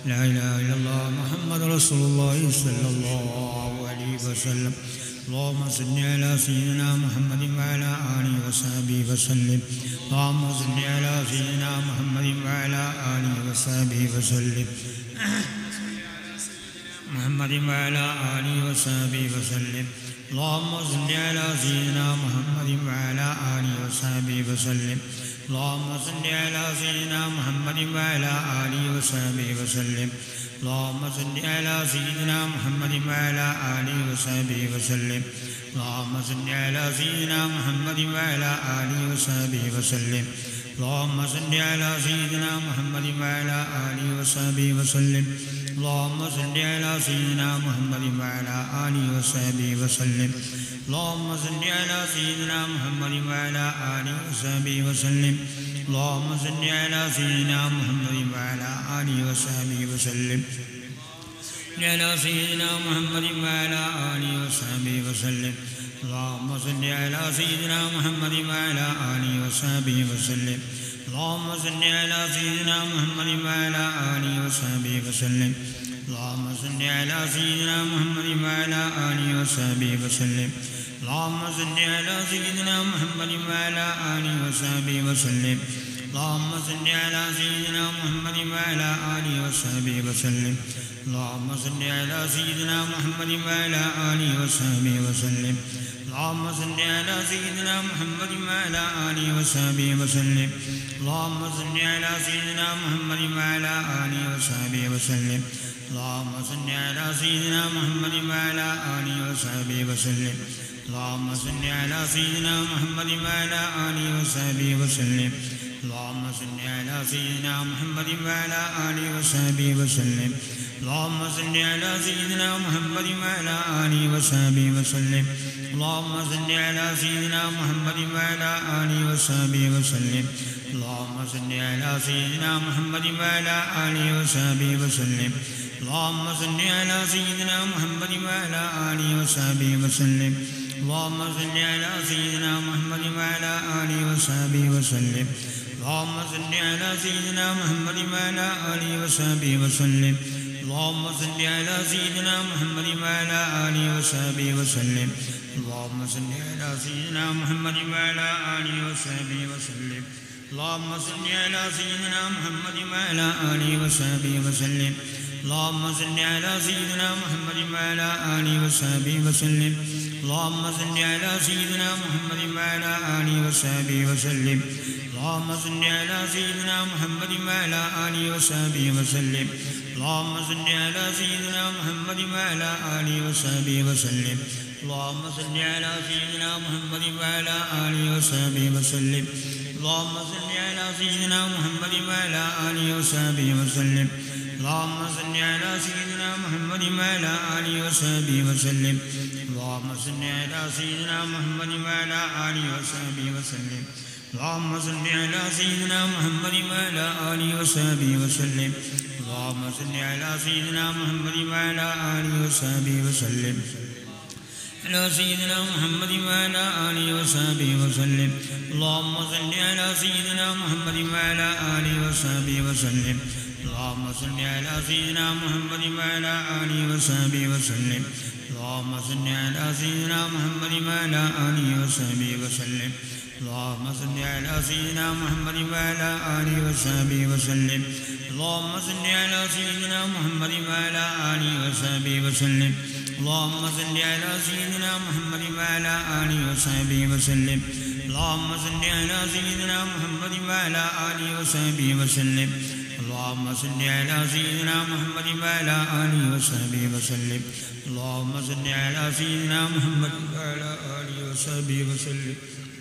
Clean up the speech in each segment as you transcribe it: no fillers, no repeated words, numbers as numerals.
لا إله إلا الله محمد رسول الله صلى الله عليه وسلم اللهم صل على سيدنا محمد وعلى آله وصحبه وسلم اللهم صل على سيدنا محمد وعلى آله وصحبه وسلم محمد وعلى آله وصحبه وسلم اللهم صل على سيدنا محمد وعلى آله وصحبه وسلم اللهم صل على سيدنا محمد وعلى آله وصحبه وسلم اللهم صل على سيدنا محمد وعلى آله وصحبه وسلم اللهم صل على سيدنا محمد وعلى آله وصحبه وسلم اللهم صل على سيدنا محمد وعلى آله وصحبه وسلم اللهم صل على سيدنا محمد وعلى آله وصحبه وسلم اللهم صل على سيدنا محمد وعلى آله وصحبه وسلم اللهم صل على سيدنا محمد وعلى آله وصحبه وسلم على سيدنا محمد وعلى آله وصحبه وسلم اللهم صل على سيدنا محمد وعلى آله وصحبه وسلم اللهم صل على سيدنا محمد وعلى آله وصحبه وسلم اللهم صل على سيدنا محمد وعلى آله وصحبه وسلم اللهم صل على سيدنا محمد وعلى آله وصحبه وسلم اللهم صل على سيدنا محمد وعلى آله وصحبه وسلم اللهم صل على سيدنا محمد وعلى آله وصحبه وسلم اللهم صل على سيدنا محمد وعلى آله وصحبه وسلم اللهم صل على سيدنا محمد وعلى آله وصحبه وسلم اللهم صل على سيدنا محمد وعلى آله وصحبه وسلم اللهم صل على سيدنا محمد وعلى آله وصحبه وسلم اللهم صل على سيدنا محمد وعلى آله وصحبه وسلم اللهم صل على سيدنا محمد وعلى آله وصحبه وسلم اللهم صل على سيدنا محمد وعلى آله وصحبه وسلم اللهم صل على سيدنا محمد وعلى آله وصحبه وسلم اللهم صل على سيدنا محمد وعلى آله وصحبه وسلم اللهم صل على سيدنا محمد وعلى آله وصحبه وسلم اللهم صل على سيدنا محمد وعلى آله وصحبه وسلم اللهم صل على سيدنا محمد وعلى آله وصحبه وسلم اللهم صل على سيدنا محمد وعلى آله وصحبه وسلم اللهم صل على سيدنا محمد وعلى آله وصحبه وسلم اللهم صل على سيدنا محمد وعلى آله وصحبه وسلم اللهم صل على سيدنا محمد وعلى آله وصحبه وسلم اللهم صل على سيدنا محمد وعلى آله وصحبه وسلم اللهم صل على سيدنا محمد وعلى آله وصحبه وسلم اللهم صل على سيدنا محمد وعلى آله وصحبه وسلم اللهم صل على سيدنا محمد وعلى آله وصحبه وسلم اللهم صل على سيدنا محمد وعلى آله وصحبه وسلم اللهم صل على سيدنا محمد وعلى آله وصحبه وسلم اللهم صل على سيدنا محمد وعلى آله وصحبه وسلم اللهم صل على سيدنا محمد وعلى آله وصحبه وسلم على سيدنا محمد وعلى آله وصحبه وسلم اللهم صل على سيدنا محمد وعلى آله وصحبه وسلم اللهم صل على سيدنا محمد وعلى آله وصحبه وسلم اللهم صل على سيدنا محمد وعلى آله وصحبه وسلم اللهم صل على سيدنا محمد وعلى آله وصحبه وسلم اللهم صل على سيدنا محمد وعلى آله وصحبه وسلم اللهم صل على سيدنا محمد وعلى آله وصحبه وسلم اللهم صل على سيدنا محمد وعلى آله وصحبه وسلم اللهم صل على سيدنا محمد وعلى آله وصحبه وسلم اللهم صل على سيدنا محمد وعلى آله وصحبه وسلم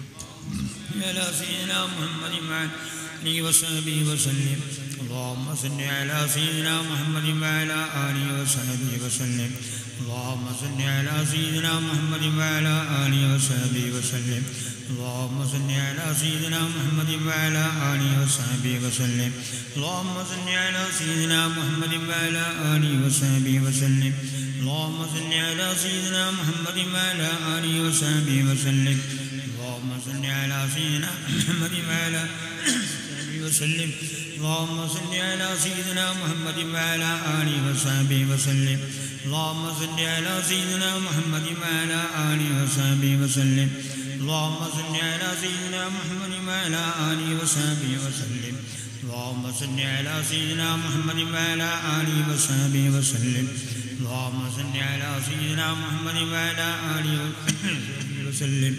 على سيدنا محمد وعلى آله وصحبه وسلم اللهم صل على سيدنا محمد وعلى آله وصحبه وسلم اللهم صل على سيدنا محمد وعلى آله وصحبه وسلم اللهم صل على سيدنا محمد وعلى آله وصحبه وسلم اللهم صل على سيدنا محمد وعلى آله وصحبه وسلم اللهم صل على سيدنا محمد وعلى آله وصحبه وسلم اللهم صل على سيدنا محمد وعلى آله وسلم اللهم صل على سيدنا محمد وعلى آله وصحبه وسلم اللهم صل على سيدنا محمد وعلى آله وصحبه وسلم اللهم صل على سيدنا محمد وعلى آله وصحبه وسلم اللهم صل على سيدنا محمد وعلى آله وصحبه وسلم اللهم صل على سيدنا محمد وعلى آله وصحبه وسلم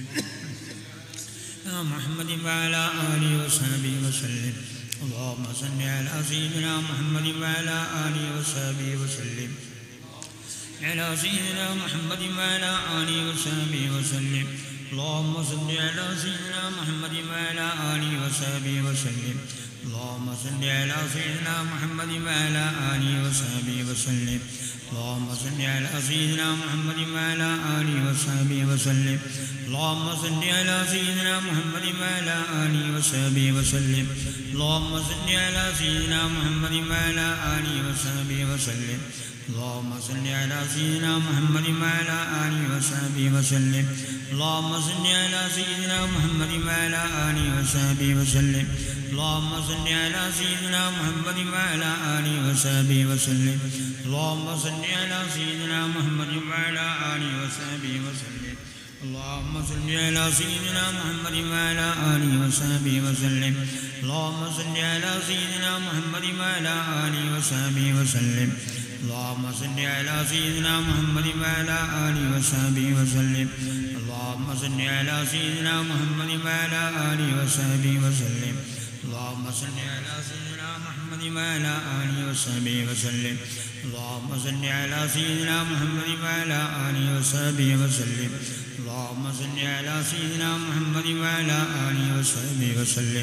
محمد وعلى آله وصحبه وسلم اللهم صل على سيدنا محمد وعلى آله وصحبه وسلم على سيدنا محمد وعلى آله وصحبه وسلم اللهم صل على سيدنا محمد وعلى آله وصحبه وسلم اللهم صل على سيدنا محمد وعلى آله وصحبه وسلم اللهم صل على سيدنا محمد وعلى آله وصحبه وسلم اللهم صل على سيدنا محمد وعلى آله وصحبه وسلم اللهم صل على سيدنا محمد وعلى آله وصحبه وسلم اللهم صل على سيدنا محمد وعلى آله وصحبه وسلم اللهم صل على سيدنا محمد وعلى آله وصحبه وسلم اللهم صل على سيدنا محمد وعلى آله وصحبه وسلم اللهم صل على سيدنا محمد وعلى آله وصحبه وسلم اللهم صل على سيدنا محمد وعلى آله وصحبه وسلم اللهم صل على سيدنا محمد وعلى آله وصحبه وسلم اللهم صل على سيدنا محمد وعلى آله وصحبه وسلم اللهم صل على سيدنا محمد وعلى آله وصحبه وسلم اللهم صل على سيدنا محمد وعلى آله وصحبه وسلم اللهم صل على سيدنا محمد وعلى آله وصحبه وسلم اللهم صل على سيدنا محمد وعلى آله وصحبه وسلم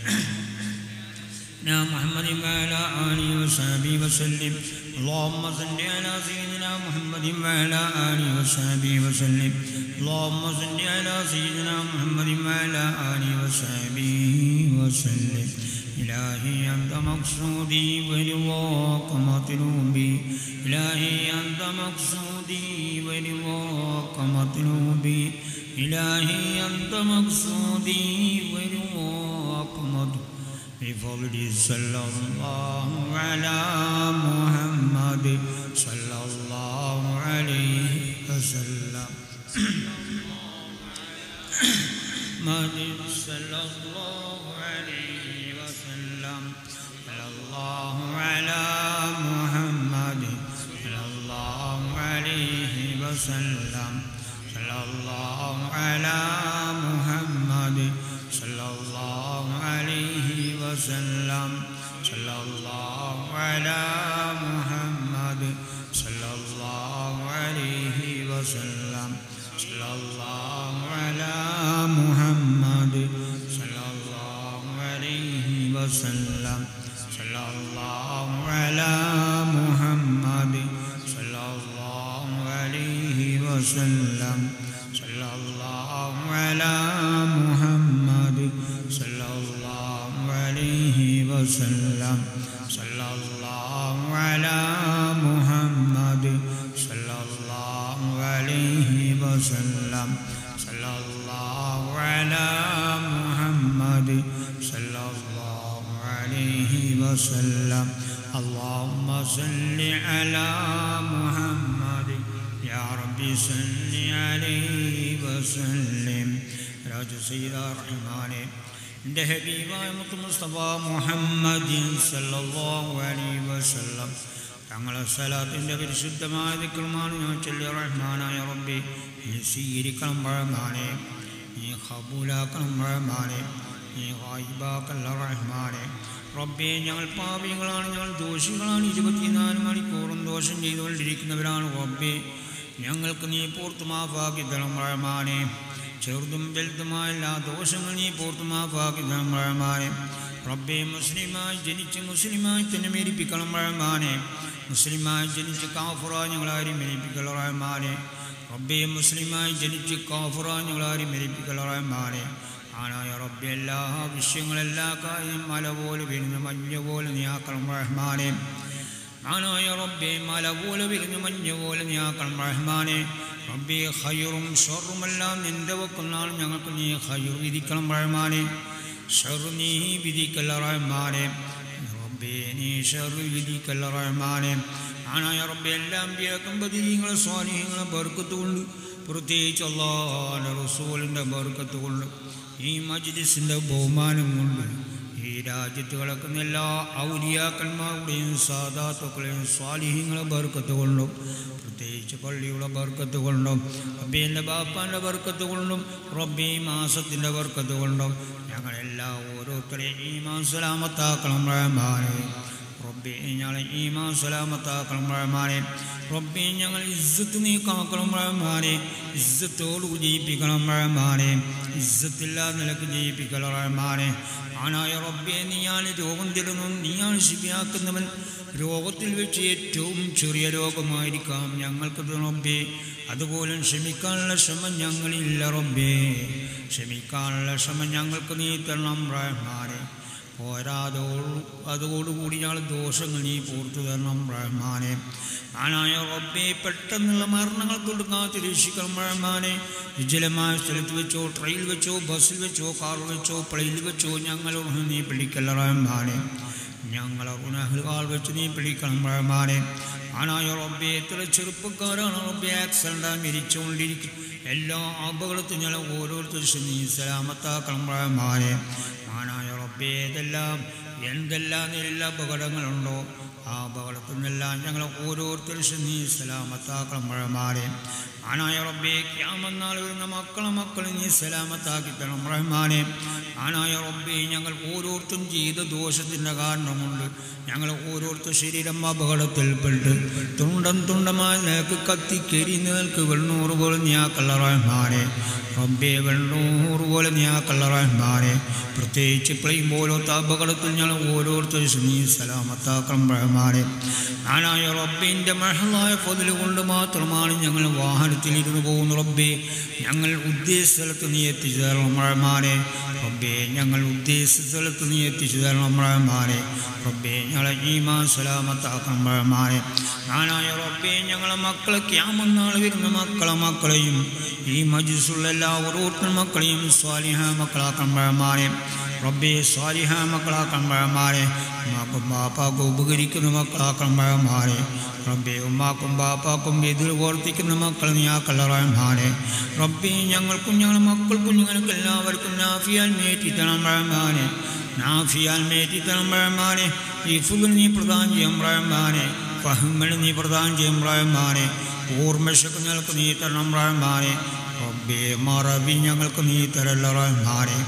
يا محمد وعلى آله وصحبه وسلم اللهم صل على سيدنا محمد وعلى آله وصحبه وسلم اللهم صل على سيدنا محمد وعلى آله وصحبه وسلم إلهي أنت مقصودي ورضاك مطلوبي إلهي أنت مقصودي ورضاك مطلوبي إلهي أنت مقصودي ورضاك مطلوبي بفضل صلى الله على محمد صلى الله عليه وسلم محمد صلى الله عليه وسلم صلى الله على محمد صلى الله عليه وسلم صلى الله على محمد صلى الله عليه وسلم صلى الله على محمد صلى الله عليه وسلم صلى الله على محمد صلى الله عليه وسلم صلى الله على محمد صلى الله عليه وسلم صلى الله على محمد صلى الله عليه وسلم صلى الله على محمد صلى الله عليه وسلم صلى الله على محمد صلى الله عليه وسلم اللهم صل على محمد يا ربي صل عليه وسلم راج سيد الرحمن എൻ്റെ ഹബീബായ മുത്ത് മുസ്തഫ മുഹമ്മദ് സല്ലല്ലാഹു അലൈഹി വസല്ലം തങ്ങളെ സലാത്തിൻ്റെ പരിശുദ്ധമായ ദിക്റുമാണ് ഞാൻ ചൊല്ലിയ റഹ്മാനായ റബ്ബി നീ സ്വീകരിക്കണം റഹ്മാനെ നീ ഖബൂലാക്കണം റഹ്മാനെ നീ ഗായിബാക്കല്ല റഹ്മാനെ റബ്ബേ ഞങ്ങൾ പാപികളാണ് ഞങ്ങൾ ദോഷികളാണ് 24 മണിക്കൂറും ദോഷം ചെയ്തുകൊണ്ടിരിക്കുന്നവരാണ് റബ്ബേ ഞങ്ങൾക്ക് നീ പൂർത്ത് മാഫാക്കി തരണം റഹ്മാനെ ചെറുതും വലുതുമായ എല്ലാ ദോഷങ്ങൾ നീ പൂർത്ത് മാഫാക്കി തരണം റഹ്മാനെ റബ്ബേ മുസ്ലിമായി ജനിച്ച് മുസ്ലിമായി തന്നെ മരിപ്പിക്കണം റഹ്മാനെ മുസ്ലിമായി ജനിച്ച് കാഫിറായി ഞങ്ങളാരും മരിപ്പിക്കൽ റഹ്മാനെ റബ്ബേ മുസ്ലിമായി ജനിച്ച് കാഫിറായി ഞങ്ങളാരും മരിപ്പിക്കൽ റഹ്മാനെ ആനായ റബ്ബേ എല്ലാ വിഷയങ്ങളെല്ലാ കാര്യം മല പോലെ വരുന്ന മഞ്ഞ പോലെ നീ ആക്കണം റഹ്മാനെ ആനായ റബ്ബേ മല പോലെ വരുന്ന മഞ്ഞ പോലെ നീ ആക്കണം റഹ്മാനെ റബ്ബേ ഖൈറും ഷർറുമെല്ലാം നിന്റെ വക്കുന്നാൾ ഞങ്ങൾക്ക് നീ ഖൈർ വിധിക്കണം റഹ്മാനെ ഷർറ് നീ വിധിക്കല്ല റഹ്മാനെ. റബ്ബേ നീ ഷർറ് വിധിക്കല്ല റഹ്മാനെ. ആനായ റബ്ബേ എല്ലാ അമ്പിയാക്കളും ബദരീങ്ങളെ സ്വാലിഹീങ്ങളെ ബർക്കത്ത് കൊണ്ട്, പ്രത്യേകിച്ച് അല്ലാഹുവിൻ്റെ റസൂലിൻ്റെ ബർക്കത്ത് കൊണ്ട്, ഈ മജ്ലിസിൻ്റെ ബഹുമാനം കൊണ്ട്, ഈ രാജ്യത്ത് കിടക്കുന്ന എല്ലാ ഔലിയാക്കന്മാരുടെയും സാദാത്തുക്കളെയും സ്വാലിഹീങ്ങളെ ബർക്കത്ത് കൊണ്ടും, പ്രത്യേകിച്ച് പള്ളിയുടെ ബർക്കത്ത് കൊണ്ടും, റബ്ബിൻ്റെ ബാപ്പാൻ്റെ ബർക്കത്ത് കൊണ്ടും, റബ്ബി ഈ മാസത്തിൻ്റെ ബർക്കത്ത് കൊണ്ടും ഞങ്ങളെല്ലാം ഓരോരുത്തരെയും ഈമാൻ സലാമത്താക്കണം റഹ്മാനെ. റബ്ബി ഞങ്ങളെ ഈമാൻ സലാമത്താക്കണം റഹ്മാനെ. റബ്ബി ഞങ്ങൾ ഇസ്സത്ത് നീ കാക്കണം റഹ്മാനെ. ഇസ്സത്തോട് ജയിപ്പിക്കണം റഹ്മാനെ. ഇസ്സത്തില്ലാതെ നിലക്ക് ജയിപ്പിക്കണം റഹ്മാനെ. ആനായ റബ്ബെ നീയാണ് രോഗം തരുന്നു, നീയാണ് ശിഫിയാക്കുന്നവൻ. രോഗത്തിൽ വെച്ച് ഏറ്റവും ചെറിയ രോഗമായിരിക്കാം ഞങ്ങൾക്ക് റബ്ബേ. അതുപോലെ ക്ഷമിക്കാനുള്ള ക്ഷമ ഞങ്ങളില്ല റബ്ബേ. ക്ഷമിക്കാനുള്ള ക്ഷമ ഞങ്ങൾക്ക് നീ തരണം റഹ്മാനെ. അതോടുകൂടി ഞങ്ങൾ ദോഷങ്ങൾ നീ പൂർത്തു തരണം റഹ്മാനെ. ആനായ റബ്ബേ പെട്ടെന്നുള്ള മരണങ്ങൾ കൊടുക്കാത്ത രക്ഷിക്കണം റഹ്മാനെ. വിജലമായ സ്ഥലത്ത് വെച്ചോ, ട്രെയിനിൽ വെച്ചോ, ബസ്സിൽ വെച്ചോ, കാറിൽ വെച്ചോ, പ്ലെയിനിൽ വെച്ചോ ഞങ്ങളോട് നീ പിടിക്കല്ല റഹ്മാനെ. ഞങ്ങളെ ഗുണഹുകൾ വെച്ച് നീ പിടിക്കണം റഹ്മാനെ. ആനായ റബ്ബേ എത്ര ചെറുപ്പക്കാരാണ് റബ്ബേ ആക്സിഡൻ്റായി മരിച്ചുകൊണ്ടിരിക്കും. എല്ലാ അപകടത്തും ഞങ്ങൾ ഓരോരുത്തരും നീ സലാമത്താക്കണം റഹ്മാനെ. ആനായ റബ്ബേ എന്തെല്ലാം നില അപകടങ്ങളുണ്ടോ ആ അപകടത്തിൽ നിന്നെല്ലാം ഞങ്ങൾ ഓരോരുത്തരും നീ സലാമത്താക്കണം റഹ്മാനെ. ആനായ റബ്ബേ ഖിയാമത്ത് വരുന്ന മക്കളെ നീ സലാമത്താക്കി തരണം റഹ്മാനെ. ആനായ റബ്ബേ ഞങ്ങൾ ഓരോരുത്തരും ചെയ്ത ദോഷത്തിൻ്റെ കാരണം കൊണ്ട് ഞങ്ങൾ ഓരോരുത്തർ ശരീരം അപകടത്തിൽപ്പെട്ട് തുണ്ടമായി നിനക്ക് കത്തിക്കേരി നിനക്ക് വെണ്ണൂറ് പോലെ നീയാക്കല്ല റഹ്മാനെ. റബ്ബേ വെണ്ണൂറ് പോലെ നീയാക്കല്ല റഹ്മാനെ. പ്രത്യേകിച്ച് പ്ലെയിൻ പോലത്തെ അപകടത്തിൽ ഞങ്ങൾ ഓരോരുത്തരും നീ സലാമത്താക്കണം റഹ്മാനെ. ആനായ റബ്ബിൻ്റെ മഹലായ ഫദ്ല് കൊണ്ട് മാത്രമാണ് ഞങ്ങൾ വാഹനത്തിലിരുന്ന് പോകുന്നു റബ്ബേ. ഞങ്ങൾ ഉദ്ദേശിച്ച സ്ഥലത്ത് നീ എത്തിച്ചു തരണം റഹ്മാനെ. റബ്ബേ ഞങ്ങൾ ഉദ്ദേശിച്ച സ്ഥലത്ത് നീ എത്തിച്ചു തരണം റഹ്മാനെ. റബ്ബേ ഞങ്ങളെ ഈമാൻ സലാമത്താക്കണം റഹ്മാനെ. ആനായ റബ്ബേ ഞങ്ങളെ മക്കളെ ഖിയാമത്ത് വരുന്ന മക്കളെയും ഈ മജ്ലിസുള്ള എല്ലാ ഓരോരുത്തർ മക്കളെയും സ്വാലിഹ മക്കളാക്കണം റഹ്മാനെ. റബ്ബേ സ്വാലിഹ മക്കളാക്കണം റഹ്മാനെ. ഉമ്മാക്കും ബാപ്പാക്കും ഉപകരിക്കുന്ന മക്കളാക്കണം റഹ്മാനെ. റബ്ബേ ഉമ്മാക്കും ബാപ്പാക്കും എതിർ പ്രവർത്തിക്കുന്ന മക്കൾ നീയാക്കല്ല റഹ്മാനെ. റബ്ബേ ഞങ്ങൾക്കും ഞങ്ങളുടെ മക്കൾക്കും ഞങ്ങൾക്ക് എല്ലാവർക്കും നാഫിയാൽ മേറ്റി തരണം റഹ്മാനെ. നാഫിയാൽ മേറ്റി തരണം റഹ്മാനെ. ഈ ഫുൾ നീ പ്രദാനം ചെയ്യും റഹ്മാനെ. ഫഹ്മൽ നീ പ്രദാനം ചെയ്യും റഹ്മാനെ. ഓർമ്മശക്തി ഞങ്ങൾക്ക് നീ തരണം റഹ്മാനെ. റബ്ബേ മറവി ഞങ്ങൾക്ക് നീ തരല്ല റഹ്മാനെ.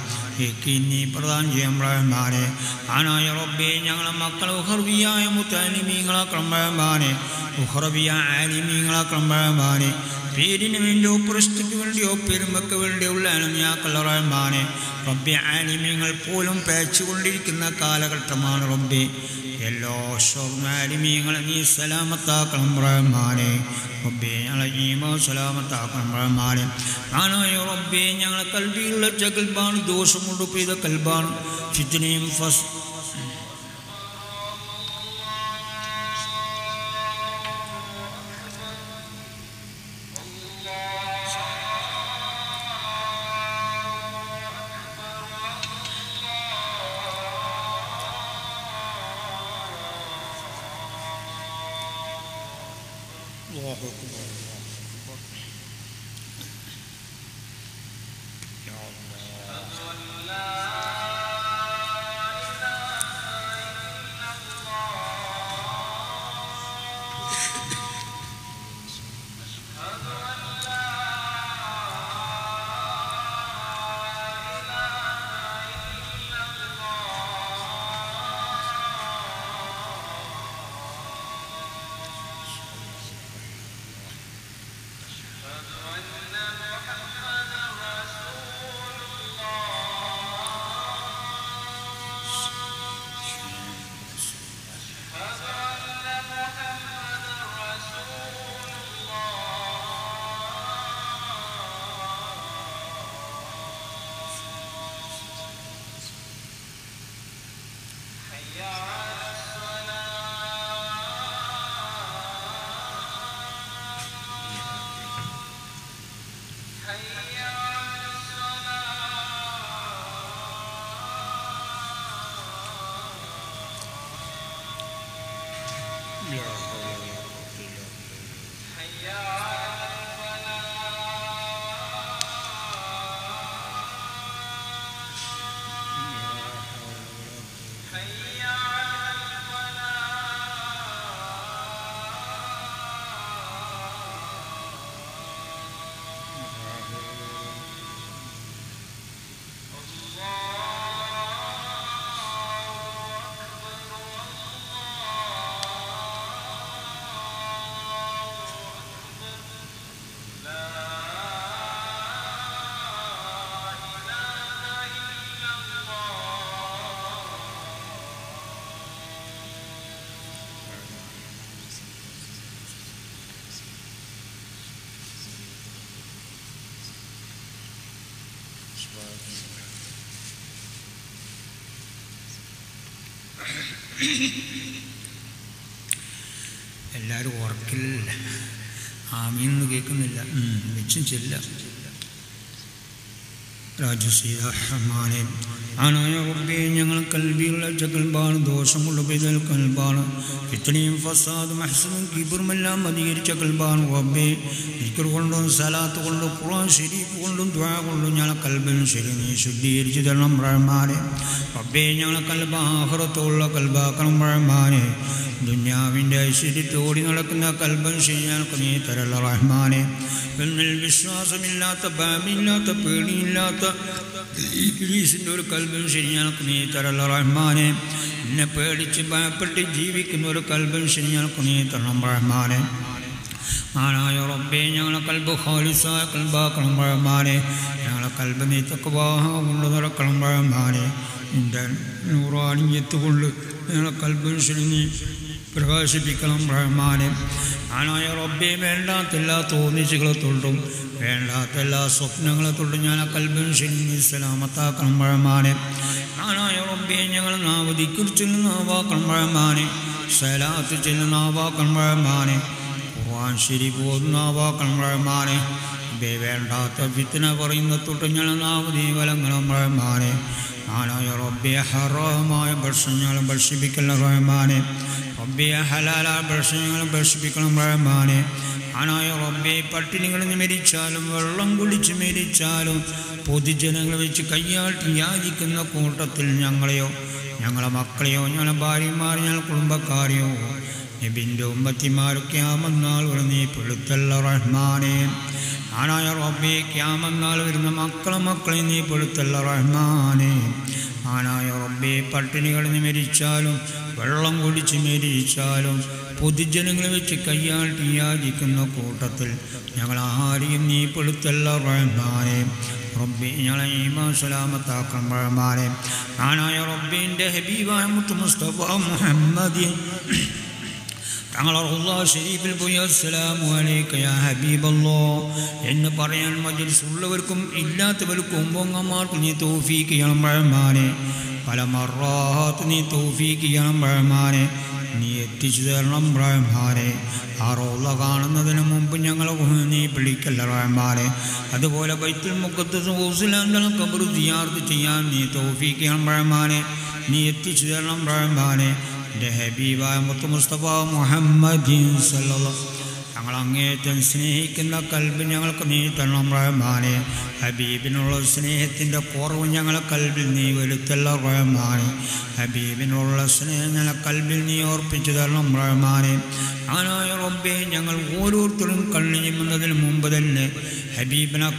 നീ പ്രദാനം ചെയ്യും റഹ്മാനെ. ആനായ റബ്ബേ ഞങ്ങളെ മക്കളെ ഉഹർവിയായ മുത്താലിമീങ്ങളാക്കണം റഹ്മാനെ. ഉഹർവിയ ആലിമീങ്ങളാക്കണം റഹ്മാനെ. പേരിന് വേണ്ടിയോ പ്രശ്നയ്ക്ക് വേണ്ടിയോ പെരുമയ്ക്ക് വേണ്ടിയോ ഉള്ള അനന്യാക്കല്ല റഹ്മാനെ. റബ്ബെ ആലിമീങ്ങൾ പോലും പേച്ചുകൊണ്ടിരിക്കുന്ന കാലഘട്ടമാണ് റബ്ബെ. എല്ലാ ആലിമീങ്ങളെ നീ സലാമത്താക്കണം റഹ്മാനെ. റബ്ബെ ഞങ്ങളെ ഈമാൻ സലാമത്താക്കണം റഹ്മാനെ. ആനായ റബ്ബെ ഞങ്ങളെ കൽബിയുള്ള കൽബാണ് ദോഷം കൊണ്ട് പെയ്ത കൽബാണ്. ഫിത്നയും എല്ലാവരും ഉറക്കില്ല, ആമീന്ന് കേൾക്കുന്നില്ല, വെച്ചും ചെല്ല. രാജസീതാഹ്മാനെ ആനായ റബ്ബേ, ഞങ്ങൾ കൽബിയുള്ള കൽബാണ്, ദോഷമുള്ള പെയ്തൽ കൽബാണ്, ഇത്രയും ഫസാദും അഹ്സനും കിബറുമെല്ലാം അധികരിച്ച കൽബാണ് റബ്ബേ. ദിക്ർ കൊണ്ടും സലാത്ത് കൊണ്ടും ഖുർആൻ ശരീഫ് കൊണ്ടും ദുആ കൊണ്ടും ഞങ്ങളെ കൽബിനും ശരി നീ ശുദ്ധീകരിച്ചു തരണം റഹ്മാനെ. റബ്ബേ, ഞങ്ങളെ കൽബ് ആഖിറത്തുള്ള കൽബാക്കണം റഹ്മാനെ. ദുനിയാവിൻ്റെ ഐശ്വര്യത്തോടി നടക്കുന്ന കൽബൻ ശരിയാൾക്ക് നീ തരല്ല റഹ്മാനെ. എന്നിൽ വിശ്വാസമില്ലാത്ത, ഭയമില്ലാത്ത, പേടിയില്ലാത്ത ഇബ്ലീസിൻ്റെ ഒരു കൽബൻ ശരിയാൾക്ക് നീ തരല്ല റഹ്മാനെ. എന്നെ പേടിച്ച് ഭയപ്പെട്ട് ജീവിക്കുന്ന ഒരു കൽബൻ ശരിയാൾക്ക് നീ തരണം റഹ്മാനെ. ആനായ റബ്ബേ, ഞങ്ങളെ കൽബ് ഖാലിസായ കൽബാക്കണം റഹ്മാനെ. ഞങ്ങളെ കൽബ് നീ തഖ്വാ കൊണ്ട് നടക്കണം റഹ്മാനെ. നിൻ്റെ നൂറാനിയത്ത് കൊണ്ട് ഞങ്ങളെ കൽബൻ ശരി നീ പ്രകാശിപ്പിക്കണം റഹ്മാനെ. ആനായ റബ്ബേ, വേണ്ടാത്ത എല്ലാ തോന്നിച്ചുകളെ തൊട്ടും വേണ്ടാത്ത എല്ലാ സ്വപ്നങ്ങളെ തൊട്ടും ഞാൻ കൽബിൻ ശരി നീ സലാമത്താക്കണം റഹ്മാനെ. ആനായ റബ്ബേ, ഞങ്ങൾ നാവ് ദിക്ർ ചൊല്ലുന്ന നാവാക്കണം റഹ്മാനെ. സലാത്ത് ചൊല്ലുന്ന നാവാക്കണം റഹ്മാനെ. ഖുർആൻ ശരീഫ് ഓതുന്ന നാവാക്കണം റഹ്മാനെ. വേണ്ടാത്ത ഫിത്ന പറയുന്ന തൊട്ട് ഞങ്ങൾ നാവ് നീ വലങ്ങളും റഹ്മാനെ. ആനായ റബ്ബേ, ഹറാമായ ഭക്ഷണങ്ങൾ ഭക്ഷിപ്പിക്കൽ റഹ്മാനെ. റബ്ബേ, ഹലാലായ ഭക്ഷണങ്ങൾ ഭക്ഷിപ്പിക്കണം റഹ്മാനെ. ആനായ റബ്ബേ, പട്ടിണികളിൽ നിന്ന് മരിച്ചാലും വെള്ളം കുടിച്ച് മരിച്ചാലും പൊതുജനങ്ങൾ വെച്ച് കയ്യാട്ടി യാചിക്കുന്ന കൂട്ടത്തിൽ ഞങ്ങളെയോ ഞങ്ങളെ മക്കളെയോ ഞങ്ങളെ ഭാര്യമാരെയോ ഞങ്ങളെ കുടുംബക്കാരെയോ നബിൻ്റെ ഉമ്മത്തിമാരൊക്കെ ആമന്നാൾ വരെ നീ പെടുത്തല്ല റഹ്മാനെ. ആനായ റബ്ബേ, ക്യാമന്നാൾ വരുന്ന മക്കളെ നീ പെടുത്തല്ല റഹ്മാനെ. ആനായ റബ്ബേ, പട്ടിണികളിൽ നിന്ന് മരിച്ചാലും വെള്ളം കുടിച്ച് മരിച്ചാലും പൊതുജനങ്ങളെ വെച്ച് കയ്യാട്ടി യാചിക്കുന്ന കൂട്ടത്തിൽ ഞങ്ങൾ ആരെയും നീ പെടുത്തല്ല റഹ്മാനെ. റബ്ബേ, ഞങ്ങളെ ഈമാൻ സലാമത്താക്കണം റഹ്മാനെ. ആനായ റബ്ബിൻ്റെ ഹബീബായ മുത്ത് മുസ്തഫ മുഹമ്മദ് തങ്ങളെ റൗള ശരീഫിൽ പോയി അസ്സലാമു അലൈക യാ ഹബീബല്ലാഹ് എന്ന് പറയാൻ മജ്ലിസ് ഉള്ളവർക്കും ഇല്ലാത്തവർക്കും പൊങ്ങന്മാർക്കും നീ തൗഫീഖ് ചെയ്യണം റഹ്മാനെ. പല മറാത്ത് നീ തൗഫീഖ് ചെയ്യണം റഹ്മാനെ. നീ എത്തിച്ചു തരണം റഹ്മാനെ. ആ റൗള കാണുന്നതിന് മുമ്പ് ഞങ്ങളെ നീ വിളിക്കല്ല റഹ്മാനെ. അതുപോലെ ബൈത്തുൽ മുഖദ്ദസ് ഹൗസിലെ ഖബർ സിയാറത്ത് ചെയ്യാൻ നീ തൗഫീഖ് ചെയ്യണം റഹ്മാനെ. നീ എത്തിച്ചു തരണം റഹ്മാനെ. എൻ്റെ ഹബീബായ മുത്ത് മുസ്തഫ മുഹമ്മദ് സല്ലല്ലാഹു ഞങ്ങൾ അങ്ങേറ്റം സ്നേഹിക്കുന്ന കൽബ് ഞങ്ങൾക്ക് നീ തരണം റഹ്മാനെ. ഹബീബിനുള്ള സ്നേഹത്തിൻ്റെ കുറവ് ഞങ്ങളെ കൽബിൽ നീ വരുത്തല്ല റഹ്മാനെ. ഹബീബിനുള്ള സ്നേഹം ഞങ്ങളെ കൽബിൽ നീ ഓർപ്പിച്ചു തരണം റഹ്മാനെ. ആനായ റബ്ബേ, ഞങ്ങൾ ഓരോരുത്തരും കണ്ണിഞ്ഞുന്നതിന് മുമ്പ് തന്നെ ഹബീബിനെ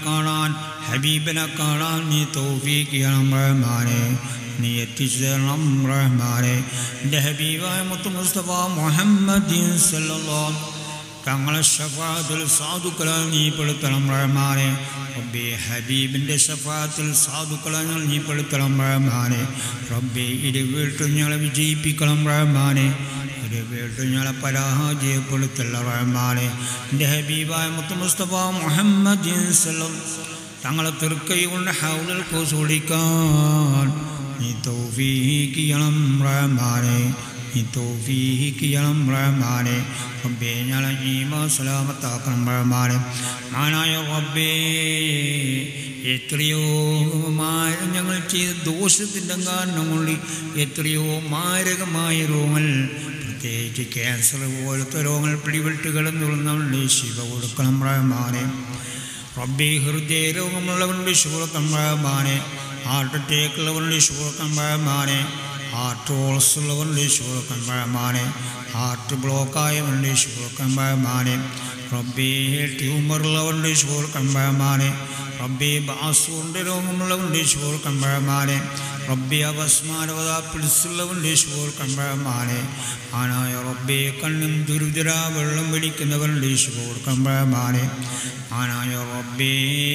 കാണാൻ നീ തൗഫീഖ് ചെയ്യണം റഹ്മാനെ. നീ എത്തിച്ചു തരണം റഹ്മാനെ. എൻ്റെ ഹബീബായ മുത്ത് മുസ്തഫ മുഹമ്മദ് സല്ലല്ലാഹു തങ്ങളെ ശഫാഅത്തിൽ സാധുക്കളാൽ നീ പെടുത്തണം റഹ്മാനെ. റബ്ബേ, ഹബീബിൻ്റെ ശഫാഅത്തിൽ സാധുക്കളാൽ നീ പെടുത്തണം റഹ്മാനെ. റബ്ബേ, ഇരുവീട്ടും ഞങ്ങളെ വിജയിപ്പിക്കണം റഹ്മാനെ. ഇരുവീട്ടും ഞങ്ങളെ പരാജയപ്പെടുത്തല്ല റഹ്മാനെ. എൻ്റെ ഹബീബായ മുത്ത് മുസ്തഫ മുഹമ്മദ് സല്ലല്ലാഹു തങ്ങളെ തൃക്കൈ കൊണ്ട് ഹൗലുൽ ഖൗസ് കുടിക്കാൻ നീ തൗഫീഖ് ചെയ്യണം റഹ്മാനെ. നീ തൗഫീഖ് ചെയ്യണം റഹ്മാനെ. റബ്ബേ, ഞങ്ങളെ ഈമാൻ സലാമത്താക്കണം റഹ്മാനെ. ആനായ റബ്ബേ, എത്രയോ ഞങ്ങൾ ചെയ്ത ദോഷത്തിൻ്റെ കാരണം കൊണ്ട് എത്രയോ മാരകമായ രോഗങ്ങൾ പ്രത്യേകിച്ച് ക്യാൻസർ പോലത്തെ രോഗങ്ങൾ പിടിപെട്ട് കിടന്നുള്ളവരുടെ ശിവ കൊടുക്കണം റഹ്മാനെ. റബ്ബി ഹൃദയ രോഗമുള്ളവരുടെ ശിവ കൊടുക്കണം റഹ്മാനെ. ഹാർട്ട് അറ്റാക്ക് ഉള്ളവരുടെ ശിവ കൊടുക്കണം റഹ്മാനെ. ഹാർട്ട് ഹോൾസ് ഉള്ളവരുടെ ശിവ കൊടുക്കണം റഹ്മാനെ. ഹാർട്ട് ബ്ലോക്കായവരുടെ ശിവ കൊടുക്കണം റഹ്മാനെ. റബ്ബി ട്യൂമറുള്ളവരുടെ ശിവ കൊടുക്കണം റഹ്മാനെ. റബ്ബി ബാസൂറിൻ്റെ രോഗമുള്ളവരുടെ ശിവ കൊടുക്കണം റഹ്മാനെ. റബ്ബി അപസ്മാരവത പിടിച്ചുള്ളവരുടെ ശിവ കൊടുക്കണം റഹ്മാനെ. ആനായ റബ്ബി കണ്ണും ദുരിതര വെള്ളം പിടിക്കുന്നവരുടെ ശിവ കൊടുക്കണം റഹ്മാനെ. ആനായ റബ്ബി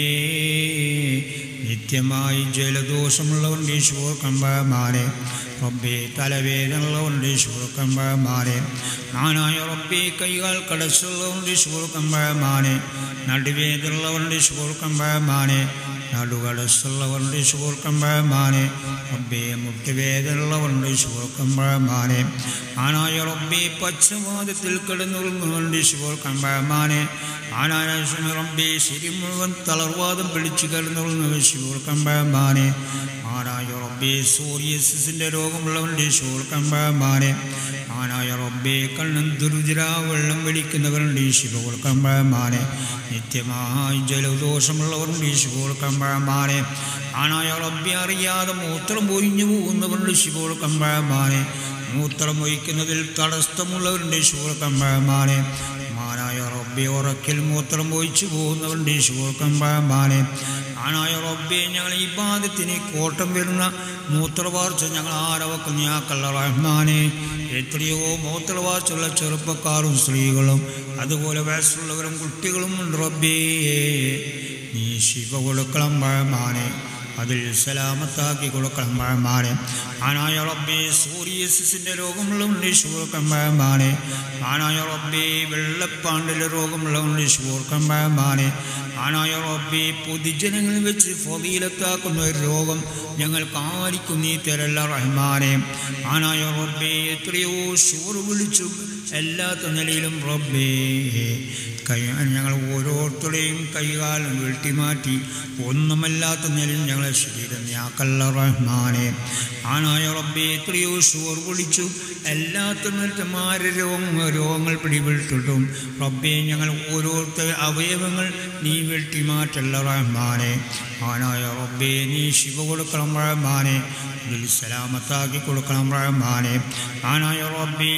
നിത്യമായി ജലദോഷമുള്ളവരുടെ ശിവ കൊടുക്കണം റഹ്മാനെ. റബ്ബി തലവേദനയുള്ളവരുടെ ശിവ കൊടുക്കണം റഹ്മാനെ. ആനായ റബ്ബി കൈകാൽ കടച്ചുള്ളവരുടെ ശിവ കൊടുക്കണം റഹ്മാനെ. നടുവേദനയുള്ളവരുടെ ശിവ കൊടുക്കണം റഹ്മാനെ. നടുകടച്ചുള്ളവരുടെ ശിവ കൊടുക്കണം റഹ്മാനെ. റബ്ബി മുട്ടുവേദനയുള്ളവരുടെ ശിവ കൊടുക്കണം റഹ്മാനെ. ആനായ റബ്ബി പക്ഷവാതത്തിൽ കിടന്നുറങ്ങുന്നവരുടെ ശിവ കൊടുക്കണം റഹ്മാനെ. ആനായ റബ്ബി ശരി മുഴുവൻ തളർവാദം പിടിച്ചു കിടന്നുറങ്ങുന്നവർ ശിവ കൊടുക്കണം റഹ്മാനെ. ആനായ റബ്ബി സോറിയസിൻ്റെ രോഗമുള്ളവരുടെ ശിവ കൊടുക്കണം റഹ്മാനെ. ആനായ റബ്ബി കണ്ണും ദുരിതര വെള്ളം വലിക്കുന്നവരുടെ ശിവ കൊടുക്കണം റഹ്മാനെ. നിത്യമായി ജലദോഷമുള്ളവരുടെ ശിവ കൊടുക്കണം റഹ്മാനെ. ആനായ റബ്ബി അറിയാതെ മൂത്രം പൊരിഞ്ഞു പോകുന്നവരുടെ ശിവ കൊടുക്കണം റഹ്മാനെ. മൂത്രം ഒഴിക്കുന്നതിൽ തടസ്സമുള്ളവരുടെ ശിവ കൊടുക്കണം റഹ്മാനെ. ആനായ റബ്ബി ഉറക്കിൽ മൂത്രം ഒഴിച്ചു പോകുന്നവരുടെ ശിവ കൊടുക്കണം റഹ്മാനെ. ആനായ റബ്ബി ഞങ്ങൾ ഈ ബാധത്തിന് കോട്ടം വരുന്ന മൂത്രവാർച്ച ഞങ്ങൾ ആരവക്കും ഞാക്കല്ല റഹ്മാനെ. എത്രയോ മൂത്രവാർച്ചുള്ള ചെറുപ്പക്കാരും സ്ത്രീകളും അതുപോലെ വയസ്സുള്ളവരും കുട്ടികളും ഉണ്ട് റബ്ബേ. നീ ശിവ കൊടുക്കണം റഹ്മാനെ. അതിൽ സലാമത്താക്കി കൊടുക്കണം റഹ്മാനെ. ആനായ റബ്ബി സോറിയസിൻ്റെ രോഗമുള്ളവരുടെ ശിവ കൊടുക്കണം റഹ്മാനെ. ആനായ റബ്ബി വെള്ളപ്പാണ്ടിലെ രോഗമുള്ളവരുടെ ശിവ കൊടുക്കണം റഹ്മാനെ. ആനായ റബ്ബി പൊതുജനങ്ങളിൽ വെച്ച് ഫളീലത്താക്കുന്ന ഒരു രോഗം ഞങ്ങൾക്ക് ആർക്കും നീ തരല്ല റഹ്മാനെ. ആനായ റബ്ബി എത്രയോ ഷൂർ വിളിച്ചു എല്ലാത്ത നിലയിലും റബ്ബേ ഞങ്ങൾ ഓരോരുത്തരുടെയും കൈകാലം വെട്ടിമാറ്റി ഒന്നുമല്ലാത്ത നിലയിൽ ഞങ്ങളെ ശരീരം ഞാക്കല്ല റഹ്മാനെ. ആനായ റബ്ബി എത്രയോ ഷുവർ വിളിച്ചു എല്ലാത്ത നിലത്തമാരെ രോഗങ്ങൾ പിടിപെട്ടിട്ടും റബ്ബെ ഞങ്ങൾ ഓരോരുത്തർ അവയവങ്ങൾ നീ വെട്ടിമാറ്റല്ല റഹ്മാനെ. ആനായ റബ്ബെ നീ ശിവ കൊടുക്കണം റഹ്മാനെ. ഇതിൽ സലാമത്താക്കി കൊടുക്കണം റഹ്മാനെ. ആനായ റബ്ബേ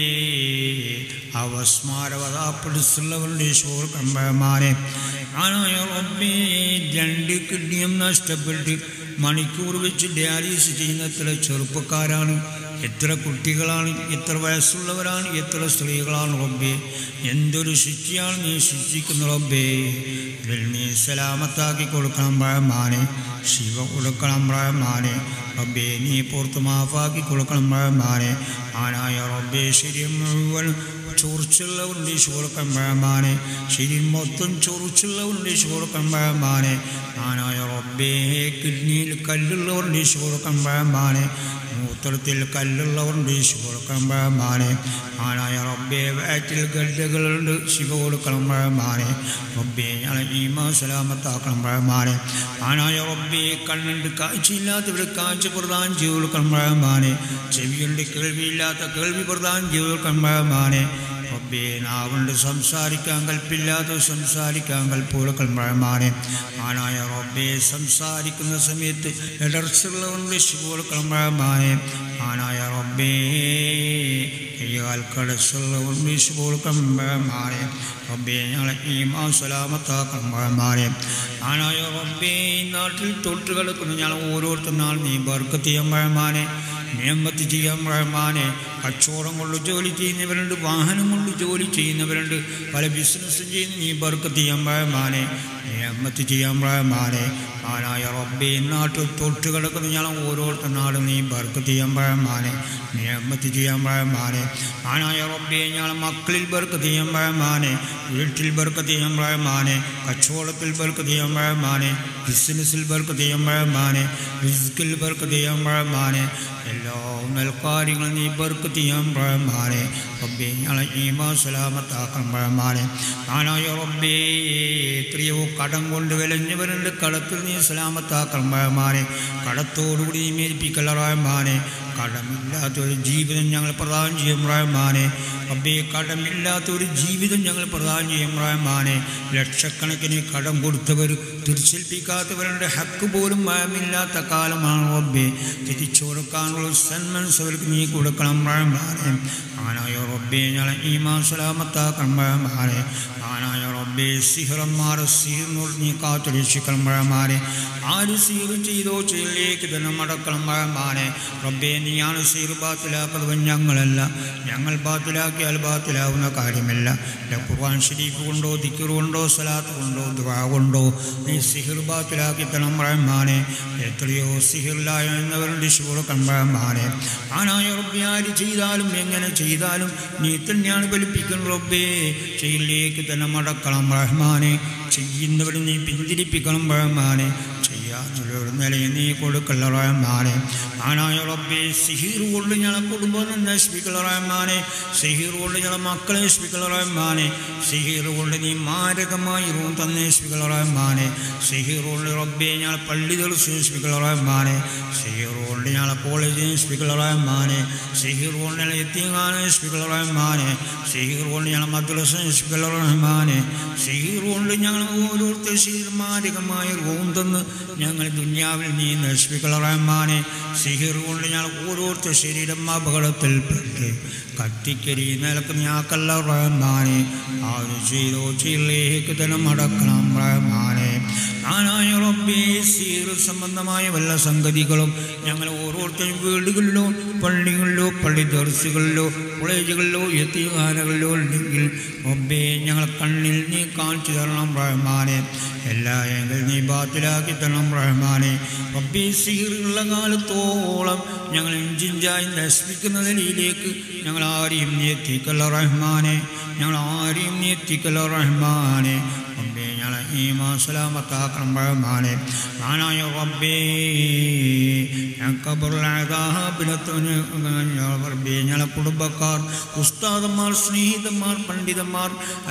അവസ്മാരവതാപ്പിടിച്ചുള്ളവരുടെ കൊടുക്കണം റഹ്മാനെ. ആനായ റബ്ബേ 2 കിഡ്നിയും നഷ്ടപ്പെട്ട് മണിക്കൂർ വെച്ച് ഡയാലിസിസ് ചെയ്യുന്ന എത്ര ചെറുപ്പക്കാരാണ്, എത്ര കുട്ടികളാണ്, എത്ര വയസ്സുള്ളവരാണ്, എത്ര സ്ത്രീകളാണ് റബ്ബേ. എന്തൊരു ശിക്ഷയാണ് നീ ശിക്ഷിക്കുന്ന റബ്ബേ. ഇതിൽ നീ സലാമത്താക്കി കൊടുക്കണം റഹ്മാനെ. ശിവ കൊടുക്കണം റഹ്മാനെ. റബ്ബേ നീ പുറത്ത് മാഫാക്കി കൊടുക്കണം റഹ്മാനെ. ആനായ റബ്ബേ ശരീരം മുഴുവൻ ചൊറിച്ചുള്ളവരുടെ കൊടുക്കണം റഹ്മാനെ. ശരീരം മൊത്തം ചൊറിച്ചുള്ളവരുടെ കൊടുക്കണം റഹ്മാനെ. ആനായ റബ്ബേ കിഡ്നിയിൽ കല്ലുള്ളവരുടെ കൊടുക്കണം റഹ്മാനെ. മൂത്രത്തിൽ കല്ലുള്ളവരുടെ കൊടുക്കണം റഹ്മാനെ. ആനായ റബ്ബേ വയറ്റിൽ ഗഡ്ഡകളുണ്ട് ശിവ കൊടുക്കണം റഹ്മാനെ. റബ്ബേ ഞങ്ങളെ ഈമാൻ സലാമത്താക്കണം റഹ്മാനെ. ആനായ റബ്ബേ കണ്ണുണ്ട് കാഴ്ചയില്ലാത്തവർ കാഴ്ച പ്രദാനം ചെയ്ത് കൊടുക്കണം റഹ്മാനെ. ചെവിയുണ്ട് കേൾവിയില്ലാത്ത കേൾവി പ്രദാനം ചെയ്ത് കൊടുക്കണം റഹ്മാനെ. റബ്ബേ നാവുണ്ട് സംസാരിക്കാൻ കൽപ്പില്ലാതെ സംസാരിക്കാൻ കൽപ്പ് കൊടുക്കണം റഹ്മാനെ. ആനായ റബ്ബേ സംസാരിക്കുന്ന സമയത്ത് ഇടർച്ചയുള്ളവരുടെ ശിവ കൊടുക്കണം റഹ്മാനെ. ആനായ റബ്ബേ കയ്യാൽ കടച്ചുള്ളവരുടെ ശിവ കൊടുക്കണം റഹ്മാനെ. റബ്ബേ ഞങ്ങളെ ഈമാൻ സലാമത്താക്കണം റഹ്മാനെ. ആനായ റബ്ബേ നാട്ടിൽ തൊട്ട് കിടക്കുന്ന ഞങ്ങൾ ഓരോരുത്തർ നാൾ നീ ബർക്കത്ത് ചെയ്യാൻ റഹ്മാനെ. നിയമത്ത് ചെയ്യാൻ റഹ്മാനെ. കച്ചവടം കൊണ്ട് ജോലി ചെയ്യുന്നവരുണ്ട്, വാഹനം കൊണ്ട് ജോലി ചെയ്യുന്നവരുണ്ട്, പല ബിസിനസ്സും ചെയ്യുന്ന നീ ബർക്കത്ത് ചെയ്യാൻ റഹ്മാനെ. നിയമത്ത് ചെയ്യാൻ റഹ്മാനെ. ആനായ റബ്ബേ നാട്ടിൽ തൊട്ട് കിടക്കുന്ന ഞങ്ങൾ ഓരോരുത്തർ നാടും നീ ബർക്കത്ത് ചെയ്യാൻ റഹ്മാനെ. നിയമത്ത് ചെയ്യാൻ റഹ്മാനെ. ആനായ റബ്ബേ ഞങ്ങളെ മക്കളിൽ ബർക്കത്ത് ചെയ്യാൻ റഹ്മാനെ. വീട്ടിൽ ബർക്കത്ത് ചെയ്യാൻ റഹ്മാനെ. കച്ചവടത്തിൽ ബർക്കത്ത് ചെയ്യാൻ റഹ്മാനെ. ബിസിനസ്സിൽ ബർക്കത്ത് ചെയ്യാൻ റഹ്മാനെ. റിസ്കിൽ ബർക്കത്ത് ചെയ്യാൻ റഹ്മാനെ. എല്ലാ നൽകാര്യങ്ങളും നീ ബർക്കത്ത് ചെയ്യാൻ റഹ്മാനെ. റബ്ബേ ഞങ്ങളെ ഈമാൻ സലാമത്താക്കണം റഹ്മാനെ. ആനായ റബ്ബേ എത്രയോ കടം കൊണ്ട് വിലഞ്ഞവരുണ്ട്, കടത്തിൽ നീ സലാമത്താക്കണം റഹ്മാനെ. കടത്തോടുകൂടി നീ മേൽപ്പിക്കല്ല റഹ്മാനെ. കടമില്ലാത്തൊരു ജീവിതം ഞങ്ങൾ പ്രദാനം ചെയ്യും റഹ്മാനെ. റബ്ബേ കടമില്ലാത്തൊരു ജീവിതം ഞങ്ങൾ പ്രദാനം ചെയ്യും റഹ്മാനെ. ലക്ഷക്കണക്കിന് കടം കൊടുത്തവർ തിരിച്ചേൽപ്പിക്കാത്തവരുടെ ഹക്ക് പോലും ഭയമില്ലാത്ത കാലമാണ് റബ്ബേ. തിരിച്ചു കൊടുക്കാനുള്ള സന്മനസ് അവർക്ക് നീ കൊടുക്കണം റഹ്മാനെ. ആനായ റബ്ബേ ഞങ്ങളെ ഈമാൻ സലാമത്താക്കണം റഹ്മാനെ. ആനായ റബ്ബേ സിഹ്റന്മാരെ സിഹിറിനോട് നീ കാത്തുരക്ഷിക്കണം റഹ്മാനെ. ആര് സിഹിർ ചെയ്തോ ചെയ്യിലേക്ക് തന്നെ മടക്കണം റഹ്മാനെ. റബ്ബേ നീയാണ് സിഹിർ ബാത്തിലാക്കുന്നത്, ഞങ്ങളല്ല. ഞങ്ങൾ ബാത്തിലാക്കിയാൽ ബാത്തിലാവുന്ന കാര്യമില്ല. ഖുർആൻ ശരീഫ് കൊണ്ടോ ദിക്ർ കൊണ്ടോ സലാത്ത് കൊണ്ടോ ദുആ കൊണ്ടോ നീ സിഹിർ ബാത്തിലാക്കി തരണം റഹ്മാനെ. എത്രയോ സിഹിറിലായ എന്നവരുടെ കൊടുക്കണം റഹ്മാനെ. ആനായ റബ്ബേ ആര് ചെയ്താലും എങ്ങനെ ചെയ്താലും നീ തന്നെയാണ് ഫലിപ്പിക്കണം റബ്ബേ. ചെയ്യിലേക്ക് തന്നെ മടക്കണം റഹ്മാനെ. ചെയ്യുന്നവരെ നീ പിന്തിരിപ്പിക്കണം റഹ്മാനെ. ചെയ്യാനുള്ളൊരു നിലയിൽ നീ കൊടുക്കല്ല റഹ്മാനെ. ആനായ റബ്ബേ സിഹിർ കൊണ്ട് ഞങ്ങളെ കുടുംബം നശിപ്പിക്കല റഹ്മാനെ. സിഹിർ കൊണ്ട് ഞങ്ങളെ മക്കളെ നശിപ്പിക്കല റഹ്മാനെ. സിഹിർ കൊണ്ട് നീ മാരകമായി റൂം തന്നെ നശിപ്പിക്കല റഹ്മാനെ. സിഹിർ കൊണ്ട് റബ്ബേ ഞങ്ങളെ പള്ളികൾ നശിപ്പിക്കല റഹ്മാനെ. സിഹിർ കൊണ്ട് ഞങ്ങളെ കോളേജ് നശിപ്പിക്കല റഹ്മാനെ. സിഹിർ കൊണ്ട് ഞങ്ങളെ യതീംഖാന നശിപ്പിക്കല റഹ്മാനെ. സിഹിർ കൊണ്ട് ഞങ്ങളെ മദ്രസ നശിപ്പിക്കല റഹ്മാനെ. സിഹിർ കൊണ്ട് ഞങ്ങൾ ഓരോരുത്തർ മാരകമായ റൂം തന്ന് ഞങ്ങൾ ദുനിയാവിൽ നീ നശിപ്പിക്കല റഹ്മാനെ. സിഹിർ കൊണ്ട് ഞങ്ങൾ ഓരോരുത്തർ ശരീരം അപകടത്തിൽപ്പെട്ട് കത്തിക്കരി നിലക്ക് ഞാക്കല്ല റഹ്മാനെ. ആര് ചെയ്തോ ചെയ്യിലേക്ക് തന്നെ മടക്കണം റഹ്മാനെ. ആനായ റബ്ബേ സിഹിർ സംബന്ധമായ വല്ല സംഗതികളും ഞങ്ങൾ ഓരോരുത്തരും വീടുകളിലോ പള്ളികളിലോ പള്ളി ദർസുകളിലോ കോളേജുകളിലോ യതീംഖാനകളിലോ ഉണ്ടെങ്കിൽ റബ്ബേ ഞങ്ങൾ കണ്ണിൽ നീ കാണിച്ചു തരണം റഹ്മാനെ. എല്ലാ എങ്കിൽ നീ ബാത്തിലാക്കി തരണം റഹ്മാനെ. റബ്ബേ സിഹിറുള്ള കാലത്തോളം ഞങ്ങൾ ഇഞ്ചിഞ്ചായി നശിപ്പിക്കുന്ന നിലയിലേക്ക് ഞങ്ങൾ ആരെയും നീ എത്തിക്കല്ല റഹ്മാനെ. ഞങ്ങൾ ആരെയും നീ എത്തിക്കല്ല റഹ്മാനെ. റബ്ബേ ഞങ്ങളെ ഈമാൻ സലാമത്താക്കണം റഹ്മാനെ. ആനായ റബ്ബേ റബ്ബേ ഞങ്ങളെ കുടുംബക്കാർ, ഉസ്താദന്മാർ, സ്നേഹിതന്മാർ, പണ്ഡിതന്മാർ,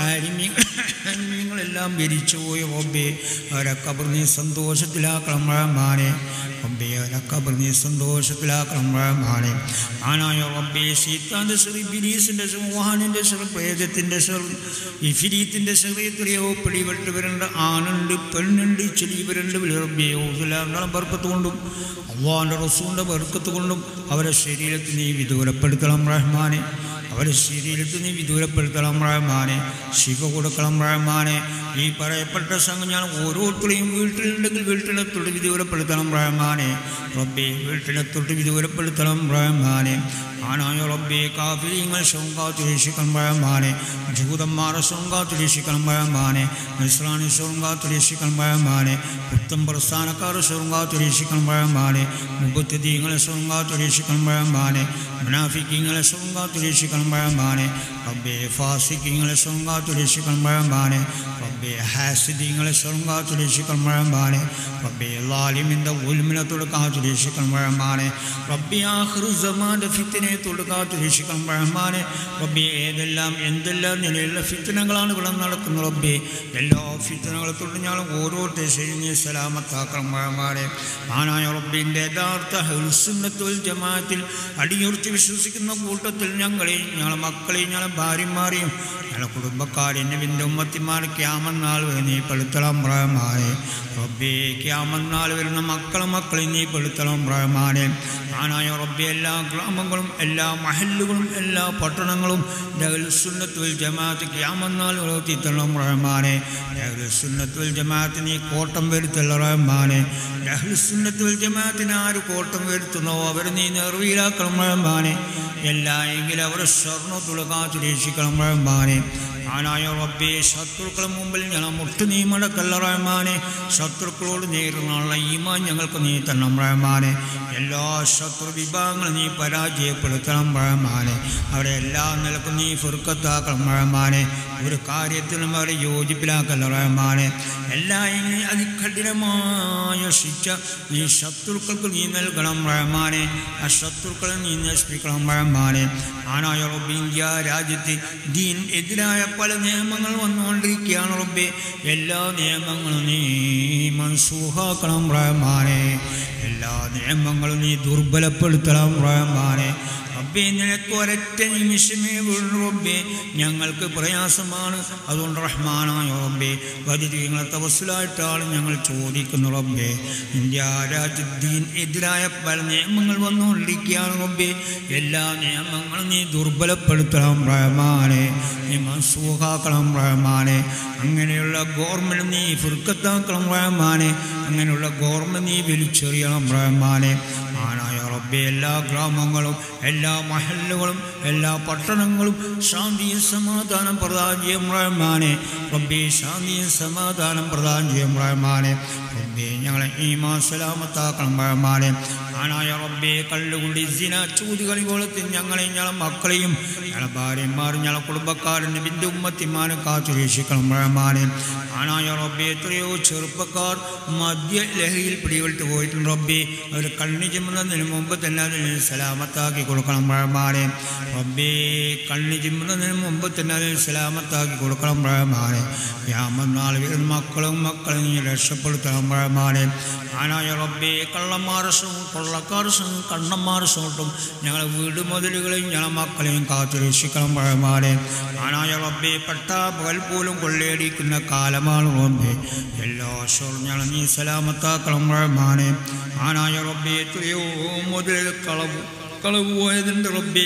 ആലിമീങ്ങളെല്ലാം ഭരിച്ചു പോയി റബ്ബേ അവരെ ഖബർ നീ സന്തോഷത്തിലാക്കണം റഹ്മാനെ. റബ്ബേ അവരെ ഖബർ നീ സന്തോഷത്തിലാക്കണം റഹ്മാനെ. ആനായ റബ്ബേ ശൈത്താന്റെ ശർ, ഇബ്ലീസിന്റെ ശർ, വാഹനന്റെ ശർ, പ്രേതത്തിന്റെ ശർ, ഇഫ്രീത്തിന്റെ ശർ, എത്രയോ പിടിപെട്ടവരുണ്ട്. ആണുണ്ട്, പെണ്ണുണ്ട്, ചെറിയവരുണ്ട്. റബ്ബേ ഓതുലാങ്ങളുടെ ബർക്കത്ത് കൊണ്ടും അല്ലാഹുവിന്റെ റസൂലിന്റെ ബർക്കത്ത് കൊണ്ടും അവരെ ശരീരത്തിൽ നീ വിദൂരപ്പെടുത്തണം റഹ്മാനെ. അവരെ ശരീരത്തിൽ നീ വിദൂരപ്പെടുത്തണം റഹ്മാനെ. ശിഫ കൊടുക്കണം റഹ്മാനെ. ഈ പറയപ്പെട്ട സംഘം ഞാൻ ഓരോരുത്തരെയും വീട്ടിലുണ്ടെങ്കിൽ വീട്ടിനെ തൊട്ട് വിദൂരപ്പെടുത്തണം റഹ്മാനെ. റബ്ബേ വീട്ടിനെ തൊട്ട് വിദൂരപ്പെടുത്തണം റഹ്മാനെ. ആനായ റബ്ബേ കാഫിരീങ്ങൾ ശൗങ്കാത്ത് രക്ഷിക്കണം റഹ്മാനെ. ജൂതന്മാരെ ശൗങ്കാത്ത് രക്ഷിക്കണം റഹ്മാനെ. നസ്രാനി ശൗങ്കാത്ത് രക്ഷിക്കണം റഹ്മാനെ. പുത്തൻ പ്രസ്ഥാനക്കാർ ശൗങ്കാത്ത് രക്ഷിക്കണം റഹ്മാനെ. മുബത്തദീങ്ങളെ ശൗങ്കാത്ത് രക്ഷിക്കണം റഹ്മാനെ. മുനാഫിക്കീങ്ങളെ ശൗങ്കാത്ത് രക്ഷിക്കണം റഹ്മാനെ. റബ്ബേ ഫാസിക്കീങ്ങളെ ശൗങ്കാത്ത് രക്ഷിക്കണം റഹ്മാനെ. റബ്ബേ ഹാസിദീങ്ങളെ ശൗങ്കാത്ത് രക്ഷിക്കണം റഹ്മാനെ. റബ്ബേ ലാലിമിന്റെ ഉൽമിനെ തൊടുക്കാത്ത് രക്ഷിക്കണം റഹ്മാനെ. റബ്ബേ ആഖിറു സമാന്റെ ഫിത്നയെ തൊടുക്കാത്ത് രക്ഷിക്കണം റഹ്മാനെ. റബ്ബേ ഏതെല്ലാം എന്തെല്ലാം നിലയിലുള്ള ഫിത്നകളാണ് ഇവിടെ നടക്കുന്നത് റബ്ബേ. എല്ലാ ഫിത്നകളെ തൊട്ട് ഞങ്ങൾ ഓരോരുത്തർ ശരീരം സലാമത്താക്കണം റഹ്മാനെ. ആനായ റബ്ബിന്റെ യഥാർത്ഥ അഹ്ലുസുന്നത്ത് വൽ ജമാഅത്തിൽ അടിയുറച്ച് വിശ്വസിക്കുന്ന കൂട്ടത്തിൽ ഞങ്ങളെയും ഞങ്ങളെ മക്കളെയും ഞങ്ങളെ ഭാര്യമാരെയും ഞങ്ങളെ കുടുംബക്കാരെയും നബിന്റെ ഉമ്മത്തിമാരെ ഖിയാമത്ത് നാൾ വരെ നീ പെടുത്തണം റഹ്മാനെ. റബ്ബേ ഖിയാമത്ത് നാൾ വരുന്ന മക്കളെ നീ പെടുത്തണം റഹ്മാനെ. ആനായ റബ്ബേ എല്ലാ ഗ്രാമങ്ങളും എല്ലാ മഹല്ലുകളും എല്ലാ പട്ടണങ്ങളും അഹ്ലുസുന്നത്ത് വൽ ജമാഅത്ത് ഖിയാമത്ത് നാൾ വരെ എത്തിത്തണം റഹ്മാനെ. അഹ്ലുസുന്നത്ത് വൽ ജമാഅത്ത് നീ കോട്ടം വരുത്തല്ല റഹ്മാനെ. അഹ്ലുസുന്നത്ത് വൽ ജമാഅത്തിന് ആര് കോട്ടം വരുത്തുന്നോ അവർ നീ നിർവീരാക്കണം റഹ്മാനെ. എല്ലാ എങ്കിലും അവരെ സ്വർണ്ണത്തുള്ള കാത്തു രക്ഷിക്കണം റഹ്മാനെ. ആനായ റബ്ബേ ശത്രുക്കളെ മുമ്പിൽ ഞങ്ങൾ മുട്ട് നീ മടക്കല്ല റഹ്മാനെ. ശത്രുക്കളോട് നേരിടുന്നുള്ള ഈമാൻ ഞങ്ങൾക്ക് നീ തരണം റഹ്മാനെ. എല്ലാ ശത്രു വിഭാഗങ്ങളും നീ പരാജയപ്പെടുത്തണം റഹ്മാനെ. അവിടെ എല്ലാ നിലക്കും നീ ഫുർക്കത്താക്കണം റഹ്മാനെ. ഒരു കാര്യത്തിലും അവരെ യോജിപ്പിലാക്കല്ല റഹ്മാനെ. എല്ലാവരും അതികഠിനമായ ശിക്ഷ നീ ശത്രുക്കൾക്ക് നീ നൽകണം റഹ്മാനെ. ആ ശത്രുക്കളെ നീ നശിപ്പിക്കണം റഹ്മാനെ. ആനായ റബ്ബേ ഇന്ത്യ രാജ്യത്ത് ദീൻ എതിരായ പല നിയമങ്ങൾ വന്നുകൊണ്ടിരിക്കുകയാണ് റബ്ബേ. എല്ലാ നിയമങ്ങളും നീ മൻസൂഹാക്കണം റഹ്മാനെ. എല്ലാ നിയമങ്ങളും നീ ദുർബലപ്പെടുത്തണം റഹ്മാനെ. റബ്ബേ നിനക്ക് ഒരൊറ്റ നിമിഷമേ വീഴുന്നു റബ്ബേ. ഞങ്ങൾക്ക് പ്രയാസമാണ്. അതുകൊണ്ട് റഹ്മാനായ റബ്ബേ ബദരീങ്ങളെ തവസ്സുലായിട്ടാണ് ഞങ്ങൾ ചോദിക്കുന്നു റബ്ബേ. ഇന്ത്യ രാജ്യത്തിന് എതിരായ പല നിയമങ്ങൾ വന്നുകൊണ്ടിരിക്കുകയാണ് റബ്ബേ. എല്ലാ നിയമങ്ങളും നീ ദുർബലപ്പെടുത്തണം റഹ്മാനെ. നീ മൻസൂഖാക്കണം റഹ്മാനെ. അങ്ങനെയുള്ള ഗവൺമെൻറ് നീ ഫിർക്കത്താക്കണം റഹ്മാനെ. അങ്ങനെയുള്ള ഗവൺമെൻറ് നീ വലിച്ചെറിയണം റഹ്മാനെ. ആനായ റബ്ബേ എല്ലാ ഗ്രാമങ്ങളും എല്ലാ മഹല്ലുകളും എല്ലാ പട്ടണങ്ങളും ശാന്തിയും സമാധാനം പ്രദാനം ചെയ്യും റഹ്മാനെ. റബ്ബേ ശാന്തിയും സമാധാനം പ്രദാനം ചെയ്യും റഹ്മാനെ. റബ്ബേ ഞങ്ങളെ ഈമാൻ സലാമത്താക്കണം റഹ്മാനെ. ആനായ റബ്ബേ കള്ളുകുടി സിന ചൂതുകളി പോലത്തെ ഞങ്ങളെയും ഞങ്ങളെ മക്കളെയും ഞങ്ങളെ ഭാര്യമാരും ഞങ്ങളെ കുടുംബക്കാരും നബിൻ്റെ ഉമ്മത്തിമാരും കാത്തുരക്ഷിക്കണം റഹ്മാനെ. ആനായ റബ്ബേ എത്രയോ ചെറുപ്പക്കാർ മദ്യ ലഹരിയിൽ പിടിപെട്ട് പോയിട്ടുണ്ട് റബ്ബേ. അവർ കണ്ണി ചിമ്മുന്നതിന് മുമ്പ് തന്നെ അതിന് സലാമത്താക്കി കൊടുക്കണം റഹ്മാനെ. റബ്ബേ കണ്ണി ചിമ്മുന്നതിന് മുമ്പ് തന്നെ അതിന് സലാമത്താക്കി കൊടുക്കണം റഹ്മാനെ. യാമനാൾ വരുന്ന മക്കളും നീ രക്ഷപ്പെടുത്തണം റഹ്മാനെ. ആനായ റബ്ബേ കള്ളന്മാരുടെ കൊള്ളക്കാരുടെ കണ്ണന്മാരുടെ സോട്ടും ഞങ്ങളെ വീട് മുതലുകളെയും ഞങ്ങളെ മക്കളെയും കാത്തുരക്ഷിക്കണം റഹ്മാനെ. ആനായ റബ്ബേ പട്ടാ പകൽ പോലും കൊള്ളയടിക്കുന്ന കാലമാണ് റബ്ബേ. എല്ലാ ഷോറും ഞങ്ങൾ നീ സലാമത്താക്കണം റഹ്മാനെ. ആനായ റബ്ബേ എത്രയോ മുതൽ കളവ് പോയതുണ്ട് റബ്ബേ.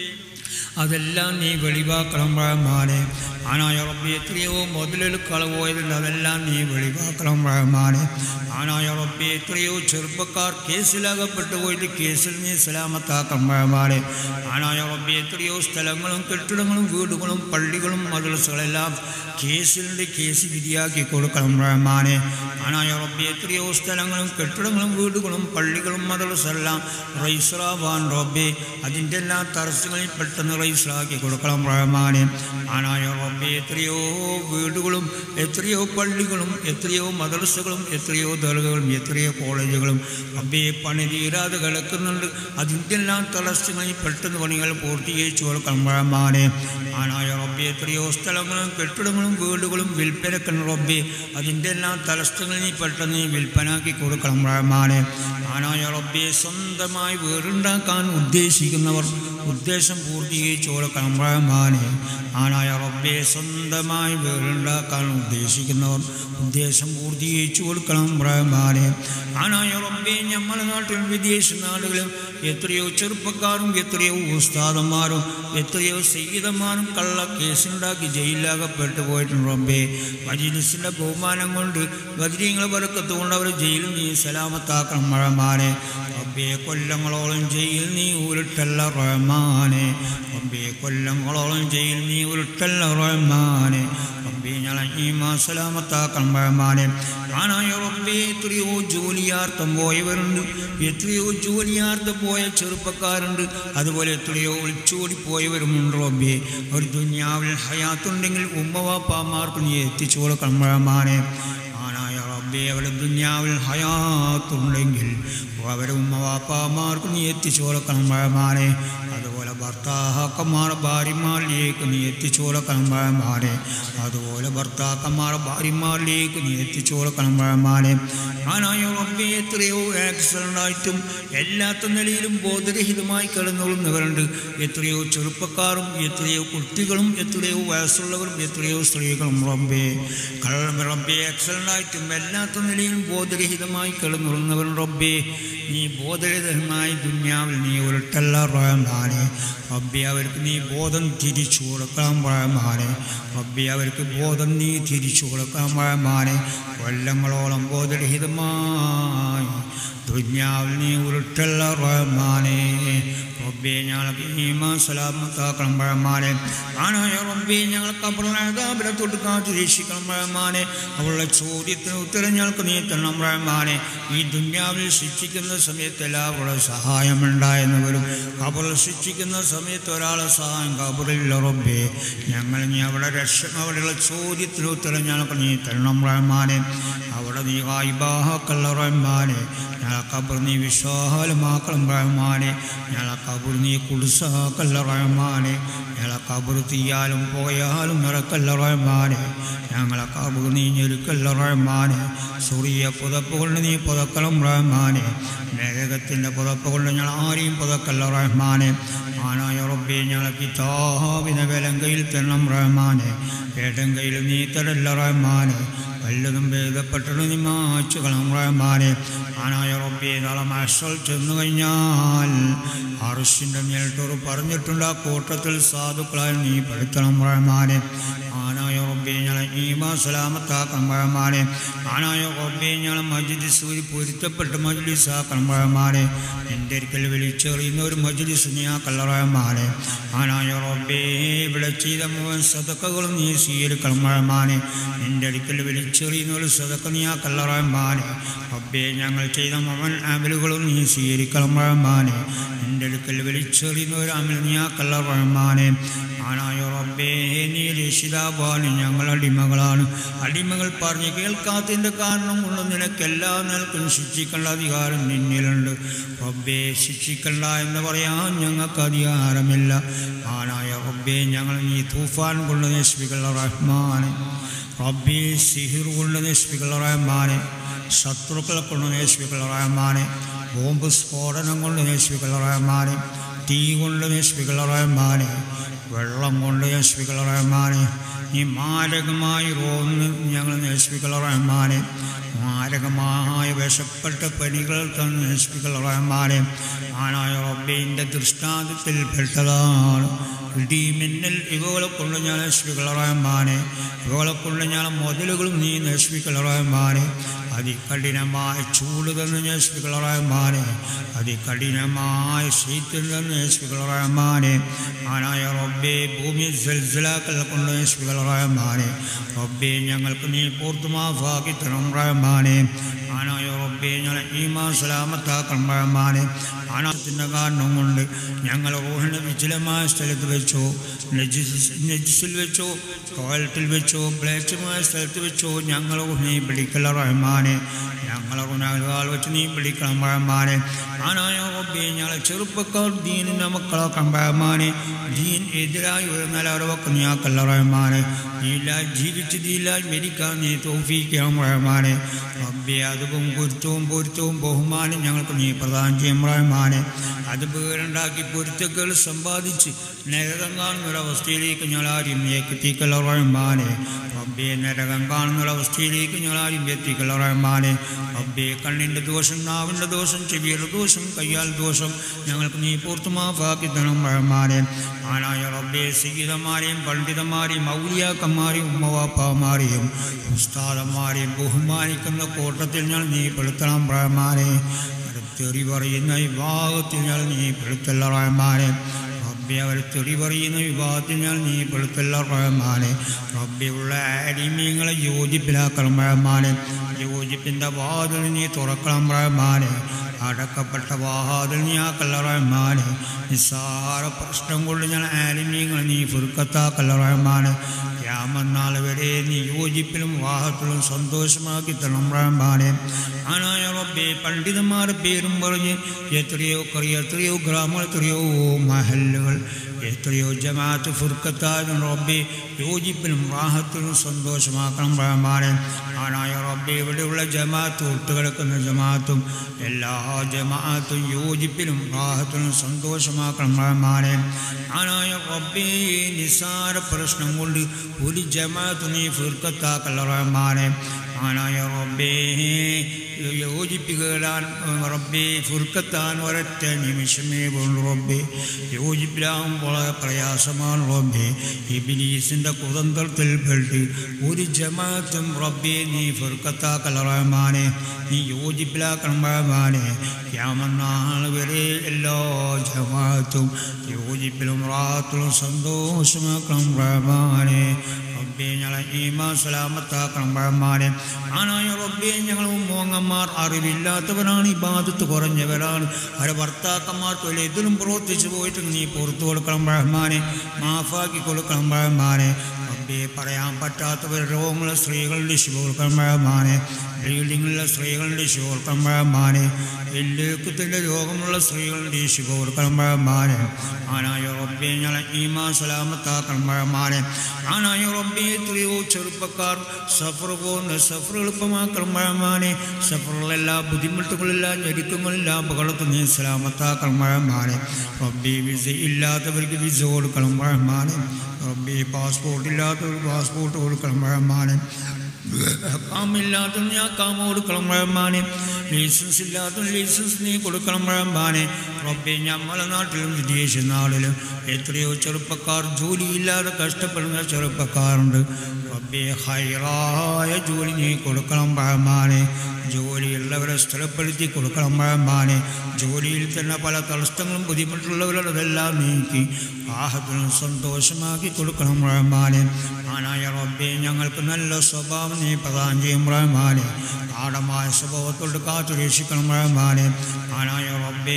അതെല്ലാം നീ വെളിവാക്കണം റഹ്മാനെ. ആനായ റബ്ബേ എത്രയോ മുതലിൽ കളവ് പോയതുണ്ട്. അതെല്ലാം നീ വെളിവാക്കണം റഹ്മാനെ. ആനായ റബ്ബേ എത്രയോ ചെറുപ്പക്കാർ കേസിലകപ്പെട്ടു പോയിട്ട് കേസിൽ നീ സലാമത്താക്കണം റഹ്മാനെ. ആനായ റബ്ബേ എത്രയോ സ്ഥലങ്ങളും കെട്ടിടങ്ങളും വീടുകളും പള്ളികളും മദ്രസകളെല്ലാം കേസിൻ്റെ കേസ് വിധിയാക്കി കൊടുക്കണം റഹ്മാനെ. ആനായ റബ്ബേ എത്രയോ സ്ഥലങ്ങളും കെട്ടിടങ്ങളും വീടുകളും പള്ളികളും മദ്രസെല്ലാം റൈസ്ലാവാൻ റബ്ബേ അതിൻ്റെ എല്ലാ തടസ്സങ്ങളിൽ പെട്ടെന്ന് റൈസ്ലാക്കി കൊടുക്കണം റഹ്മാനെ. ആനായ റബ്ബേ എത്രയോ വീടുകളും എത്രയോ പള്ളികളും എത്രയോ മദ്രസകളും എത്രയോ ദർഗകളും എത്രയോ കോളേജുകളും റബ്ബേ പണി തീരാതെ കിടക്കുന്നുണ്ട്. അതിൻ്റെ എല്ലാം തടസ്സങ്ങളിൽ പെട്ടെന്ന് പണികൾ പൂർത്തീകരിച്ചു കൊടുക്കണം റഹ്മാനെ. ആനായ റബ്ബേ എത്രയോ സ്ഥലങ്ങളും കെട്ടിടങ്ങളും വീടുകളും വിൽപ്പനക്കണം റബ്ബേ അതിൻ്റെ എല്ലാം തലസ്ഥങ്ങളിൽ പെട്ടെന്ന് വിൽപ്പനാക്കി കൊടുക്കണം റഹ്മാനെ. ആനായ റബ്ബേ സ്വന്തമായി വീടുണ്ടാക്കാൻ ഉദ്ദേശിക്കുന്നവർ ഉദ്ദേശം പൂർത്തീകരിച്ചു കൊടുക്കണം റഹ്മാനെ. ആനായ റബ്ബേ സ്വന്തമായി വീടുണ്ടാക്കാൻ ഉദ്ദേശിക്കുന്നവർ ഉദ്ദേശം പൂർത്തീകരിച്ചു കൊടുക്കണം റഹ്മാനെ. ആനായ റബ്ബേ നമ്മുടെ നാട്ടിൽ വിദേശ നാടുകളിലും എത്രയോ ചെറുപ്പക്കാരും എത്രയോ ഉസ്താദന്മാരും എത്രയോ സയ്യിദന്മാരും കള്ള കേസുണ്ടാക്കി ജയിലിലാകപ്പെട്ടു പോയിട്ടുണ്ട് റബ്ബേ. മജ്‌ലിസിൻ്റെ ബഹുമാനം കൊണ്ട് ബദരീങ്ങളെ ബറക്കത്ത് കൊണ്ട് അവർ ജയിലിൽ നീ സലാമത്താക്കണം റഹ്മാനെ. റബ്ബേ കൊല്ലങ്ങളോളം ജയിൽ നീ ഉരുട്ടല്ല റഹ്മാനെ. റബ്ബേ കൊല്ലങ്ങളോളം ജയിൽ നീ ഉരുട്ടല്ല റഹ്മാനെ. റബ്ബേ ഞങ്ങളെ ഈമാൻ സലാമത്താക്കണം റഹ്മാനെ. ആനായ റബ്ബേ എത്രയോ ജോലിയാർത്ഥം പോയവരുണ്ട്. എത്രയോ ജോലിയാർത്ഥം പോയ ചെറുപ്പക്കാരുണ്ട്. അതുപോലെ എത്രയോ ഒളിച്ചോടി പോയവരുമുണ്ട് റബ്ബേ. ഒരു ദുനിയാവിൽ ഹയാത്തുണ്ടെങ്കിൽ ഉമ്മവാപ്പാമാർക്ക് നീ എത്തിച്ചു കൊടുക്കണം റഹ്മാനെ. ആനായ റബ്ബേ അവരുടെ ദുനിയാവിൽ ഹയാത്തുണ്ടെങ്കിൽ അവരെ ഉമ്മവാപ്പാമാർക്ക് നീ എത്തിച്ചു കൊടുക്കണം റഹ്മാനെ. അതുപോലെ ഭർത്താക്കന്മാർ ഭാര്യമാരിലേക്ക് നീ എത്തിച്ചു കൊടുക്കണം റഹ്മാനെ. അതുപോലെ ഭർത്താക്കന്മാർ ഭാര്യമാരിലേക്ക് നീ എത്തിച്ചു കൊടുക്കണം റഹ്മാനെ. ആനായ റബ്ബേ എത്രയോ ആക്സിഡൻ്റായിട്ടും എല്ലാത്ത നിലയിലും ബോധരഹിതമായി കിടന്നുകൊള്ളുന്നവരുണ്ട്. എത്രയോ ചെറുപ്പക്കാരും എത്രയോ കുട്ടികളും എത്രയോ വയസ്സുള്ളവരും എത്രയോ സ്ത്രീകളും റബ്ബേ റബ്ബേ ആക്സിഡൻ്റായിട്ടും എല്ലാത്ത നിലയിലും ബോധരഹിതമായി കിടന്നുകൊള്ളുന്നവരും റബ്ബേ നീ ബോധരഹിതമായി ദുനിയാവിൽ നീ ഉരുട്ടല്ല റഹ്മാനെ. റബ്ബേ അവർക്ക് നീ ബോധം തിരിച്ചു കൊടുക്കണം റഹ്മാനെ. റബ്ബേ അവർക്ക് ബോധം നീ തിരിച്ചു കൊടുക്കണം റഹ്മാനെ. കൊല്ലങ്ങളോളം ബോധരഹിതമായി ദുനിയാവിൽ നീ ഉരുട്ടല്ല റഹ്മാനെ. റബ്ബേ ഞങ്ങൾക്ക് ഈമാൻ സലാമത്താക്കണം റഹ്മാനെ. ആനായ റബ്ബേ ഞങ്ങൾ ഖബറിൽ അദാബിനെ തൊട്ട് കാത്തു രക്ഷിക്കണം റഹ്മാനെ. അവളുടെ ചോദ്യത്തിന് ഉത്തരം ഞങ്ങൾക്ക് നീ തരണം റഹ്മാനെ. ഈ ദുനിയാവിൽ ശിക്ഷിക്കുന്ന സമയത്ത് എല്ലാവരുടെ സഹായമുണ്ടായെന്നവരും ഖബറിൽ ശിക്ഷിക്കുന്ന സമയത്ത് ഒരാളെ സഹായം ഖബറില്ല റബ്ബേ. ഞങ്ങൾ നീ അവിടെയുള്ള ചോദ്യത്തിന് ഉത്തരം ഞങ്ങൾക്ക് നീ തരണം റഹ്മാനെ. അവിടെ നീ ഗായിബാക്കല്ല റഹ്മാനെ. ഞങ്ങളെ ഖബർ നീ വിശാലമാക്കണം റഹ്മാനെ. ഞങ്ങളെ ഖബർ നീ കുൽസാക്കല്ല റഹ്മാനെ. ഞങ്ങളെ ഖബർ തീയാലും പോയാലും നിറക്കല്ല റഹ്മാനെ. ഞങ്ങളെ ഖബർ നീ ഞെരുക്കല്ല റഹ്മാനെ. സൂറിയ പുതപ്പ് കൊണ്ട് നീ പുതക്കണം റഹ്മാനെ. മേഘത്തിൻ്റെ പുതപ്പ് കൊണ്ട് ഞങ്ങൾ ആരെയും പുതക്കല്ല റഹ്മാനെ. ആനായ റബ്ബേ ഞങ്ങളെ കിതാബിനെ വലങ്കയിൽ തരണം റഹ്മാനെ. ഏടങ്കയിൽ നീ തരല്ല റഹ്മാനെ. വല്ലതും ഭേദപ്പെട്ടത് നീ മാച്ചു കളണം റഹ്മാനെ. ആനായ റബ്ബേ നാളെ മഹ്ശറിൽ ചെന്നു കഴിഞ്ഞാൽ അർശിൻ്റെ മേൽട്ടോറ് പറഞ്ഞിട്ടുണ്ട്, ആ കൂട്ടത്തിൽ സാധുക്കളായി നീ പെടുത്തണം റഹ്മാനെ. ആനായ റബ്ബേ ഞങ്ങളെ ഈമാൻ സലാമത്താക്കണം റഹ്മാനെ. ആനായ റബ്ബേ ഞങ്ങളെ മജ്ലിസ് ഒരു പൊരുത്തപ്പെട്ട മജ്ലിസാക്കണം റഹ്മാനെ. എൻ്റെ ഒരിക്കൽ വിളിച്ചെറിയുന്ന ഒരു മജ്ലിസ് നീ ആക്കല്ല റഹ്മാനെ. ആനായ റബ്ബേ ഇവിടെ ചെയ്ത മുഴുവൻ സദഖകളും നീ സ്വീകരിക്കണം റഹ്മാനെ. എൻ്റെ ഒരിക്കൽ വിളിച്ചെറിയുന്ന ഒരു സദഖ നീ ആക്കല്ല റഹ്മാനെ. റബ്ബേ ഞങ്ങൾ ചെയ്ത മുഴുവൻ അമലുകളും നീ സ്വീകരിക്കണം റഹ്മാനെ. എൻ്റെ ഒരിക്കൽ വിളിച്ചെറിയുന്ന ഒരു അമൽ നീ ആക്കല്ല റഹ്മാനെ. ആനായ റബ്ബേ നീ രക്ഷിതാവാണ്, ഞങ്ങൾ അടിമകളാണ്. അടിമകൾ പറഞ്ഞ് കേൾക്കാത്തതിൻ്റെ കാരണം കൊണ്ട് നിനക്കെല്ലാം നിൽക്കും ശിക്ഷിക്കേണ്ട അധികാരം നിന്നിലുണ്ട് റബ്ബേ. ശിക്ഷിക്കണ്ട എന്ന് പറയാൻ ഞങ്ങൾക്ക് അധികാരമില്ല. ആനായ റബ്ബേ ഞങ്ങൾ നീ തൂഫാൻ കൊണ്ട് നശിപ്പിക്കല്ല റഹ്മാനെ. റബ്ബേ സിഹിർ കൊണ്ട് നശിപ്പിക്കല്ല റഹ്മാനെ. ശത്രുക്കളെ കൊണ്ട് നശിപ്പിക്കല്ല റഹ്മാനെ. ബോംബ് സ്ഫോടനം കൊണ്ട് നശിപ്പിക്കല്ല റഹ്മാനെ. തീ കൊണ്ട് നശിപ്പിക്കല്ല റഹ്മാനെ. വെള്ളം കൊണ്ട് നശിപ്പിക്കല്ല റഹ്മാനെ. ഈ മാരകമായി റോന്ന് ഞങ്ങൾ നശിപ്പിക്കല്ല റഹ്മാനെ. മാരകമായ വിഷപ്പെട്ട പനികൾ തന്നെ നശിപ്പിക്കല്ല റഹ്മാനെ. ആനായ റബ്ബിൻ്റെ ദൃഷ്ടാന്തത്തിൽ പെട്ടതാണ് ഇടിമിന്നൽ. ഇവകളെ കൊണ്ട് ഞാൻ നശിപ്പിക്കല്ല റഹ്മാനെ. ഇവകളെ കൊണ്ട് ഞാൻ മുതലുകളും നീ നശിപ്പിക്കല്ല റഹ്മാനെ. അതികഠിനമായ ചൂട് തന്നെ നശിപ്പിക്കല്ല റഹ്മാനെ. അതികഠിനമായ ശൈത്യം തന്നെ നശിപ്പിക്കല്ല റഹ്മാനെ. ആനായ റബ്ബേ ഭൂമി സൽസലാക്കളെ കൊണ്ട് നശിപ്പിക്കല്ല റഹ്മാനെ. റബ്ബേ ഞങ്ങൾക്ക് നീ പൂർത്ത് മാഫാക്കി തരണം റഹ്മാനെ. ആനായ റബ്ബേ ഞങ്ങളെ ഈമാൻ സലാമത്താക്കണം റഹ്മാനെ. ആനാത്തിൻ്റെ കാരണം കൊണ്ട് ഞങ്ങൾ റൂഹിനെ വിചലമായ സ്ഥലത്ത് വെച്ചോ, നജിസിൽ വെച്ചോ, ടോയ്ലറ്റിൽ വെച്ചോ, ബ്ലേച്ചുമായ സ്ഥലത്ത് വെച്ചോ ഞങ്ങൾ നീ പിടിക്കല്ല റഹ്മാനെ. ഞങ്ങളെ ഗുണാലുകൾ വെച്ച് നീ പിടിക്കണം റഹ്മാനെ. ആനായ റബ്ബേ ഞങ്ങളെ ചെറുപ്പക്കാർ ദീനിൻ്റെ മക്കളാക്കണം റഹ്മാനെ. ദീൻ എതിരായി വരുന്നാൽ അവരൊക്കെ നീ ആക്കല്ല റഹ്മാനെ. ദീലായി ജീവിച്ച് ദീലായി മരിക്കാൻ നീ തൗഫീഖ് റഹ്മാനെ. റബ്ബേ അതും പൊരുത്തവും ബഹുമാനം ഞങ്ങൾക്ക് നീ പ്രദാനം ചെയ്യും റഹ്മാനെ. അത് പേരുണ്ടാക്കി പൊരുത്തങ്ങൾ സമ്പാദിച്ച് നരകം കാണുന്നൊരവസ്ഥയിലേക്ക് ഞങ്ങൾ ആരും എത്തിക്കല്ല റഹ്മാനെ. റബ്ബേ നരകം കാണുന്നൊരവസ്ഥയിലേക്ക് ഞങ്ങൾ ആരും എത്തിക്കല്ല റഹ്മാനെ. റബ്ബേ കണ്ണിൻ്റെ ദോഷം, നാവിൻ്റെ ദോഷം, ചെവിയുടെ ദോഷം, കയ്യാൽ ദോഷം ഞങ്ങൾക്ക് നീ പൂർത്ത് മാഫാക്കി തരണം റഹ്മാനെ. ആനായ റബ്ബേ സയ്യിദന്മാരെയും പണ്ഡിതന്മാരെയും ഔലിയാക്കന്മാരെയും ഉമ്മവാപ്പമാരെയും ഉസ്താദന്മാരെയും ബഹുമാനിക്കുന്ന കൂട്ടത്തിൽ ഞങ്ങൾ നീ പെടുത്തണം റഹ്മാനെ. തെറി പറയുന്ന വിഭാഗത്തിൽ ഞങ്ങൾ നീ പെടുത്തല്ല റഹ്മാനെ. റബ്ബെ അവർ തെറി പറയുന്ന വിഭാഗത്തിൽ ഞങ്ങൾ നീ പെടുത്തല്ല റഹ്മാനെ. റബ്ബെ ഉള്ള അടിമീങ്ങളെ യോജിപ്പിലാക്കണം റഹ്മാനെ. യോജിപ്പിൻ്റെ വാതിൽ നീ തുറക്കണം റഹ്മാനെ. അടക്കപ്പെട്ട വാതിൽ നീ ആക്കല്ല റഹ്മാനെ. നിസ്സാര പ്രശ്നം കൊണ്ട് ഞാൻ ആലിമീങ്ങളെ നീ ഫുർക്കത്താക്കല്ല റഹ്മാനെ. ഖിയാമത്ത് വരെ നീ യോജിപ്പിലും വാഹത്തിലും സന്തോഷമാക്കി തരണം റഹ്മാനെ. ആനായ റബ്ബേ പണ്ഡിതന്മാരുടെ പേരും പറഞ്ഞ് എത്രയോ കറിയ, എത്രയോ ഗ്രാമങ്ങൾ, എത്രയോ മഹല്ലുകൾ, എത്രയോ ജമാഅത്ത് ഫുർക്കത്തായ റബ്ബേ യോജിപ്പിലും വാഹത്തിലും സന്തോഷമാക്കണം റഹ്മാനെ. ആനായ റബ്ബേ ഇവിടെയുള്ള ജമാഅത്ത്, ഒട്ടുകിടക്കുന്ന ജമാഅത്തും എല്ലാ ജമാഅത്തും യോജിപ്പിലും വാഹത്തിലും സന്തോഷമാക്കണം റഹ്മാനെ. ആനായ റബ്ബേ നിസ്സാര പ്രശ്നം കൊണ്ട് ഒരു ജമാഅത്ത് നീ ഫുർക്കത്താക്കല്ല റഹ്മാനെ. ആനായ റബ്ബേ യോജിപ്പിക്കാൻ റബ്ബേ ഫുർക്കത്താൻ ഒരൊറ്റ നിമിഷമേ പോലും റബ്ബേ യോജിപ്പിലാകും വളരെ പ്രയാസമാണ് റബ്ബേ ഇബ്ലീസിൻ്റെ കുതന്ത്രത്തിൽപ്പെട്ട് ഒരു ജമാഅത്തും റബ്ബേ നീ ഫുർക്കത്താക്കൽ റഹ്മാനെ നീ യോജിപ്പിലാക്കണം റഹ്മാനെ ഖിയാമത്ത് വരെ എല്ലാ ജമാഅത്തും യോജിപ്പിലും റാഹത്തിലും സന്തോഷമാക്കണം റഹ്മാനെ റബ്ബേ ഞങ്ങളെ ഈമാൻ സലാമത്താക്കണം റഹ്മാനെ ആനായ റബ്ബേ ഞങ്ങൾ മോങ്ങന്മാർ അറിവില്ലാത്തവരാണ് ഇബാദത്ത് കുറഞ്ഞവരാണ് അവരെ ഭർത്താക്കന്മാർക്ക് വലിയ ഇതിലും പ്രവർത്തിച്ചു പോയിട്ട് നീ പുറത്തു കൊടുക്കണം റഹ്മാനെ മാഫാക്കി കൊടുക്കണം റഹ്മാനെ റബ്ബേ പറയാൻ പറ്റാത്തവർ രോഗമുള്ള സ്ത്രീകളുടെ ശിവ കൊടുക്കണം റഹ്മാനെ ബ്ലീഡിങ്ങുള്ള സ്ത്രീകളുടെ ശിവ കൊടുക്കണം റഹ്മാനെ എല്ലേക്കത്തിൻ്റെ രോഗമുള്ള സ്ത്രീകളുടെ ശിവ കൊടുക്കണം റഹ്മാനെ ആനായ റബ്ബേ ഞങ്ങളെ ഈമാൻ സലാമത്താക്കണം റഹ്മാനെ ആനായ റബ്ബേ എത്രയോ ചെറുപ്പക്കാർ സഫർ പോകുന്ന സഫർ എളുപ്പമാക്കണം റഹ്മാനെ സഫറിലെല്ലാ ബുദ്ധിമുട്ടുകളില്ല ഞെരുക്കങ്ങളില്ല അപകടത്തിൽ നീ സലാമത്താക്കണം റഹ്മാനെ റബ്ബേ വിസ ഇല്ലാത്തവർക്ക് വിസ കൊടുക്കണം റഹ്മാനെ റബ്ബേ പാസ്പോർട്ട് ഇല്ലാത്തവർക്ക് പാസ്പോർട്ട് കൊടുക്കണം റഹ്മാനെ കാമില്ലാത്ത ഞാൻ കാമ കൊടുക്കണം റഹ്മാനെ ലൈസൻസ് ഇല്ലാത്ത ലൈസൻസ് നീ കൊടുക്കണം റഹ്മാനെ റബ്ബേ നമ്മളെ നാട്ടിലും വിദേശ നാളിലും എത്രയോ ചെറുപ്പക്കാർ ജോലിയില്ലാതെ കഷ്ടപ്പെടുന്ന ചെറുപ്പക്കാരുണ്ട് റബ്ബേ ഹൈറായ ജോലി നീ കൊടുക്കണം റഹ്മാനെ ജോലിയുള്ളവരെ സ്ഥലപ്പെടുത്തി കൊടുക്കണം റഹ്മാനെ ജോലിയിൽ തന്നെ പല തടസ്സങ്ങളും ബുദ്ധിമുട്ടുള്ളവരതെല്ലാം നീക്കി ആഹത്തിനും സന്തോഷമാക്കി കൊടുക്കണം റഹ്മാനെ ആനായ റബ്ബേ ഞങ്ങൾക്ക് നല്ല സ്വഭാവം നീ പ്രദാനം ചെയ്യും റഹ്മാനെ ആടമായ സ്വഭാവത്തോട് കാത്തു രക്ഷിക്കണം റഹ്മാനെ ആനായ റബ്ബേ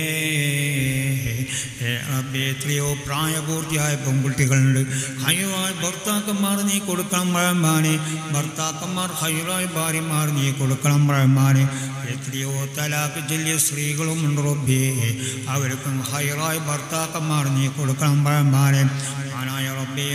റബ്ബേ എത്രയോ പ്രായപൂർത്തിയായ പെൺകുട്ടികളുണ്ട് ഹൈറായ ഭർത്താക്കന്മാർ നീ കൊടുക്കണം റഹ്മാനെ ഭർത്താക്കന്മാർ ഹൈറായ ഭാര്യമാർ നീ കൊടുക്കണം റഹ്മാനെ എത്രയോ തലാക്ക് ചൊല്ലിയ സ്ത്രീകളും ഉണ്ട് റബ്ബേ അവർക്കും ഹൈറായ ഭർത്താക്കന്മാർ നീ കൊടുക്കണം റഹ്മാനെ ആനായ റബ്ബേ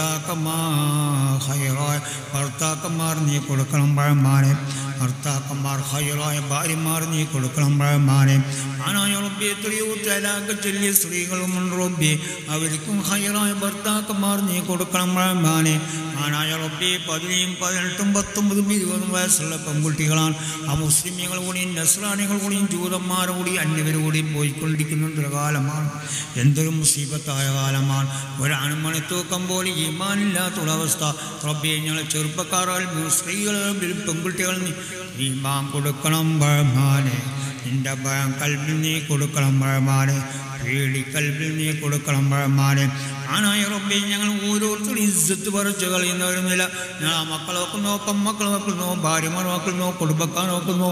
ഹൈറായ ഭർത്താക്കന്മാർ നീ കൊടുക്കണം റഹ്മാനെ ഭർത്താക്കന്മാർ ഹൈറായ ഭാര്യമാർ നീ കൊടുക്കണം റഹ്മാനെ ആനായ റബ്ബേ എത്രയോ തലാക്ക് ചൊല്ലിയ സ്ത്രീകളും ഉണ്ട് റബ്ബേ അവർക്കും ഹൈറായ ഭർത്താക്കന്മാർ നീ കൊടുക്കണം റഹ്മാനെ ആനായ റബ്ബേ 17, 18, 19, 20 വയസ്സുള്ള പെൺകുട്ടികളാണ് ആ മുസ്ലിമുകൾ കൂടിയും നസ്രാനികൾ കൂടിയും ജൂതന്മാർ കൂടി അന്യവർ കൂടിയും പോയിക്കൊണ്ടിരിക്കുന്ന കാലമാണ് എന്തൊരു മുസീബത്തായ കാലമാണ് ഒരാണും മണിത്തൂക്കം പോലെ ഈമാനില്ലാത്തൊരവസ്ഥ റബ്ബേ ഞങ്ങൾ ചെറുപ്പക്കാരാൽ സ്ത്രീകൾ പെൺകുട്ടികൾ ഈമാൻ കൊടുക്കണം റഹ്മാനെ നിന്റെ ഭയം കൽബിൽ നീ കൊടുക്കണം റഹ്മാനെ പേടി കൽബിൽ നീ കൊടുക്കണം റഹ്മാനെ ആനായ റബ്ബേ ഞങ്ങൾ ഓരോരുത്തരും ഇസ്സത്ത് പറിച്ച് കളയുന്നവരുന്നില്ല ഞങ്ങൾ ആ മക്കളെ നോക്കുന്നോ പെൺമക്കളെ നോക്കുന്നോ ഭാര്യമാർ നോക്കുന്നോ കുടുംബക്കാർ നോക്കുന്നോ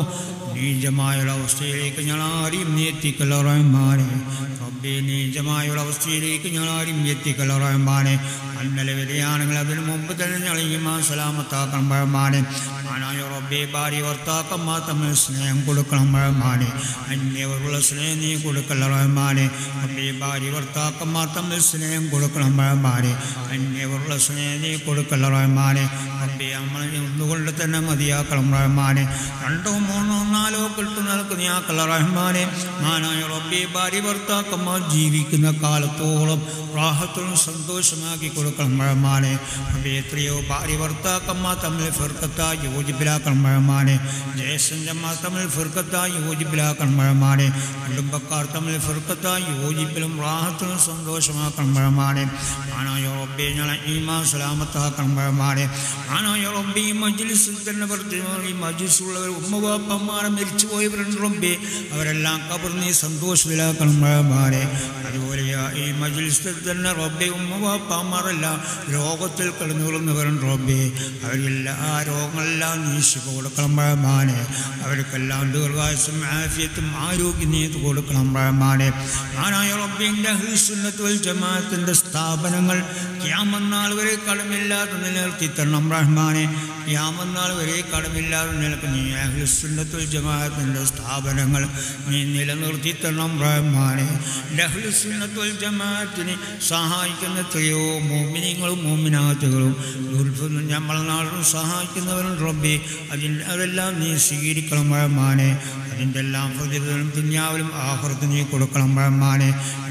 നീചമായൊരവസ്ഥയിലേക്ക് ഞങ്ങൾ ആരെയും നീ എത്തിക്കല്ല റഹ്മാനെ റബ്ബേ നീചമായൊരവസ്ഥയിലേക്ക് ഞങ്ങൾ ആരെയും എത്തിക്കല്ല റഹ്മാനെ അന്നലെ വരെയാണെങ്കിൽ അതിന് മുമ്പ് തന്നെ ഞങ്ങൾ ഈമാൻ സലാമത്താക്കണം റഹ്മാനെ ആനായ റബ്ബേ ഭാര്യ ഭർത്താക്കന്മാർ തമ്മിൽ സ്നേഹം കൊടുക്കണം റഹ്മാനെ അന്യവരുള്ള സ്നേഹം നീ കൊടുക്കല്ല റഹ്മാനെ റബ്ബേ ഭാര്യ ഭർത്താക്കന്മാർ തമ്മിൽ സ്നേഹം കൊടുക്കണം റഹ്മാനെ അന്യവരുള്ള സ്നേഹം നീ കൊടുക്കല്ല റഹ്മാനെ റബ്ബേ നമ്മൾ ഒന്നുകൊണ്ട് തന്നെ മതിയാക്കണം റഹ്മാനെ 2, 3, 4 കിട്ടുന്നവർക്ക് നീ ആക്കല്ല റഹ്മാനെ ആനായ റബ്ബേ ഭാര്യ ഭർത്താക്കന്മാർ ജീവിക്കുന്ന കാലത്തോളം റാഹത്തും സന്തോഷമാക്കി കൊടുക്കണം റഹ്മാനെ റബ്ബേ എത്രയോ ഭാര്യ ഭർത്താക്കന്മാർ തമ്മിൽ ഫിർഖത്തായി യോജിപ്പിലാക്കണം റഹ്മാനെ ജ്യേഷ്ഠന്മാർ തമ്മിൽ ഫിർഖത്തായി യോജിപ്പിലാക്കണം റഹ്മാനെ കുടുംബക്കാർ തമ്മിൽ ഫിർഖത്തായി യോജിപ്പിലും റാഹത്തിലും സന്തോഷമാക്കണം റഹ്മാനെ ആനായ റബ്ബേ ഞങ്ങളെ ഈമാൻ സലാമത്താക്കണം റഹ്മാനെ ആനായ റബ്ബേ ഈ മജ്ലിസിൽ തന്നെ ഈ മജ്ലിസുള്ളവർ ഉമ്മവാപ്പന്മാരെ മരിച്ചു പോയവരുണ്ട് റബ്ബേ അവരെല്ലാം ഖബർ നീ സന്തോഷത്തിലാക്കണം റഹ്മാനെ അതുപോലെ ഈ മജ്ലിസിൽ തന്നെ റബ്ബേ ഉമ്മവാപ്പന്മാരെല്ലാം രോഗത്തിൽ കിടന്നുകൊള്ളുന്നവരുണ്ട് റബ്ബേ അവരെല്ലാം ആ രോഗങ്ങളെല്ലാം നീ ശിഫ കൊടുക്കണം റഹ്മാനെ അവർക്കെല്ലാം ദീർഘായുസ്സും ആഫിയത്തും ആരോഗ്യം നീ കൊടുക്കണം റഹ്മാനെ ആനായ റബ്ബിൻ്റെ അഹ്ലു സുന്നത്ത് വൽ ജമാഅത്തിൻ്റെ സ്ഥാപനങ്ങൾ ഖിയാമത്ത് നാൾ വരെ കടമില്ലാതെ നിലനിർത്തി തരണം റഹ്മാനെ ഖിയാമത്ത് നാൾ വരെ കടമില്ലാതെ നിലക്ക് നീ അഹ്ലു സുന്നത്ത് വൽ ജമാഅത്തിൻ്റെ സ്ഥാപനങ്ങൾ നീ നിലനിർത്തി തരണം റഹ്മാനെ അഹ്ലു സുന്നത്ത് വൽ ജമാഅത്തിനെ സഹായിക്കുന്ന എത്രയോ മുഅ്മിനീങ്ങളും മുഅ്മിനാത്തുകളും ഗൾഫിലും നമ്മളെ നാടും സഹായിക്കുന്നവരും റബ്ബേ അതെല്ലാം നീ സ്വീകരിക്കണം റഹ്മാനെ അതിൻ്റെ എല്ലാം പ്രതിഫലം ദുനിയാവിലും ആഖിറത്തും നീ കൊടുക്കണം റഹ്മാനെ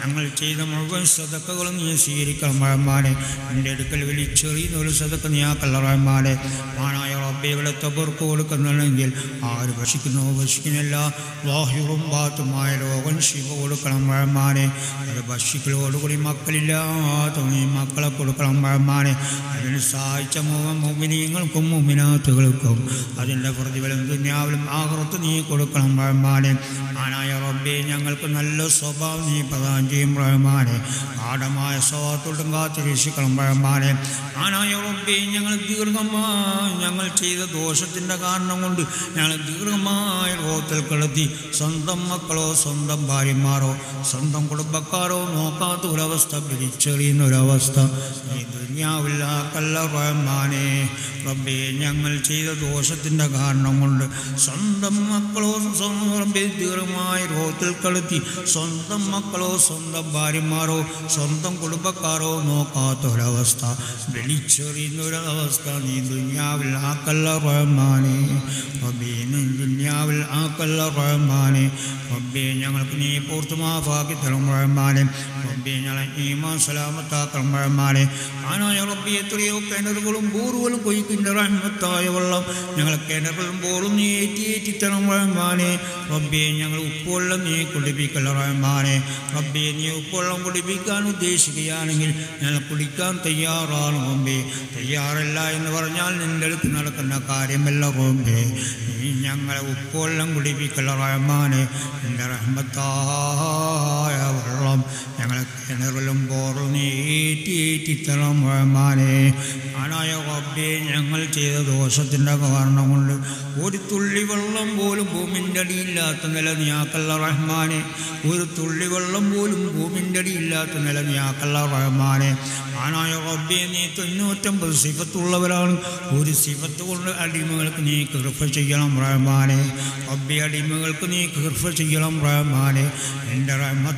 ഞങ്ങൾ ചെയ്ത മുഴുവൻ സദക്കകളും നീ സ്വീകരിക്കണം റഹ്മാനെ. എൻ്റെ അടുക്കൽ വലിച്ചെറിയുന്ന ഒരു സദക്ക നീ ആക്കല്ല റഹ്മാനെ. മാനായ റബ്ബേ ഇവിടുത്തെ പൊറുക്ക് കൊടുക്കുന്നുണ്ടെങ്കിൽ ആര് ഭക്ഷിക്കുന്നോ ഭക്ഷിക്കുന്നില്ല വാഹിറും ബാത്തുമായ രോഗം ശിവ കൊടുക്കണം റഹ്മാനെ. അത് ഭക്ഷിക്കലോടുകൂടി മക്കളില്ലാത്ത നീ മക്കളെ കൊടുക്കണം റഹ്മാനെ. അതിന് സഹായിച്ച മുഅ്മിനീങ്ങൾക്കും മുഅ്മിനാത്തുകൾക്കും അതിൻ്റെ പ്രതിഫലം ദുനിയാവിലും ആഖിറത്ത് നീ കൊടുക്കണം റഹ്മാനെ. ആനായ റബ്ബേ ഞങ്ങൾക്ക് നല്ല സ്വഭാവം നീ പ്രദാനം ചെയ്യും റഹ്മാനെ. ഗാഢമായ സ്വഭാവത്തോടും കാത്തു രക്ഷിക്കണം റഹ്മാനെ. ആനായ റബ്ബേ ഞങ്ങൾ ചെയ്ത ദോഷത്തിൻ്റെ കാരണം കൊണ്ട് ഞങ്ങൾ ദീർഘമായ രോഗത്തിൽ കിടത്തി സ്വന്തം മക്കളോ സ്വന്തം ഭാര്യമാരോ സ്വന്തം കുടുംബക്കാരോ നോക്കാത്ത ഒരവസ്ഥ പിരിച്ചെറിയുന്ന ഒരവസ്ഥ ഈ ദുനിയാവില്ലാക്കല്ല റഹ്മാനെ. റബ്ബേ ഞങ്ങൾ ചെയ്ത ദോഷത്തിൻ്റെ കാരണം കൊണ്ട് സ്വന്തം മക്കളോ റബ്ബേ ദീർഘമായ രോഗത്തിൽ കിടത്തി സ്വന്തം മക്കളോ സ്വന്തം ഭാര്യമാരോ സ്വന്തം കുടുംബക്കാരോ നോക്കാത്ത ഒരവസ്ഥ വിളിച്ചെറിയുന്ന ഒരവസ്ഥ നീ ദുനിയാവിൽ ആക്കല്ല റഹ്മാനെ. റബ്ബേ നീ ദുനിയാവിൽ ആക്കല്ല റഹ്മാനെ. റബ്ബേ ഞങ്ങൾക്ക് നീ പൂർത്തി മാഫാക്കി തരും റഹ്മാനെ. റബ്ബേ ഞങ്ങളെ ഈമാൻ സലാമത്താക്കണം റഹ്മാനെ. ആനായ റബ്ബേ എത്രയോ കിണറുകളും ബോറുകളും കൊയ്ക്കുന്ന റഹ്മത്തായ വെള്ളം ഞങ്ങളെ കിണറുകളും ബോറും നീ ഏറ്റി തരണം റഹ്മാനെ. റബ്ബേ ഞങ്ങൾ ഉപ്പുവെള്ളം നീ കുടിപ്പിക്കല്ല റഹ്മാനെ. റബ്ബേ നീ ഉപ്പുവെള്ളം കുടിപ്പിക്കാൻ ഉദ്ദേശിക്കുകയാണെങ്കിൽ ഞങ്ങൾ കുടിക്കാൻ തയ്യാറാണ് റബ്ബേ. തയ്യാറല്ല എന്ന് പറഞ്ഞാൽ നിൻ്റെ അടുത്ത് നടക്കുന്ന കാര്യമല്ല റബ്ബേ. നീ ഞങ്ങളെ ഉപ്പുവെള്ളം കുടിപ്പിക്കല്ല റഹ്മാനെ. നിൻ്റെ റഹ്മത്തായ വെള്ളം ഞങ്ങളെ കിണറിലും ബോറും നീ ഏറ്റി തരണം റഹ്മാനെ. ആനായ റബ്ബേ ഞങ്ങൾ ചെയ്ത ദോഷത്തിൻ്റെ കാരണം കൊണ്ട് ഒരു തുള്ളി വെള്ളം പോലും ഭൂമിൻ്റെ അടിയില്ലാത്ത നില നീയാക്കല്ല റഹ്മാനെ. ഒരു തുള്ളി വെള്ളം പോലും ഭൂമിൻ്റെ അടിയില്ലാത്ത നില നീയാക്കല്ല റഹ്മാനെ. ആനായ റബ്ബേ നീ 99 സിഫത്തുള്ളവരാണ്. ഒരു സിഫത്ത് കൊണ്ട് അടിമകൾക്ക് നീ കൃപ ചെയ്യണം റഹ്മാനെ. റബ്ബേ അടിമകൾക്ക് നീ കൃപ ചെയ്യണം റഹ്മാനെ. എൻ്റെ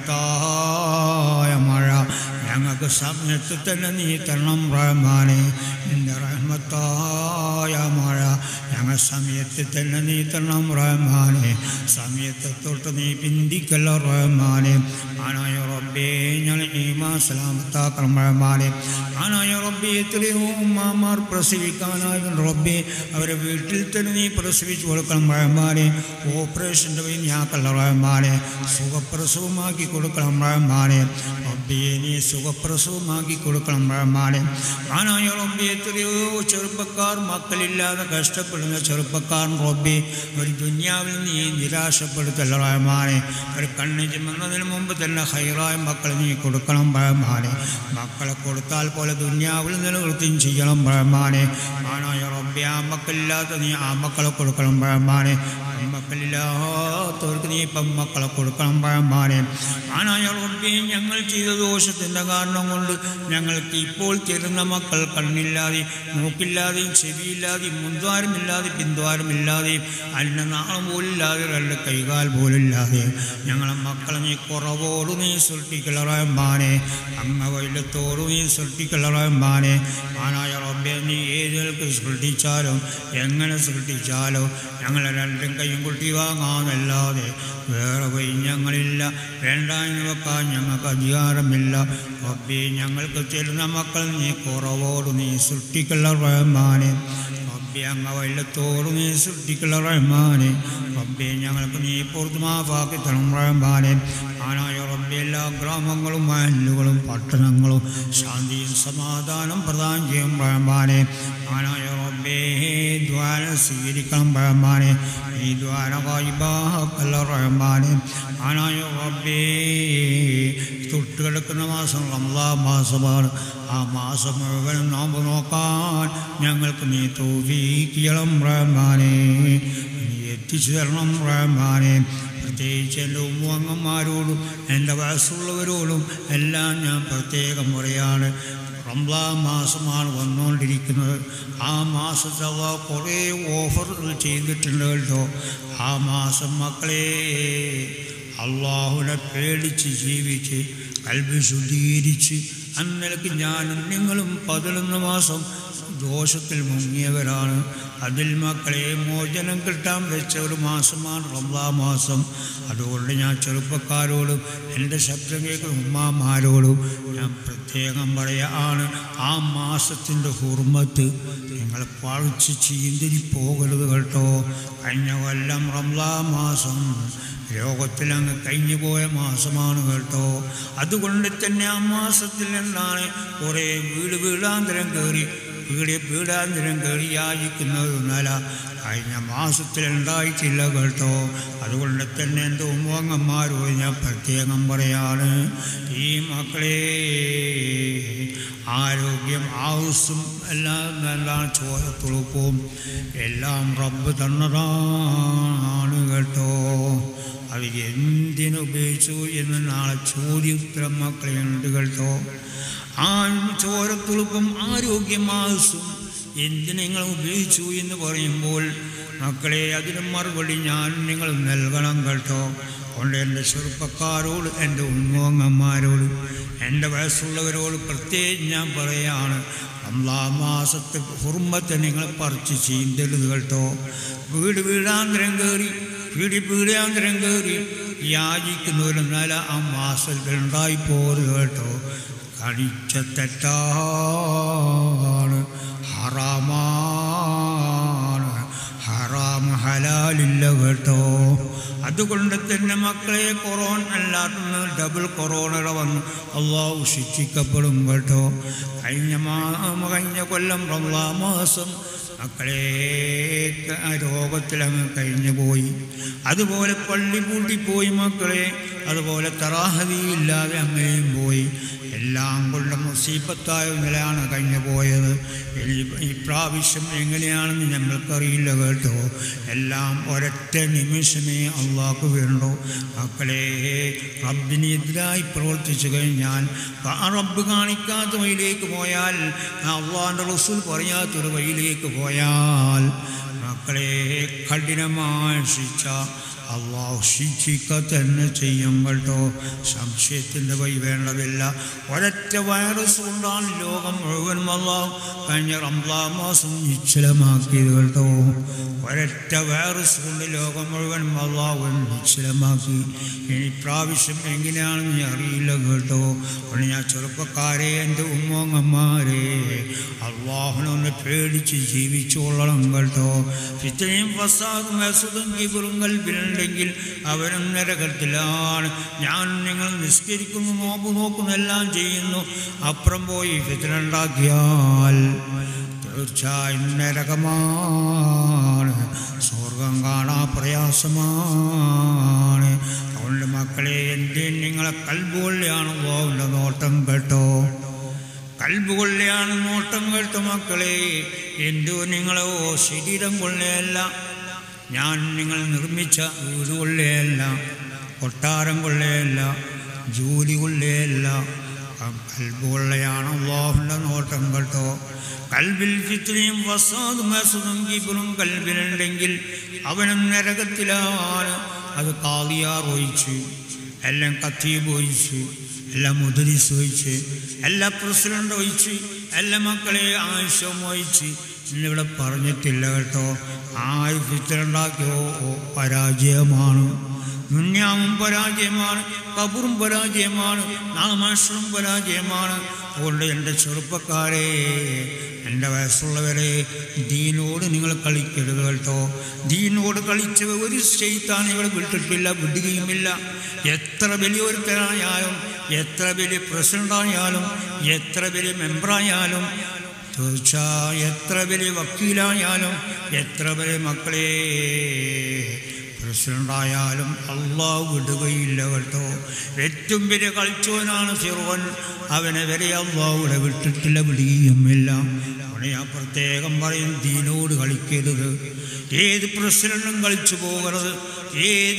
റഹ്മത്തായ മഴ ഞങ്ങൾക്ക് സമയത്ത് തന്നെ നീ തരണം റഹ്മാനെ. എൻ്റെ റഹ്മത്തായ മഴ ഞങ്ങൾ സമയത്ത് തന്നെ നീ തരണം റഹ്മാനെ. സമയത്തെ തൊട്ട് നീ പിന്തിക്കല്ല റഹ്മാനെ. ആനായ റബ്ബേ ഞങ്ങൾ ഈമാൻ സലാമത്താക്കണം റഹ്മാനെ. ആനായ റബ്ബേ എത്രയോ ഉമ്മമാർ പ്രസവിക്കാനായിരുന്നു റബ്ബേ അവരെ വീട്ടിൽ തന്നെ നീ പ്രസവിച്ചു കൊടുക്കണം റഹ്മാനെ. ഓപ്പറേഷൻ്റെ വഴി ഞാക്കല്ല റഹ്മാനെ. സുഖപ്രസവമാക്കി കൊടുക്കണം റഹ്മാനെ. റബ്ബേ നീ സുഖപ്രസവമാക്കി കൊടുക്കണം റഹ്മാനെ. ആനായ റബ്ബേ എത്രയോ ചെറുപ്പക്കാർ മക്കളില്ലാതെ കഷ്ടപ്പെടുന്ന ചെറുപ്പക്കാർ റബ്ബേ ഒരു ദുനിയാവിൽ നീ നിരാശപ്പെടുത്തല്ല റഹ്മാനെ. ഒരു കണ്ണ് ചിമ്മുന്നതിന് മുമ്പ് തന്നെ ഹൈറായ മക്കളെ നീ കൊടുക്കണം റഹ്മാനെ. മക്കളെ കൊടുത്താൽ പോലെ ദുനിയാവിൽ നിലനിർത്തുകയും ചെയ്യണം റഹ്മാനെ. ആനായ റബ്ബേ ആ മക്കളില്ലാത്ത നീ ആ മക്കളെ കൊടുക്കണം റഹ്മാനെ. മക്കളില്ലാത്തവർക്ക് നീ മക്കളെ കൊടുക്കണം റഹ്മാനെ. ആനായ റബ്ബേ ഞങ്ങൾ ചെയ്ത ദോഷത്തിൻ്റെ കാരണം കൊണ്ട് ഞങ്ങൾക്ക് ഇപ്പോൾ തരുന്ന മക്കൾ കണ്ണില്ലാതെ മൂക്കില്ലാതെയും ചെവിയില്ലാതെയും മുൻദ്വാരമില്ലാതെ പിൻദ്വാരമില്ലാതെയും അന്നനാളം പോലില്ലാതെ രണ്ട് കൈകാൽ പോലില്ലാതെ ഞങ്ങളെ മക്കളെ നീ കുറവോട് നീ സൃഷ്ടിക്കല റഹ്മാനെ. അംഗവൈലത്തോട് നീ സൃഷ്ടിക്കല റഹ്മാനെ. ആനായ റബ്ബേ നീ ഏതൊക്കെ സൃഷ്ടിച്ചാലോ എങ്ങനെ സൃഷ്ടിച്ചാലോ ഞങ്ങളെ രണ്ടും കൈയും കുട്ടി വാങ്ങാനല്ലാതെ വേറെ വഴി ഞങ്ങളില്ല. വേണ്ട എന്ന് വെക്കാൻ ഞങ്ങൾക്ക് അധികാരമില്ല റബ്ബേ. ഞങ്ങൾക്ക് ചെല്ലുന്ന മക്കൾ നീ കുറവോട് നീ സൃഷ്ടിക്കല റഹ്മാനെ. റബ്ബേ അംഗവൈലത്തോട് നീ സൃഷ്ടിക്കല റഹ്മാനെ. റബ്ബേ ഞങ്ങൾക്ക് നീ പുറത്ത് മാഫാക്കി തരണം റഹ്മാനെ. ആനായ റബ്ബേ എല്ലാ ഗ്രാമങ്ങളും മഹല്ലുകളും പട്ടണങ്ങളും ശാന്തിയും സമാധാനം പ്രദാനം ചെയ്യും റഹ്മാനെ. ആനായ റബ്ബേ ദ്വാര സ്വീകരിക്കണം റഹ്മാനെ. ഈ ദ്വാര ഗായിബാക്കല്ല റഹ്മാനെ. ആനായ റബ്ബേ തൊട്ടുകിടക്കുന്ന മാസം റമളാൻ മാസമാണ്. ആ മാസം മുഴുവനും നോമ്പ് നോക്കാൻ ഞങ്ങൾക്ക് നീ തൗഫീഖ് ചെയ്യണം റഹ്മാനെ. നീ എത്തിച്ചു തരണം റഹ്മാനെ. പ്രത്യേകിച്ച് എൻ്റെ ഉമ്മങ്ങന്മാരോടും എൻ്റെ വയസ്സുള്ളവരോടും എല്ലാം ഞാൻ പ്രത്യേകം പറയാണ്. റമളാൻ മാസമാണ് വന്നുകൊണ്ടിരിക്കുന്നത്. ആ മാസത്തെ കുറേ ഓഫറുകൾ ചെയ്തിട്ടുണ്ട് കേട്ടോ. ആ മാസം മക്കളെ അള്ളാഹുവിനെ പേടിച്ച് ജീവിച്ച് കൽബ് ശുദ്ധീകരിച്ച് അന്നേക്ക് ഞാനും നിങ്ങളും 11 മാസം ദോഷത്തിൽ മുങ്ങിയവരാണ്. അതിൽ മക്കളെ മോചനം കിട്ടാൻ വെച്ച ഒരു മാസമാണ് റമദാൻ മാസം. അതുകൊണ്ട് ഞാൻ ചെറുപ്പക്കാരോടും എൻ്റെ ശബ്ദം കേൾക്കുന്ന ഉമ്മാമാരോടും ഞാൻ പ്രത്യേകം പറയുകയാണ്, ആ മാസത്തിൻ്റെ ഹുർമത്ത് നിങ്ങൾ പഴിച്ച് ചീന്തിരി പോകരുത് കേട്ടോ. കഴിഞ്ഞ കൊല്ലം റമദാൻ മാസം ലോകത്തിലങ്ങ് കഴിഞ്ഞു പോയ മാസമാണ് കേട്ടോ. അതുകൊണ്ട് തന്നെ ആ മാസത്തിൽ എന്താണ് കുറേ വീടാന്തരം കയറി യാചിക്കുന്നത് നില കഴിഞ്ഞ മാസത്തിൽ ഉണ്ടായിട്ടില്ല കേട്ടോ. അതുകൊണ്ട് തന്നെ എൻ്റെ ഉമ്മങ്ങന്മാരോട് ഞാൻ പ്രത്യേകം പറയാണ്, ഈ മക്കളെ ആരോഗ്യം ആയുസ്സും എല്ലാം ചോരത്തുളുപ്പും എല്ലാം റബ്ബ് തന്നതാണ് കേട്ടോ. അത് എന്തിനുപയോഗിച്ചു എന്ന് നാളെ ചോദ്യോത്തരം മക്കളെ ഉണ്ട് കേട്ടോ. ആ ചോരത്തുളുപ്പും ആരോഗ്യം ആയുസ്സും എന്തിന് നിങ്ങൾ ഉപയോഗിച്ചു എന്ന് പറയുമ്പോൾ മക്കളെ അതിന് മറുപടി ഞാൻ നിങ്ങൾ നൽകണം കേട്ടോ. അതുകൊണ്ട് എൻ്റെ ചെറുപ്പക്കാരോട്, എൻ്റെ ഉമ്മങ്ങന്മാരോട്, എൻ്റെ വയസ്സുള്ളവരോട് പ്രത്യേകം ഞാൻ പറയുകയാണ്, റമദാൻ മാസത്തെ ഹുർമത്തെ നിങ്ങൾ പറിച്ച് ചീന്തരുത് കേട്ടോ. വീടാന്തരം കയറി യാചിക്കുന്നവരെന്നാൽ ആ മാസത്തിൽ ഉണ്ടായിപ്പോരുത് കേട്ടോ. കഴിച്ച തെറ്റാണ്, ഹറാമാണ്, ഹറാം ഹലാലില്ല കേട്ടോ. അതുകൊണ്ട് തന്നെ മക്കളെ കൊറോണ അല്ലാത്ത ഡബിൾ കൊറോണയുടെ വന്ന് അള്ളാഹു ശിക്ഷിക്കപ്പെടും കേട്ടോ. കഴിഞ്ഞ കൊല്ലം റമദാൻ മാസം മക്കളെ രോഗത്തിലങ്ങ് കഴിഞ്ഞു പോയി. അതുപോലെ പള്ളി പൂട്ടിപ്പോയി മക്കളെ, അതുപോലെ തറാഹദിയില്ലാതെ അങ്ങനെയും പോയി. എല്ലാം കൊണ്ട് മുസീബത്തായ നിലയാണ് കഴിഞ്ഞു പോയത്. ഈ പ്രാവശ്യം എങ്ങനെയാണെന്ന് ഞങ്ങൾക്കറിയില്ല കേട്ടോ. എല്ലാം ഒരൊറ്റ നിമിഷമേ അള്ളാഹ്ക്ക് വേണ്ടു. മക്കളെ റബ്ബിനെതിരായി പ്രവർത്തിച്ചു കഴിഞ്ഞാൽ, റബ്ബ് കാണിക്കാത്ത വഴിയിലേക്ക് പോയാൽ, അള്ളാഹിൻ്റെ റസൂൽ പറയാത്തൊരു വഴിയിലേക്ക് പോയാൽ മക്കളെ കഠിനമായ ശിക്ഷ അള്ളാഹു ശിക്ഷിക്ക തന്നെ ചെയ്യും കേട്ടോ. സംശയത്തിൻ്റെ വഴി വേണ്ടതില്ല. ഒരൊറ്റ വൈറസ് കൊണ്ടാണ് ലോകം മുഴുവൻ അള്ളാഹു കഴിഞ്ഞ റമദാൻ മാസം നിശ്ചലമാക്കിയത് കേട്ടോ. ഒരൊറ്റ വൈറസ് കൊണ്ട് ലോകം മുഴുവൻ അള്ളാഹു നിശ്ചലമാക്കി. ഇനി പ്രാവശ്യം എങ്ങനെയാണെന്ന് അറിയില്ല കേട്ടോ. അതുകൊണ്ട് ഞാൻ ചെറുപ്പക്കാരെ, എൻ്റെ ഉമ്മങ്ങന്മാരെ, അള്ളാഹുനൊന്ന് പേടിച്ച് ജീവിച്ചോളണം കേട്ടോ. ഇത്രയും ഫസാദും വസതും കിബറും കൽബിലുണ്ടെങ്കിൽ അവനും നരകത്തിലാണ്. ഞാൻ നിങ്ങൾ നിസ്കരിക്കുന്നു, നോമ്പ് നോക്കുന്നു, എല്ലാം ചെയ്യുന്നു, അപ്പുറം പോയി ഫിത്ന ഉണ്ടാക്കിയാൽ തീർച്ചയായും നരകമാണ്, സ്വർഗം കാണാൻ പ്രയാസമാണ്. അതുകൊണ്ട് മക്കളെ, എൻ്റെ നിങ്ങളെ കൽബുകൊള്ളിയാണ് അല്ലാഹുവിൻ്റെ നോട്ടം കേട്ടോ. കൽബുകൊള്ളിയാണ് നോട്ടം കേട്ടോ മക്കളെ. എന്തോ നിങ്ങളോ ശരീരം കൊള്ളയല്ല, ഞാൻ നിങ്ങൾ നിർമ്മിച്ച വീട് കൊള്ളയല്ല, കൊട്ടാരം കൊള്ളയല്ല, ജോലി കൊള്ളയല്ല, കൽബ് കൊള്ളയാണ് അല്ലാഹുവിൻ്റെ നോട്ടം കേട്ടോ. കൽബിൽ ഫിത്നയും ഫസാദും വസതും കിബ്റും കൽബിലുണ്ടെങ്കിൽ അവനും നരകത്തിലാണ്. അത് കാളിയാർ ഒഴിച്ച്, എല്ലാം ഖത്തീബ് ഒഴിച്ച്, എല്ലാം മുദരിസ് ഒഴിച്ച്, എല്ലാ പ്രസിഡന്റ് ഒഴിച്ച്, എല്ലാ മക്കളെ ആവശ്യം ഒഴിച്ച് ഇന്നിവിടെ പറഞ്ഞിട്ടില്ല കേട്ടോ. ആര് ഫിത്ന ഉണ്ടാക്കിയോ പരാജയമാണ്. ദുനിയാവും പരാജയമാണ്, ഖബറും പരാജയമാണ്, നാളെ മഹ്ശറും പരാജയമാണ്. അതുകൊണ്ട് എൻ്റെ ചെറുപ്പക്കാരെ, എൻ്റെ വയസ്സുള്ളവരെ, ദീനോട് നിങ്ങൾ കളിക്കരുത് കേട്ടോ. ദീനോട് കളിച്ച ഒരു ശൈത്താനുകൾ വിട്ടിട്ടില്ല, വിടുകയുമില്ല. എത്ര വലിയൊരുത്തരായാലും, എത്ര വലിയ പ്രസിഡന്റായാലും, എത്ര വലിയ മെമ്പറായാലും, തീർച്ചയായും എത്ര വലിയ വക്കീലായാലും, എത്ര വലിയ മക്കളെ പ്രസിഡന്റായാലും അള്ളാഹു വിടുകയില്ല കേട്ടോ. ഏറ്റവും വലിയ കളിച്ചവനാണ് ഫിർഔൻ, അവനെ വരെ അള്ളാഹു ഇവിടെ വിട്ടിട്ടില്ല, വിടുകയുമില്ല. അവിടെ ഞാൻ പ്രത്യേകം പറയും, ദീനോട് കളിക്കരുത്. ഏത് പ്രസിഡന്റും കളിച്ചു പോകരുത്, ഏത്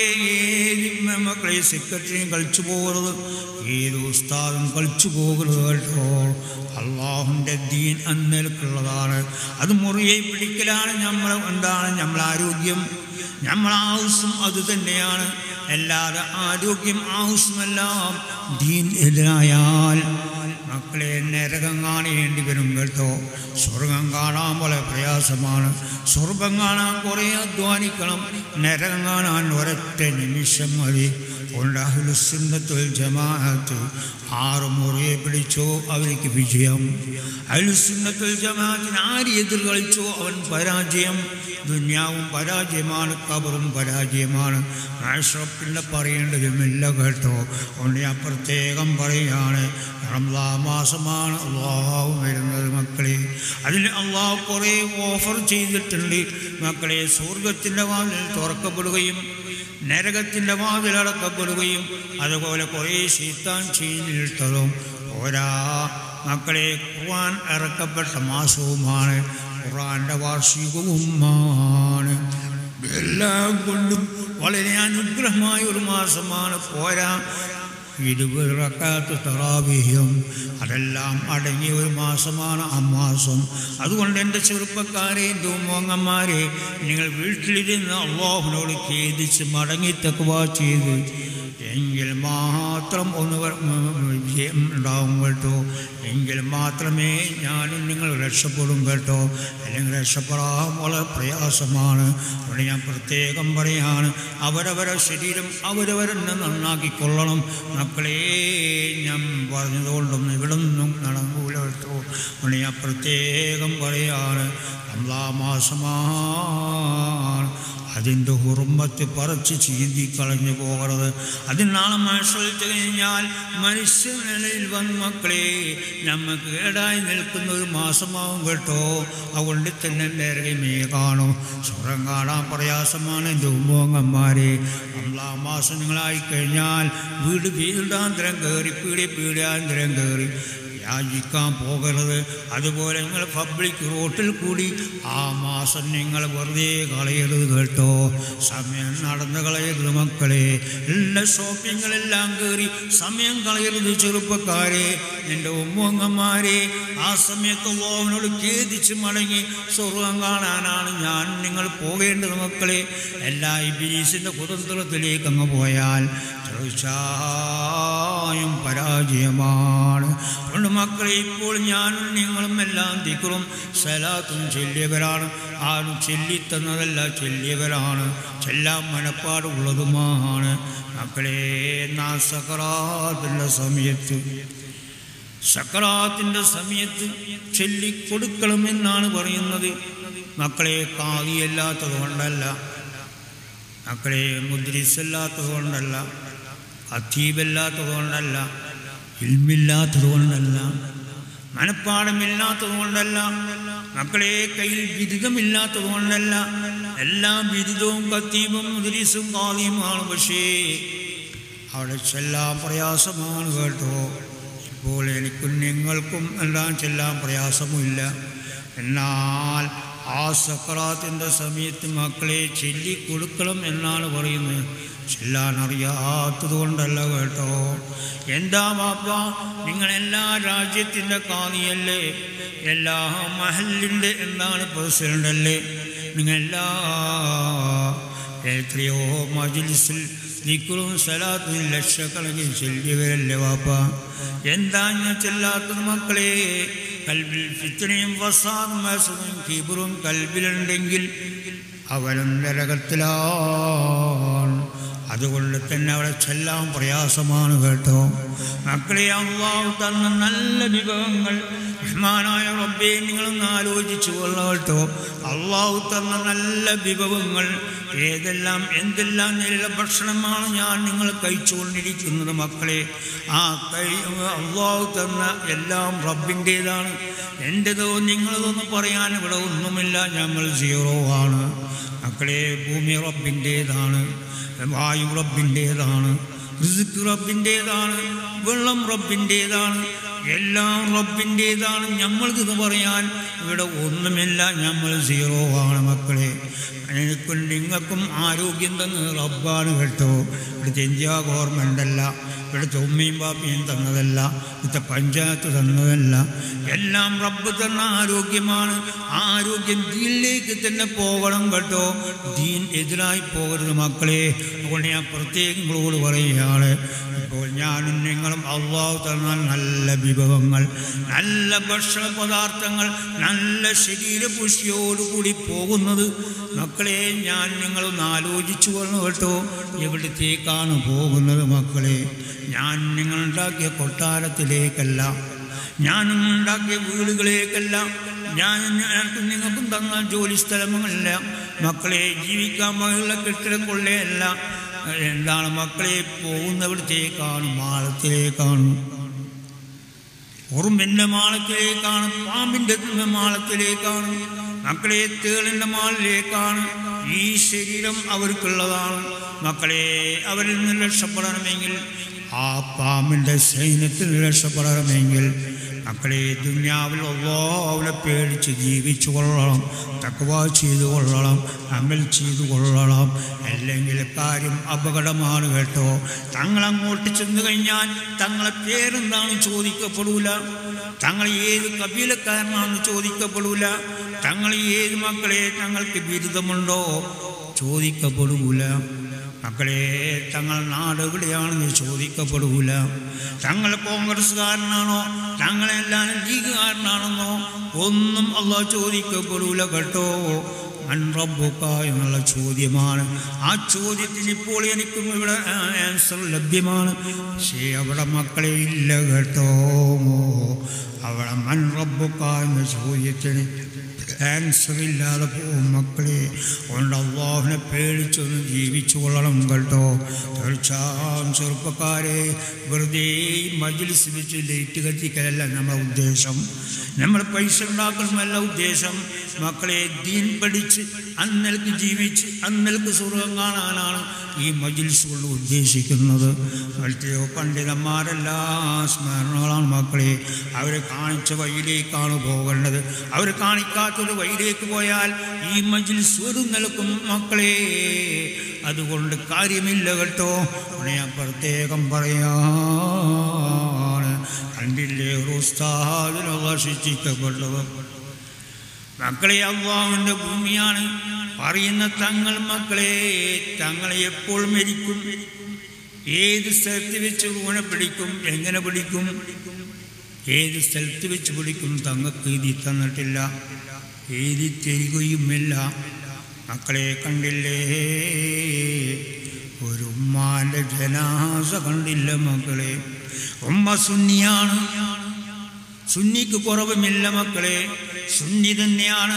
മക്കളെ സെക്രട്ടറിയും കളിച്ചു പോകരുത്, ഏത് ഉസ്താദും കളിച്ചു പോകരുത് കേട്ടോ. അള്ളാഹുവിൻ്റെ ദീൻ അന്നേൽക്കുള്ളതാണ്. അത് മുറിയെ പിടിക്കലാണ് നമ്മളെ ആരോഗ്യം, നമ്മളെ ആവശ്യം അത് തന്നെയാണ്. അല്ലാതെ ആരോഗ്യം ആവശ്യമെല്ലാം ദീൻ എതിരായാൽ മക്കളെ നരകം കാണേണ്ടി വരും കേട്ടോ. സ്വർഗം കാണാൻ വളരെ പ്രയാസമാണ്. സ്വർഗം കാണാൻ കുറേ അധ്വാനിക്കണം. നരകം കാണാൻ ഒരൊറ്റ നിമിഷം മതി. അഹ്ലുസുന്നത്തുൽ ജമാഅത്ത് 6 മുറിയെ പിടിച്ചോ അവർക്ക് വിജയം. അഹ്ലുസുന്നത്തുൽ ജമാഅത്തിന് ആര് എതിർ കളിച്ചോ അവൻ പരാജയം. ദുനിയാവും പരാജയമാണ്, ഖബറും പരാജയമാണ്. ആശ്രപ്പിന്നെ പറയേണ്ടതുമില്ല കേട്ടോ. അതുകൊണ്ട് ഞാൻ പ്രത്യേകം പറയുകയാണ്, റമദാൻ മാസമാണ് അല്ലാഹു വരുന്നത് മക്കളെ. അതിൽ അല്ലാഹു കുറേ ഓഫർ ചെയ്തിട്ടുണ്ട് മക്കളെ. സ്വർഗത്തിൻ്റെ വാതിൽ തുറക്കപ്പെടുകയും നരകത്തിൻ്റെ വാതിൽ അടക്കപ്പെടുകയും അതുപോലെ കുറേ ശൈത്താൻ ചെയ്തിട്ടതും ഓരാ മക്കളെ. ഖുർആൻ ഇറക്കപ്പെട്ട മാസവുമാണ്, ഖുർആൻ്റെ വാർഷികവുമാണ്. എല്ലാം കൊണ്ടും വളരെ അനുഗ്രഹമായ ഒരു മാസമാണ്. പോരാ 20 റക്അത്ത് തറാവീഹും അതെല്ലാം അടങ്ങിയ ഒരു മാസമാണ് ആ മാസം. അതുകൊണ്ട് എൻ്റെ ചെറുപ്പക്കാരെ, എൻ്റെ ഉമ്മങ്ങന്മാരെ, നിങ്ങൾ വീട്ടിലിരുന്ന് അല്ലാഹുവിനോട് ഖേദിച്ച് മടങ്ങി തഖ്വ ചെയ്ത് എങ്കിൽ മാത്രം ഒന്ന് വിജയം ഉണ്ടാവും കേട്ടോ. എങ്കിൽ മാത്രമേ ഞാനും നിങ്ങൾ രക്ഷപ്പെടും കേട്ടോ. അല്ലെങ്കിൽ രക്ഷപ്പെടാൻ വളരെ പ്രയാസമാണ്. അവിടെ ഞാൻ പ്രത്യേകം പറയുകയാണ്, അവരവരെ ശരീരം അവരവരെന്നെ നന്നാക്കിക്കൊള്ളണം മക്കളെ. ഞാൻ പറഞ്ഞതുകൊണ്ടും ഇവിടെ നിന്നും നടക്കൂല കേട്ടോ. അവിടെ ഞാൻ പ്രത്യേകം പറയുകയാണ്, റമദാൻ മാസമാണ്. അതിൻ്റെ ഹുർമത്ത് പറിച്ച് ചീന്തി കളഞ്ഞു പോകരുത്. അതിനാളെ മനുഷ്യത്ത് കഴിഞ്ഞാൽ മനുഷ്യനിലയിൽ വന്ന് മക്കളെ നമുക്ക് കേടായി നിൽക്കുന്ന ഒരു മാസമാവും കേട്ടോ. അതുകൊണ്ട് തന്നെ നേരമേ കാണും. സ്വർഗം കാണാൻ പ്രയാസമാണ് എൻ്റെ ഉമ്മങ്ങന്മാരെ. റമദാൻ മാസം നിങ്ങളായിക്കഴിഞ്ഞാൽ വീടാന്തരം കയറി പീടിയാന്തരം കയറി യാചിക്കാൻ പോകരുത്. അതുപോലെ നിങ്ങൾ പബ്ലിക് റോട്ടിൽ കൂടി ആ മാസം നിങ്ങൾ വെറുതെ കളയരുത് കേട്ടോ. സമയം നടന്ന് കളയരുത് മക്കളെ. എല്ലാ ഷോപ്പിങ്ങുകളെല്ലാം കയറി സമയം കളയരുത് ചെറുപ്പക്കാരെ, എൻ്റെ ഉമ്മങ്ങന്മാരെ. ആ സമയത്ത് അല്ലാഹുവിനോട് ഖേദിച്ച് മടങ്ങി സ്വർഗ്ഗം കാണാനാണ് ഞാൻ നിങ്ങൾ പോകേണ്ടത് മക്കളെ. എല്ലാ ഇബ്ലീസിൻ്റെ കുതന്ത്രത്തിലേക്ക് അങ്ങ് പോയാൽ തീർച്ചയായും പരാജയമാണ്. അതുകൊണ്ട് മക്കളെ, ഇപ്പോൾ ഞാനും നിങ്ങളും എല്ലാം ദിക്റും സലാത്തും ചൊല്ലിയവരാണ്. ആരും ചൊല്ലിത്തന്നതല്ല, ചൊല്ലിയവരാണ്. ചെല്ലാൻ മനപ്പാടുള്ളതുമാണ് മക്കളെ. സക്കറാത്തിൻ്റെ സമയത്ത് ചൊല്ലിക്കൊടുക്കണമെന്നാണ് പറയുന്നത് മക്കളെ. കാദിയല്ലാത്തത് കൊണ്ടല്ല മക്കളെ, മുദ്രിസല്ലാത്തത് കൊണ്ടല്ല, ഖതീബല്ലാത്തത് കൊണ്ടല്ല, ഇൽമില്ലാത്തത് കൊണ്ടല്ല, മനപ്പാടമില്ലാത്തത് കൊണ്ടല്ല മക്കളെ, കയ്യിൽ ബിരുദമില്ലാത്തത് കൊണ്ടല്ല. എല്ലാ ബിരുദവും ഖതീബും മുദ്രിസും ഖാദിയുമാണ്. പക്ഷേ അവിടെ ചെല്ലാൻ പ്രയാസമാണ് കേട്ടോ. ഇപ്പോൾ എനിക്കും നിങ്ങൾക്കും എല്ലാം ചെല്ലാൻ പ്രയാസമില്ല. എന്നാൽ ആ സക്കറാത്തിൻ്റെ സമയത്ത് മക്കളെ ചൊല്ലിക്കൊടുക്കണം എന്നാണ് പറയുന്നത്. ചെല്ലാൻ അറിയാത്തത് കൊണ്ടല്ല കേട്ടോ. എന്താ വാപ്പ, നിങ്ങളെല്ലാ രാജ്യത്തിൻ്റെ കാദിയല്ലേ, എല്ലാ മഹലിൻ്റെ എന്താണ് പ്രസിഡൻ്റല്ലേ, നിങ്ങളെല്ലാ എത്രയോ മജ്ലിസിൽ ദിക്റും സലാത്തും ലക്ഷക്കണക്കിന് ചൊല്ലിയവരല്ലേ വാപ്പ. എന്താ ഞാൻ ചെല്ലാത്തത് മക്കളെ? കൽബിൽ ഫിത്നയും ഫസാദും ഹസദും കിബ്റും കൽബിലുണ്ടെങ്കിൽ അവനും നരകത്തിലാണ്. അതുകൊണ്ട് തന്നെ അവിടെ ചെല്ലാൻ പ്രയാസമാണ് കേട്ടോ മക്കളെ. അല്ലാഹു തന്ന നല്ല വിഭവങ്ങൾ റഹ്മാനായ റബ്ബേ നിങ്ങളൊന്ന് ആലോചിച്ചു കൊള്ളണം കേട്ടോ. അല്ലാഹു തന്ന നല്ല വിഭവങ്ങൾ ഏതെല്ലാം എന്തെല്ലാം നില ഭക്ഷണമാണ് ഞാൻ നിങ്ങൾ കഴിച്ചുകൊണ്ടിരിക്കുന്നത് മക്കളെ. ആ അല്ലാഹു തന്ന എല്ലാം റബ്ബിൻ്റേതാണ്. എൻ്റെതോ നിങ്ങളതൊന്നും പറയാൻ ഇവിടെ ഒന്നുമില്ല. ഞങ്ങൾ 0 ആണ് മക്കളെ. ഭൂമി റബ്ബിൻ്റേതാണ്, വായു റബ്ബിൻ്റേതാണ്, റിസ്ക് റബ്ബിൻ്റേതാണ്, വെള്ളം റബ്ബിൻ്റേതാണ്, എല്ലാം റബ്ബിൻ്റേതാണ്. നമ്മൾക്കിത് പറയാൻ ഇവിടെ ഒന്നുമില്ല. നമ്മൾ 0 ആണ് മക്കളെ. എനിക്കും നിങ്ങൾക്കും ആരോഗ്യം തന്നത് റബ്ബാണ് കേട്ടോ. ഇവിടുത്തെ ഇന്ത്യ ഗവൺമെൻറ്റല്ല, ഇവിടുത്തെ ഉമ്മയും ബാപ്പയും തന്നതല്ല, ഇവിടുത്തെ പഞ്ചായത്ത് തന്നതല്ല, എല്ലാം റബ്ബ് തന്ന ആരോഗ്യമാണ്. ആരോഗ്യം ദീനിലേക്ക് തന്നെ പോകണം കേട്ടോ. ദീൻ എതിരായി പോകരുത് മക്കളെ. അതുകൊണ്ട് ഞാൻ പ്രത്യേകം നിങ്ങളോട് പറയുകയാണ്, ഇപ്പോൾ ഞാനും നിങ്ങളും അള്ളാഹു തന്ന നല്ല വിഭവങ്ങൾ, നല്ല ഭക്ഷണ പദാർത്ഥങ്ങൾ, നല്ല ശരീരപുഷ്ടിയോടുകൂടി പോകുന്നത് മക്കളെ, ഞാൻ നിങ്ങളൊന്ന് ആലോചിച്ചു കൊള്ളു കേട്ടോ. എവിടത്തേക്കാണ് പോകുന്നത് മക്കളെ? ഞാൻ നിങ്ങളുണ്ടാക്കിയ കൊട്ടാരത്തിലേക്കല്ല, ഞാൻ നിങ്ങളുണ്ടാക്കിയ വീടുകളിലേക്കല്ല, ഞാൻ നിങ്ങൾക്കും തന്ന ജോലി സ്ഥലമല്ല മക്കളെ, ജീവിക്കാൻ പോലുള്ള കെട്ടിടം കൊള്ളയല്ല. എന്താണ് മക്കളെ? പോകുന്നവിടത്തേക്കാണ്, മാളത്തിലേക്കാണ്, ഉറുമ്പിൻ്റെ മാളത്തിലേക്കാണ്, പാമ്പിൻ്റെ മാളത്തിലേക്കാണ് മക്കളെ, തേളിൻ്റെ മാളിലേക്കാണ്. ഈ ശരീരം അവർക്കുള്ളതാണ് മക്കളെ. അവരിൽ നിന്ന് രക്ഷപ്പെടണമെങ്കിൽ, ആ പാമ്പിൻ്റെ സൈന്യത്തിൽ രക്ഷപ്പെടണമെങ്കിൽ മക്കളെ ദുനിയാവിൽ അല്ലാഹുവിനെ പേടിച്ച് ജീവിച്ചു കൊള്ളണം, തഖ്വ ചെയ്തു കൊള്ളണം, അമൽ ചെയ്തു കൊള്ളണം. അല്ലെങ്കിൽ കാര്യം അപകടമാണ് കേട്ടോ. തങ്ങളങ്ങോട്ട് ചെന്ന് കഴിഞ്ഞാൽ തങ്ങളെ പേരെന്താണ് ചോദിക്കപ്പെടൂല, തങ്ങൾ ഏത് കബീലക്കാരനാണെന്ന് ചോദിക്കപ്പെടൂല, തങ്ങൾ ഏത് മക്കളെ തങ്ങൾക്ക് ബിരുദമുണ്ടോ ചോദിക്കപ്പെടൂല മക്കളെ, തങ്ങൾ നാട് എവിടെയാണെന്ന് ചോദിക്കപ്പെടൂല, തങ്ങൾ കോൺഗ്രസ്സുകാരനാണോ തങ്ങളെല്ലാവരും ലീഗുകാരനാണെന്നോ ഒന്നും അല്ലാഹു ചോദിക്കപ്പെടൂല കേട്ടോ. മൻ റബ്ബുക എന്നുള്ള ചോദ്യമാണ്. ആ ചോദ്യത്തിന് ഇപ്പോൾ എനിക്കും ഇവിടെ ആൻസർ ലഭ്യമാണ്. പക്ഷേ അവിടെ മക്കളെ ഇല്ല കേട്ടോ. അവിടെ മൻ റബ്ബുക എന്ന ചോദ്യത്തിന് ആൻസർ ഇല്ലാതെ പോകും മക്കളെ. അതുകൊണ്ട് അല്ലാഹുവിനെ പേടിച്ചൊന്ന് ജീവിച്ചു കൊള്ളണം കേട്ടോ. തീർച്ചയായും ചെറുപ്പക്കാരെ, വെറുതെ മജ്‌ലിസ് വെച്ച് ലൈറ്റ് കത്തിക്കലല്ല നമ്മുടെ ഉദ്ദേശം, നമ്മൾ പൈസ ഉണ്ടാക്കണമല്ല ഉദ്ദേശം മക്കളെ. ദീൻ പഠിച്ച് അന്നൽക്ക് ജീവിച്ച് അന്നൽക്ക് സ്വർഗം കാണാനാണ് ഈ മജ്‌ലിസ് കൊണ്ട് ഉദ്ദേശിക്കുന്നത്. മറ്റോ പണ്ഡിതന്മാരെല്ലാം സ്മരണകളാണ് മക്കളെ. അവരെ കാണിച്ച വഴിയിലേക്കാണ് പോകേണ്ടത്. അവർ കാണിക്കാത്തൊരു വഴിയിലേക്ക് പോയാൽ ഈ മജ്‌ലിസ് ഒരു നിലക്കും മക്കളെ. അതുകൊണ്ട് കാര്യമില്ല കേട്ടോ. ഞാൻ പ്രത്യേകം പറയാണ്, കണ്ടില്ലേ ഒരു ഉസ്താദിനുള്ള ശിക്ഷിക്കപ്പെട്ടത് മക്കളെ. അല്ലാഹുവിൻ്റെ ഭൂമിയാണ് പറയുന്ന തങ്ങൾ മക്കളെ. തങ്ങളെ എപ്പോൾ മരിക്കും, ഏത് സ്ഥലത്ത് വെച്ച് ഊനെ പിടിക്കും, എങ്ങനെ പിടിക്കും, ഏത് സ്ഥലത്ത് വെച്ച് പിടിക്കും തങ്ങൾക്ക് എഴുതി തന്നിട്ടില്ല, എഴുതി തരികയുമില്ല മക്കളെ. കണ്ടില്ലേ ഒരു ഉമ്മാൻ്റെ ജനാസ കണ്ടില്ല മക്കളെ. ഉമ്മ സുന്നിയാണ്, സുന്നിക്ക് കുറവുമില്ല മക്കളെ, സുന്നി തന്നെയാണ്.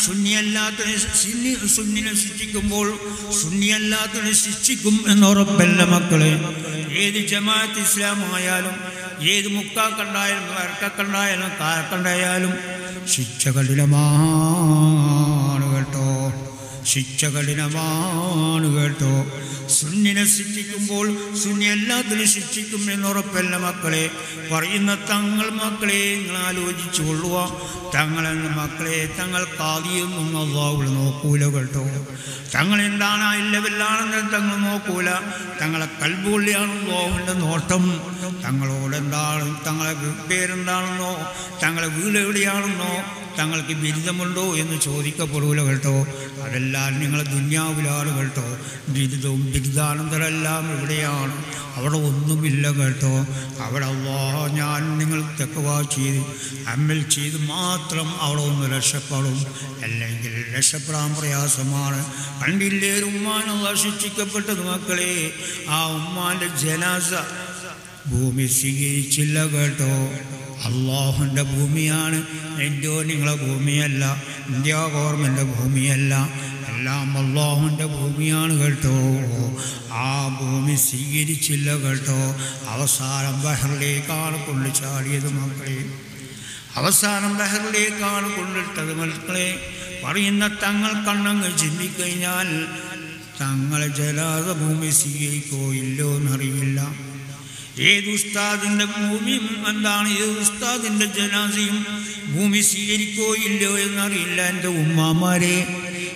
സുന്നിനെ ശിക്ഷിക്കുമ്പോൾ സുന്നിയല്ലാത്തതിനെ ശിക്ഷിക്കും എന്നുറപ്പല്ല മക്കളെ. ഏത് ജമാഅത്ത് ഇസ്ലാമായാലും, ഏത് മുക്കാക്കണ്ടായാലും, വരക്കണ്ടായാലും, കാരക്കണ്ടായാലും ശിക്ഷ കഠിനമാണ് കേട്ടോ, ശിക്ഷ കഠിനമാണ് കേട്ടോ. സുന്നിനെ ശിക്ഷിക്കുമ്പോൾ സുന്നി എല്ലാത്തിനും ശിക്ഷിക്കും എന്നുറപ്പല്ല മക്കളെ. പറയുന്ന തങ്ങൾ മക്കളെ നിങ്ങൾ ആലോചിച്ചു കൊള്ളുക. തങ്ങളെന്ന് മക്കളെ തങ്ങൾ കാതിയൊന്നും അല്ലാഹു നോക്കൂല കേട്ടോ. തങ്ങൾ എന്താണ് ലെവലാണെന്ന് തങ്ങൾ നോക്കൂല. തങ്ങളെ കൽബുള്ളിയാണ് അല്ലാഹുവിൻ്റെ നോട്ടം. തങ്ങളോട് എന്താണ്, തങ്ങളെ പേരെന്താണെന്നോ, തങ്ങളെ വീട് എവിടെയാണെന്നോ, തങ്ങൾക്ക് ബിരുദമുണ്ടോ എന്ന് ചോദിക്കപ്പെടൂല കേട്ടോ. അതെല്ലാം നിങ്ങൾ ദുനിയാവിലാണ് കേട്ടോ. ബിരുദവും ബിരുദാനന്തരെല്ലാം എവിടെയാണ്? അവിടെ ഒന്നുമില്ല കേട്ടോ. അവിടെ അല്ലാഹ് ഞാൻ നിങ്ങൾ തഖ്വ ചെയ്ത് അമൽ ചെയ്ത് മാത്രം അവിടെ ഒന്ന് രക്ഷപ്പെടും, അല്ലെങ്കിൽ രക്ഷപ്പെടാൻ പ്രയാസമാണ്. കണ്ടില്ലേ ഒരു ഉമ്മാനുള്ള ശിക്ഷിക്കപ്പെട്ടത് മക്കളെ. ആ ഉമ്മാൻ്റെ ജനാസ ഭൂമി സ്വീകരിച്ചില്ല കേട്ടോ. അല്ലാഹുവിൻ്റെ ഭൂമിയാണ്, എൻ്റെയോ നിങ്ങളെ ഭൂമിയല്ല, ഇന്ത്യ ഗവൺമെൻറ് ഭൂമിയല്ല, എല്ലാം അല്ലാഹുവിൻ്റെ ഭൂമിയാണ് കേട്ടോ. ആ ഭൂമി സ്വീകരിച്ചില്ല കേട്ടോ. അവസാനം ബഹറിലേക്കാണ് കൊണ്ടു ചാടിയത് മക്കളെ, അവസാനം ബഹറിലേക്കാണ് കൊണ്ടിട്ടത് മക്കളെ. പറയുന്ന തങ്ങൾ കണ്ണങ്ങ് ചിന്തിക്കഴിഞ്ഞാൽ തങ്ങളെ ജലാത ഭൂമി സ്വീകരിക്കോ ഇല്ലോ എന്നറിയില്ല. ഏത് ഉസ്താദിൻ്റെ ഭൂമിയും എന്താണ്, ഏത് ഉസ്താദിൻ്റെ ജനാസയും ഭൂമി സ്വീകരിക്കോ ഇല്ലയോ എന്നറിയില്ല. എൻ്റെ ഉമ്മാമാരെ,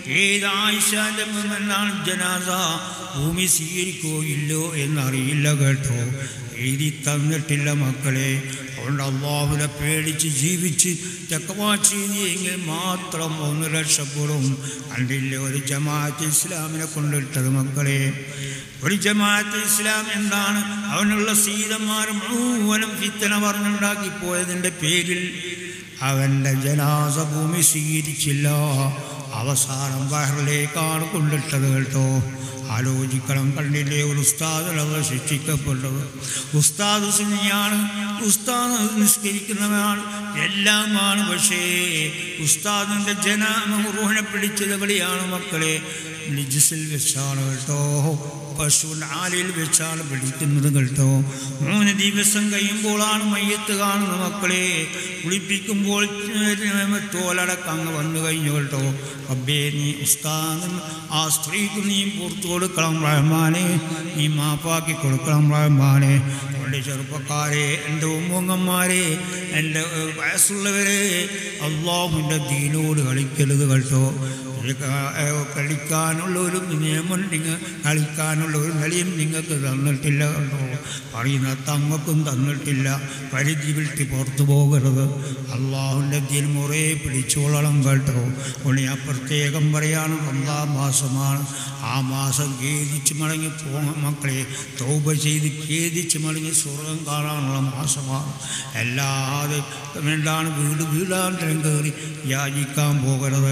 ഏത് ആയിഷാന്റെ എന്താണ് ജനാസ ഭൂമി സ്വീകരിക്കോ ഇല്ലോ എന്നറിയില്ല കേട്ടോ, എഴുതി തന്നിട്ടില്ല മക്കളെ. അതുകൊണ്ട് അള്ളാഹുവിനെ പേടിച്ച് ജീവിച്ച് തഖ്വാ ചെയ്തെങ്കിൽ മാത്രം ഒന്ന് രക്ഷപ്പെടും. കണ്ടില്ലേ ഒരു ജമാഅത്ത് ഇസ്ലാമിനെ കൊണ്ടിട്ടത് മക്കളെ. ഒരു ജമാഅത്ത് ഇസ്ലാം എന്താണ്? അവനുള്ള സീതന്മാർ മുഴുവനും ഫിത്തന പറഞ്ഞുണ്ടാക്കി പോയതിൻ്റെ പേരിൽ അവൻ്റെ ജനാസ ഭൂമി സ്വീകരിച്ചില്ല. അവസാനം ബഹറിലേക്കാണ് കൊണ്ടിട്ടത് കേട്ടോ. ആലോചിക്കണം. കണ്ടില്ലേ ഒരു ഉസ്താദിനവർ ശിക്ഷിക്കപ്പെട്ടത്. ഉസ്താദ് സുന്നിയാണ്, ഉസ്താദ് നിസ്കരിക്കുന്നവനാണ്, എല്ലാമാണ്. പക്ഷേ ഉസ്താദിൻ്റെ റൂഹിനെ പിടിച്ചത് എവിടെയാണ് മക്കളെ? നിജിസിൽ വെച്ചാണ് കേട്ടോ, പശുനാലിൽ വെച്ചാണ് പിടിക്കുന്നത് കേട്ടോ. 3 ദിവസം കഴിയുമ്പോഴാണ് മയ്യത്ത് കാണുന്നത് മക്കളെ. കുളിപ്പിക്കുമ്പോൾ തോലടക്കം അങ്ങ് വന്നു കഴിഞ്ഞു കേട്ടോ. അബ്ബേ നീ ഉസ്താദ് ആ സ്ത്രീക്ക് നീ പുറത്തു കൊടുക്കണം റഹ്മാനെ, നീ മാപ്പാക്കി കൊടുക്കണം റഹ്മാനെ. എൻ്റെ ചെറുപ്പക്കാരെ, എൻ്റെ ഉമ്മങ്ങന്മാരെ, എൻ്റെ വയസ്സുള്ളവരെ, അള്ളാഹുവിൻ്റെ ദീനോട് കളിക്കരുത് കേട്ടോ. കളിക്കാനുള്ള ഒരു നിയമം കളിക്കാനുള്ള ഒരു നിലയും നിങ്ങൾക്ക് തന്നിട്ടില്ല കേട്ടോ. പറയുന്ന തങ്ങൾക്കും തന്നിട്ടില്ല. പരിധി വിട്ട് പുറത്തു പോകരുത്. അള്ളാഹുവിൻ്റെ ദീൻ മുറേ പിടിച്ചോളണം കേട്ടോ. അതുകൊണ്ട് ഞാൻ പ്രത്യേകം പറയാണ്, റമദാൻ മാസമാണ്. ആ മാസം ഖേദിച്ച് മടങ്ങി മക്കളെ തൗബ ചെയ്ത് ഖേദിച്ച് മടങ്ങി സ്വർഗം കാണാനുള്ള മാസമാണ്. അല്ലാതെ എന്താണ് വീടാന്തരം കയറി യാചിക്കാൻ പോകരുത്.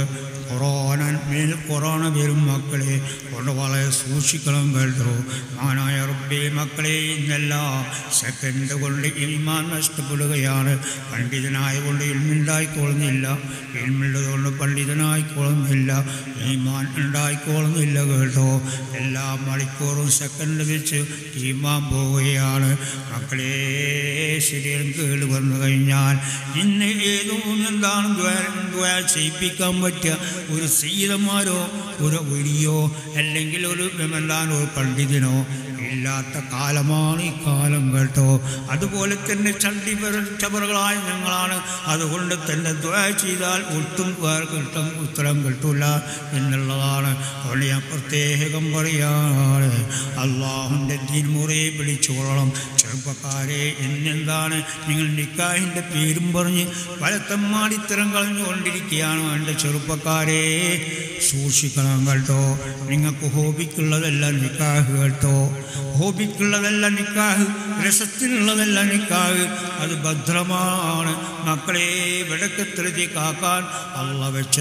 കൊറോണ വരും മക്കളെ. കൊണ്ട് വളരെ സൂക്ഷിക്കണം കേട്ടോ. മാനായ റബ്ബേ മക്കളെ, ഇന്നെല്ലാം സെക്കൻഡ് കൊണ്ട് ഈമാൻ നഷ്ടപ്പെടുകയാണ്. പണ്ഡിതനായതുകൊണ്ട് ഇൽമുണ്ടായിക്കൊള്ളുന്നില്ല, ഇൽമുള്ളതുകൊണ്ട് പണ്ഡിതനായിക്കൊള്ളുന്നില്ല, ഈമാൻ ഉണ്ടായിക്കൊള്ളുന്നില്ല കേട്ടോ. എല്ലാ മണിക്കൂറും സെക്കൻഡ് വെച്ച് ഈമാൻ പോവുകയാണ് മക്കളെ. ശരീരം കേട് വന്നു കഴിഞ്ഞാൽ ഇന്ന് ഏതോ എന്താണ് ചെയ്യിപ്പിക്കാൻ പറ്റുക? ഒരു സീതന്മാരോ ഒരു വലിയോ അല്ലെങ്കിൽ ഒരു ഒരു പണ്ഡിതനോ ഇല്ലാത്ത കാലമാണ് ഈ കാലം കേട്ടോ. അതുപോലെ തന്നെ ചബറുകളായ ഞങ്ങളാണ്. അതുകൊണ്ട് തന്നെ ദുആ ചെയ്താൽ ഒട്ടും കിട്ടും ഉത്തരം കിട്ടില്ല എന്നുള്ളതാണ്. അതുകൊണ്ട് ഞാൻ പ്രത്യേകം പറയാണ്, അള്ളാഹുവിൻ്റെ ദീൻ മുറയെ പിടിച്ചോളണം. ചെറുപ്പക്കാരെ, എന്നെന്താണ് നിങ്ങൾ നിക്കാഹിൻ്റെ പേരും പറഞ്ഞ് പലത്തമ്മാടിത്തരം കളഞ്ഞുകൊണ്ടിരിക്കുകയാണ്. എൻ്റെ ചെറുപ്പക്കാരെ സൂക്ഷിക്കണം കേട്ടോ. നിങ്ങൾക്ക് ഹോബിക്കുള്ളതല്ല നിക്കാഹ് കേട്ടോ. ഹോബിക്കുള്ളതല്ല നിക്കാഹ്, രസത്തിനുള്ളതല്ല നിക്കാഹ്. അത് ഭദ്രമാണ് മക്കളെ. വിടക്കത്തിലെത്തി കാക്കാൻ അള്ളാഹ് വെച്ച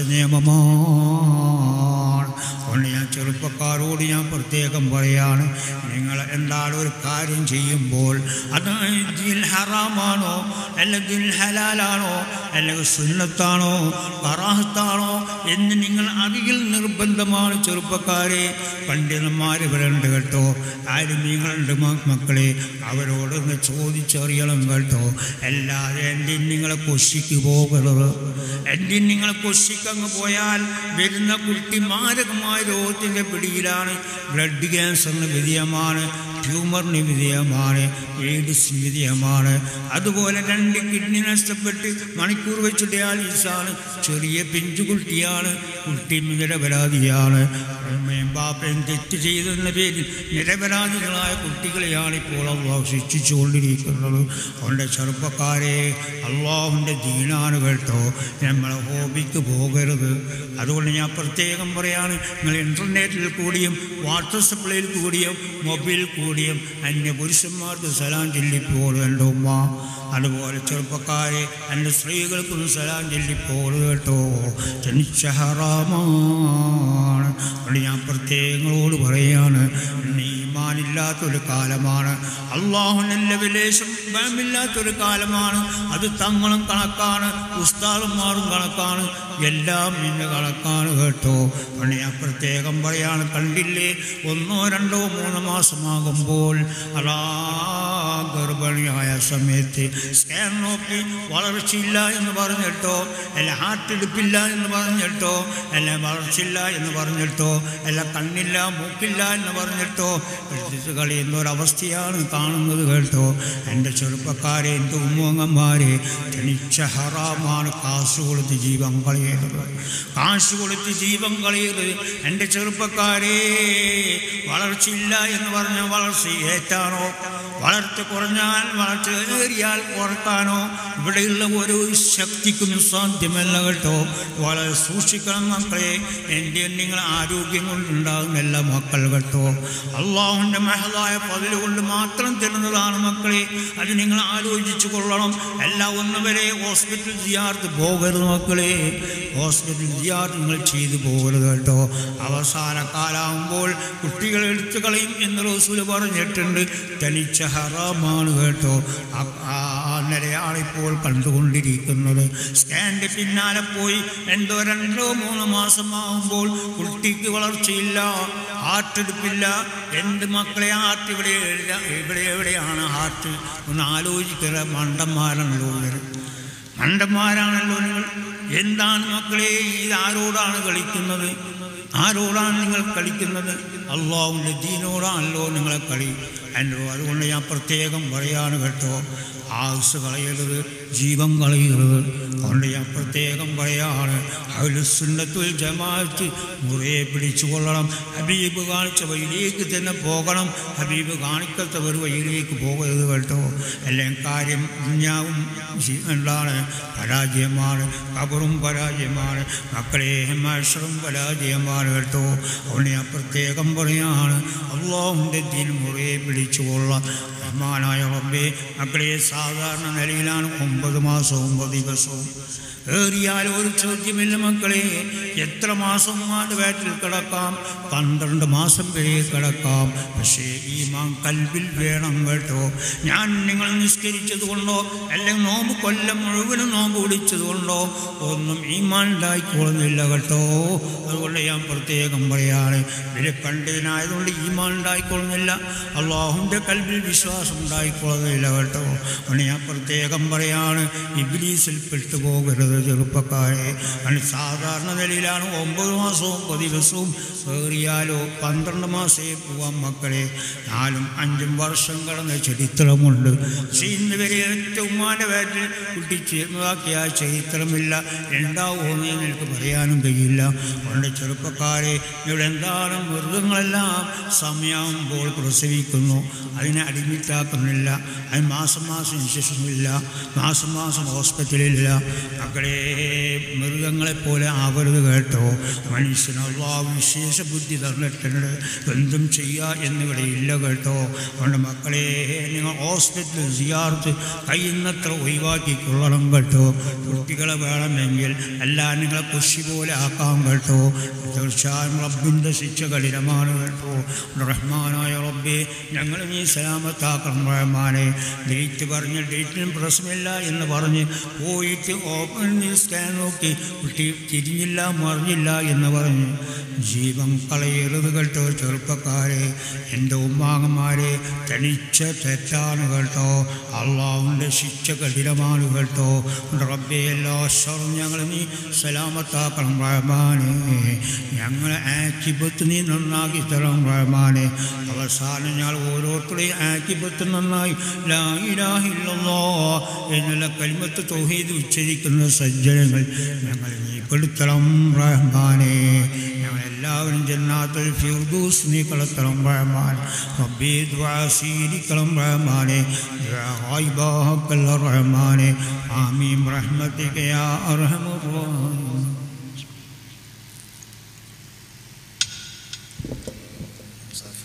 നിയമമാണ്. അതുകൊണ്ട് ഞാൻ ചെറുപ്പക്കാരോട് ഞാൻ പ്രത്യേകം പറയാണ്, നിങ്ങൾ എന്താണ് ഒരു കാര്യം ചെയ്യുമ്പോൾ അത് ദിൽ ഹറാമാണോ അല്ലെങ്കിൽ ഹലാലാണോ അല്ലെങ്കിൽ സുന്നത്താണോ കറാഹത്താണോ എന്ന് നിങ്ങൾ അറിയൽ നിർബന്ധമാണ് ചെറുപ്പക്കാരെ. പണ്ഡിതന്മാർ ഇവരുണ്ട് കേട്ടോ, ആലിമീങ്ങളുണ്ട് മക്കളെ. അവരോടൊന്ന് ചോദിച്ചറിയണം കേട്ടോ. അല്ലാതെ എൻ്റെ നിങ്ങളെ കൊശിക്ക് പോകരുത്. എൻ്റെ നിങ്ങളെ കൊശിക്കങ്ങ് പോയാൽ വരുന്ന കുട്ടി മാരകമായ രോഗത്തിൻ്റെ പിടിയിലാണ്. ബ്ലഡ് ക്യാൻസറിന് വിധേയമാണ്, ട്യൂമറിന് വിധേയമാണ്, എയ്ഡ്സിന് വിധേയമാണ്. അതുപോലെ 2 കിഡ്നി നഷ്ടപ്പെട്ട് മണിക്കൂർ വെച്ച് ഡയാലിസിസാണ്. ചെറിയ പിഞ്ചുകുട്ടിയാണ്, കുട്ടി നിരപരാധിയാണ്. അമ്മയും ബാപ്പയും തെറ്റ് ചെയ്തെന്ന പേരിൽ നിരപരാധികളായ കുട്ടികളെയാണ് ഇപ്പോൾ അള്ളാഹു ശിക്ഷിച്ചുകൊണ്ടിരിക്കുന്നത്. അതുകൊണ്ട് ചെറുപ്പക്കാരെ, അള്ളാഹുവിൻ്റെ ദീനാണ് കേട്ടോ. നമ്മളെ ഹോബിക്ക് പോകരുത്. അതുകൊണ്ട് ഞാൻ പ്രത്യേകം പറയാണ്, നിങ്ങൾ ഇൻ്റർനെറ്റിൽ കൂടിയും വാട്സപ്പിൽ കൂടിയും മൊബൈൽ കൂടിയും അന്യ പുരുഷന്മാർക്ക് സലാം ചൊല്ലിപ്പോലും എൻ്റെ ഉമ്മ. അതുപോലെ ചെറുപ്പക്കാരെ, എൻ്റെ സ്ത്രീകൾക്കും സലാം ചൊല്ലിപ്പോലും കേട്ടോ. ഹറാമാണ്. അതുകൊണ്ട് ഞാൻ പ്രത്യേകങ്ങളോട് പറയാണ്, ഈമാനില്ലാത്തൊരു കാലമാണ്. അള്ളാഹുവിൻ്റെ വിലേശം ഭയമില്ലാത്തൊരു കാലമാണ്. അത് തങ്ങളും കണക്കാണ്, ഉസ്താദന്മാരും കണക്കാണ്, എല്ലാം ഇന്ന് കണക്കാണ് കേട്ടോ. അതുകൊണ്ട് ഞാൻ പ്രത്യേകം പറയാണ്, കണ്ടില്ലേ 1, 2, 3 മാസമാകുമ്പോൾ അതാ ഗർഭിണിയായ സമയത്ത് സ്കാൻ നോക്കി വളർച്ചയില്ല എന്ന് പറഞ്ഞിട്ടോ, അല്ല ഹാർട്ടിടിപ്പില്ല എന്ന് പറഞ്ഞിട്ടോ, അല്ല വളർച്ചയില്ല എന്ന് പറഞ്ഞിട്ടോ, അല്ല കണ്ണില്ല മൂക്കില്ല എന്ന് പറഞ്ഞിട്ടോ, എടുത്ത് കളയുന്ന ഒരവസ്ഥയാണ് കാണുന്നത് കേട്ടോ. എൻ്റെ ചെറുപ്പക്കാരെ, എൻ്റെ ഉമ്മങ്ങന്മാരെ, തനിച്ച ഹറാമാണ് കാശ് കൊടുത്ത് ജീവൻ കളയരുത്, കാശ് കൊടുത്ത് ജീവൻ കളയരുത്. എൻ്റെ ചെറുപ്പക്കാരെ, വളർച്ചയില്ല എന്ന് പറഞ്ഞാൽ വളർച്ച ഏറ്റാണോ? വളർച്ച കുറഞ്ഞാൽ വളർച്ച ഏറിയാൽ കുറക്കാനോ ഇവിടെയുള്ള ഓരോ ശക്തിക്കും സാധ്യമല്ല കേട്ടോ. വളരെ സൂക്ഷിക്കണം മക്കളെ. എൻ്റെ നിങ്ങൾ ആരോഗ്യം കൊണ്ടുണ്ടാകുന്ന എല്ലാ മക്കൾ കേട്ടോ അള്ളാഹുവിൻ്റെ മഹദായ ഫദ്ല് കൊണ്ട് മാത്രം തരുന്നതാണ് മക്കളെ. അത് നിങ്ങൾ ആലോചിച്ചു കൊള്ളണം. എല്ലാം ഒന്നുവരെ ഹോസ്പിറ്റൽ സിയാറത്ത് പോകരുത് മക്കളെ. ഹോസ്പിറ്റൽ സിയാറത്ത് നിങ്ങൾ ചെയ്തു പോകരുത് കേട്ടോ. അവസാന കാലാകുമ്പോൾ കുട്ടികൾ എടുത്തു കളയും എന്ന് റസൂൽ പറഞ്ഞിട്ടുണ്ട്. തനിച്ച ഹറാമാണ് കേട്ടോ. ആ നിലയാണിപ്പോൾ കണ്ടുകൊണ്ടിരിക്കുന്നത്. സ്കാൻ്റെ പിന്നാലെ പോയി 2-3 മാസമാകുമ്പോൾ കുട്ടിക്ക് വളർച്ചയില്ല, ഹാർട്ടെടുപ്പില്ല. എന്ത് മക്കളെ ഹാർട്ട് എവിടെയാണ് ഹാർട്ട്? ഒന്ന് ആലോചിക്കുക. മണ്ടന്മാരാണല്ലോ മണ്ടന്മാരാണല്ലോ നിങ്ങൾ. എന്താണ് മക്കളെ ഇത്? ആരോടാണ് കളിക്കുന്നത്? ആരോടാണ് നിങ്ങൾ കളിക്കുന്നത്? അള്ളാഹുവിൻ്റെ ദീനോടാണല്ലോ നിങ്ങളെ കളി. അതുകൊണ്ട് ഞാൻ പ്രത്യേകം പറയാണ് കേട്ടോ, ആയുസ് കളയരുത്, ജീവൻ കളയരുത്. അതുകൊണ്ട് ഞാൻ പ്രത്യേകം പറയാണ്, അഹ്ലുസുന്നത്തുൽ ജമാഅത്ത് മുറയെ പിടിച്ചു കൊള്ളണം. ഹബീബ് കാണിച്ച വഴിയിലേക്ക് തന്നെ പോകണം. ഹബീബ് കാണിക്കാത്ത ഒരു വഴിയിലേക്ക് പോകരുത് കേട്ടോ. എല്ലാം കാര്യം ദുനിയാവും എന്താണ്? പരാജയമാണ്. ഖബറും പരാജയമാണ് മക്കളെ, മഹ്ശറും പരാജയമാണ് കേട്ടോ. അതുകൊണ്ട് ഞാൻ പ്രത്യേകം പറയാണ്, അല്ലാഹുവിൻ്റെ ദീൻ മുറയെ പിടിച്ചു കൊള്ളാം. റഹ്മാനായ റബ്ബേ, മക്കളെ സാധാരണ നിലയിലാണ് 9 മാസവും 9 ദിവസവും. ഏറിയാൽ ഒരു ചോദ്യമില്ല മക്കളെ. എത്ര മാസം വയറ്റിൽ കിടക്കാം? 12 മാസം വരെ കിടക്കാം. പക്ഷേ ഈമാൻ കൽബിൽ വേണം കേട്ടോ. ഞാൻ നിങ്ങൾ നിസ്കരിച്ചത് കൊണ്ടോ അല്ലെങ്കിൽ നോമ്പ് കൊല്ലം മുഴുവനും നോമ്പ് പിടിച്ചത് കൊണ്ടോ ഒന്നും ഈമാൻ ഉണ്ടായിക്കൊള്ളുന്നില്ല കേട്ടോ. അതുകൊണ്ട് ഞാൻ പ്രത്യേകം പറയാണ്, ഇവരെ കണ്ടതിനായതുകൊണ്ട് ഈമാൻ ഉണ്ടായിക്കൊള്ളുന്നില്ല, അള്ളാഹുവിൻ്റെ കൽബിൽ വിശ്വാസം ഉണ്ടായിക്കൊള്ളുന്നില്ല കേട്ടോ. അതുകൊണ്ട് ഞാൻ പ്രത്യേകം പറയാണ്, ഇബ്ലീസിൽ പെട്ടുപോകരുത് ചെറുപ്പക്കാരെ. സാധാരണ നിലയിലാണ് 9 മാസവും 10 ദിവസവും. ഏറിയാലോ 12 മാസമേ പോവാൻ മക്കളെ. 4-5 വർഷം കടന്ന ചരിത്രമുണ്ട്. പക്ഷേ ഇന്ന് വരെ ഏറ്റവും ഉമ്മാൻ്റെ വയറ്റിൽ കുട്ടി ചേർന്നതാക്കിയ ചരിത്രമില്ല. ഉണ്ടാവുമെന്ന് എനിക്ക് പറയാനും കഴിയില്ല. അതുകൊണ്ട് ചെറുപ്പക്കാരെ, ഇവിടെ എന്താണ്? മൃഗങ്ങളെല്ലാം സമയമാകുമ്പോൾ പ്രസവിക്കുന്നു, അതിനെ അഡ്മിറ്റാക്കുന്നില്ല. അതിന് മാസം ഇൻജക്ഷനില്ല, മാസം ഹോസ്പിറ്റലില്ല. മക്കളെ, മൃഗങ്ങളെപ്പോലെ ആവരുത് കേട്ടോ. മനുഷ്യനുള്ള വിശേഷ ബുദ്ധി തന്നിട്ടുണ്ട്, എന്തും ചെയ്യുക എന്നിവിടെ ഇല്ല കേട്ടോ. അതുകൊണ്ട് മക്കളെ, നിങ്ങൾ ഹോസ്പിറ്റൽ സിയാറത്ത് കഴിയുന്നത്ര ഒഴിവാക്കിക്കൊള്ളണം കേട്ടോ. കുട്ടികളെ വേണമെങ്കിൽ എല്ലാം നിങ്ങളെ കൃഷി പോലെ ആക്കാം കേട്ടോ. തീർച്ചയായും റബ്ബിൻ്റെ ശിക്ഷ കഠിനമാണ് കേട്ടോ. റഹ്മാനായ റബ്ബേ, ഞങ്ങൾ നീ സലാമത്താക്കണം റഹ്മാനെ. ഡേറ്റ് പറഞ്ഞ് ഡേറ്റിനും പ്രശ്നമില്ല എന്ന് പറഞ്ഞ് പോയിട്ട് ഓപ്പൺ സ്കാൻ നോക്കി കുട്ടി തിരിഞ്ഞില്ല മറിഞ്ഞില്ല എന്ന് പറഞ്ഞ് ജീവൻ കളയരുത് കേട്ടോ ചെറുപ്പക്കാരെ. എൻ്റെ ഉമ്മാങ്ങന്മാരെ, തനിച്ച തെറ്റാണ് കേട്ടോ. അള്ളാഹുവിൻ്റെ ശിക്ഷ കഠിനമാണ് കേട്ടോ. റബ്ബേ, എല്ലാ ശറും ഞങ്ങൾ നീ സലാമത്താക്കണം റഹ്മാനെ. ഞങ്ങളെ ആക്കിബത്ത് നീ നന്നാക്കി തരണം റഹ്മാനെ. അവസാനം ഞങ്ങൾ ഓരോരുത്തരുടെയും ആക്കിബത്ത് നന്നായി ലാ ഇലാഹ ഇല്ലല്ലാഹ് എന്നുള്ള കലിമത്ത് തൗഹീദ് ഉച്ചരിക്കുന്ന സജ്ജനങ്ങൾ ഞങ്ങൾ നീ പെടുത്തണം റഹ്മാനെ. ഞങ്ങളെല്ലാവരും ജന്നാത്തുൽ ഫിർദൗസ് നീ കളത്തണം റഹ്മാൻ. റബ്ബി ദുആ സ്വീകരിക്കണം റഹ്മാനെ. ദുആ റഹ്മാനെ. ആമീൻ റഹ്മതിക യാ അർഹമർ റഹീം.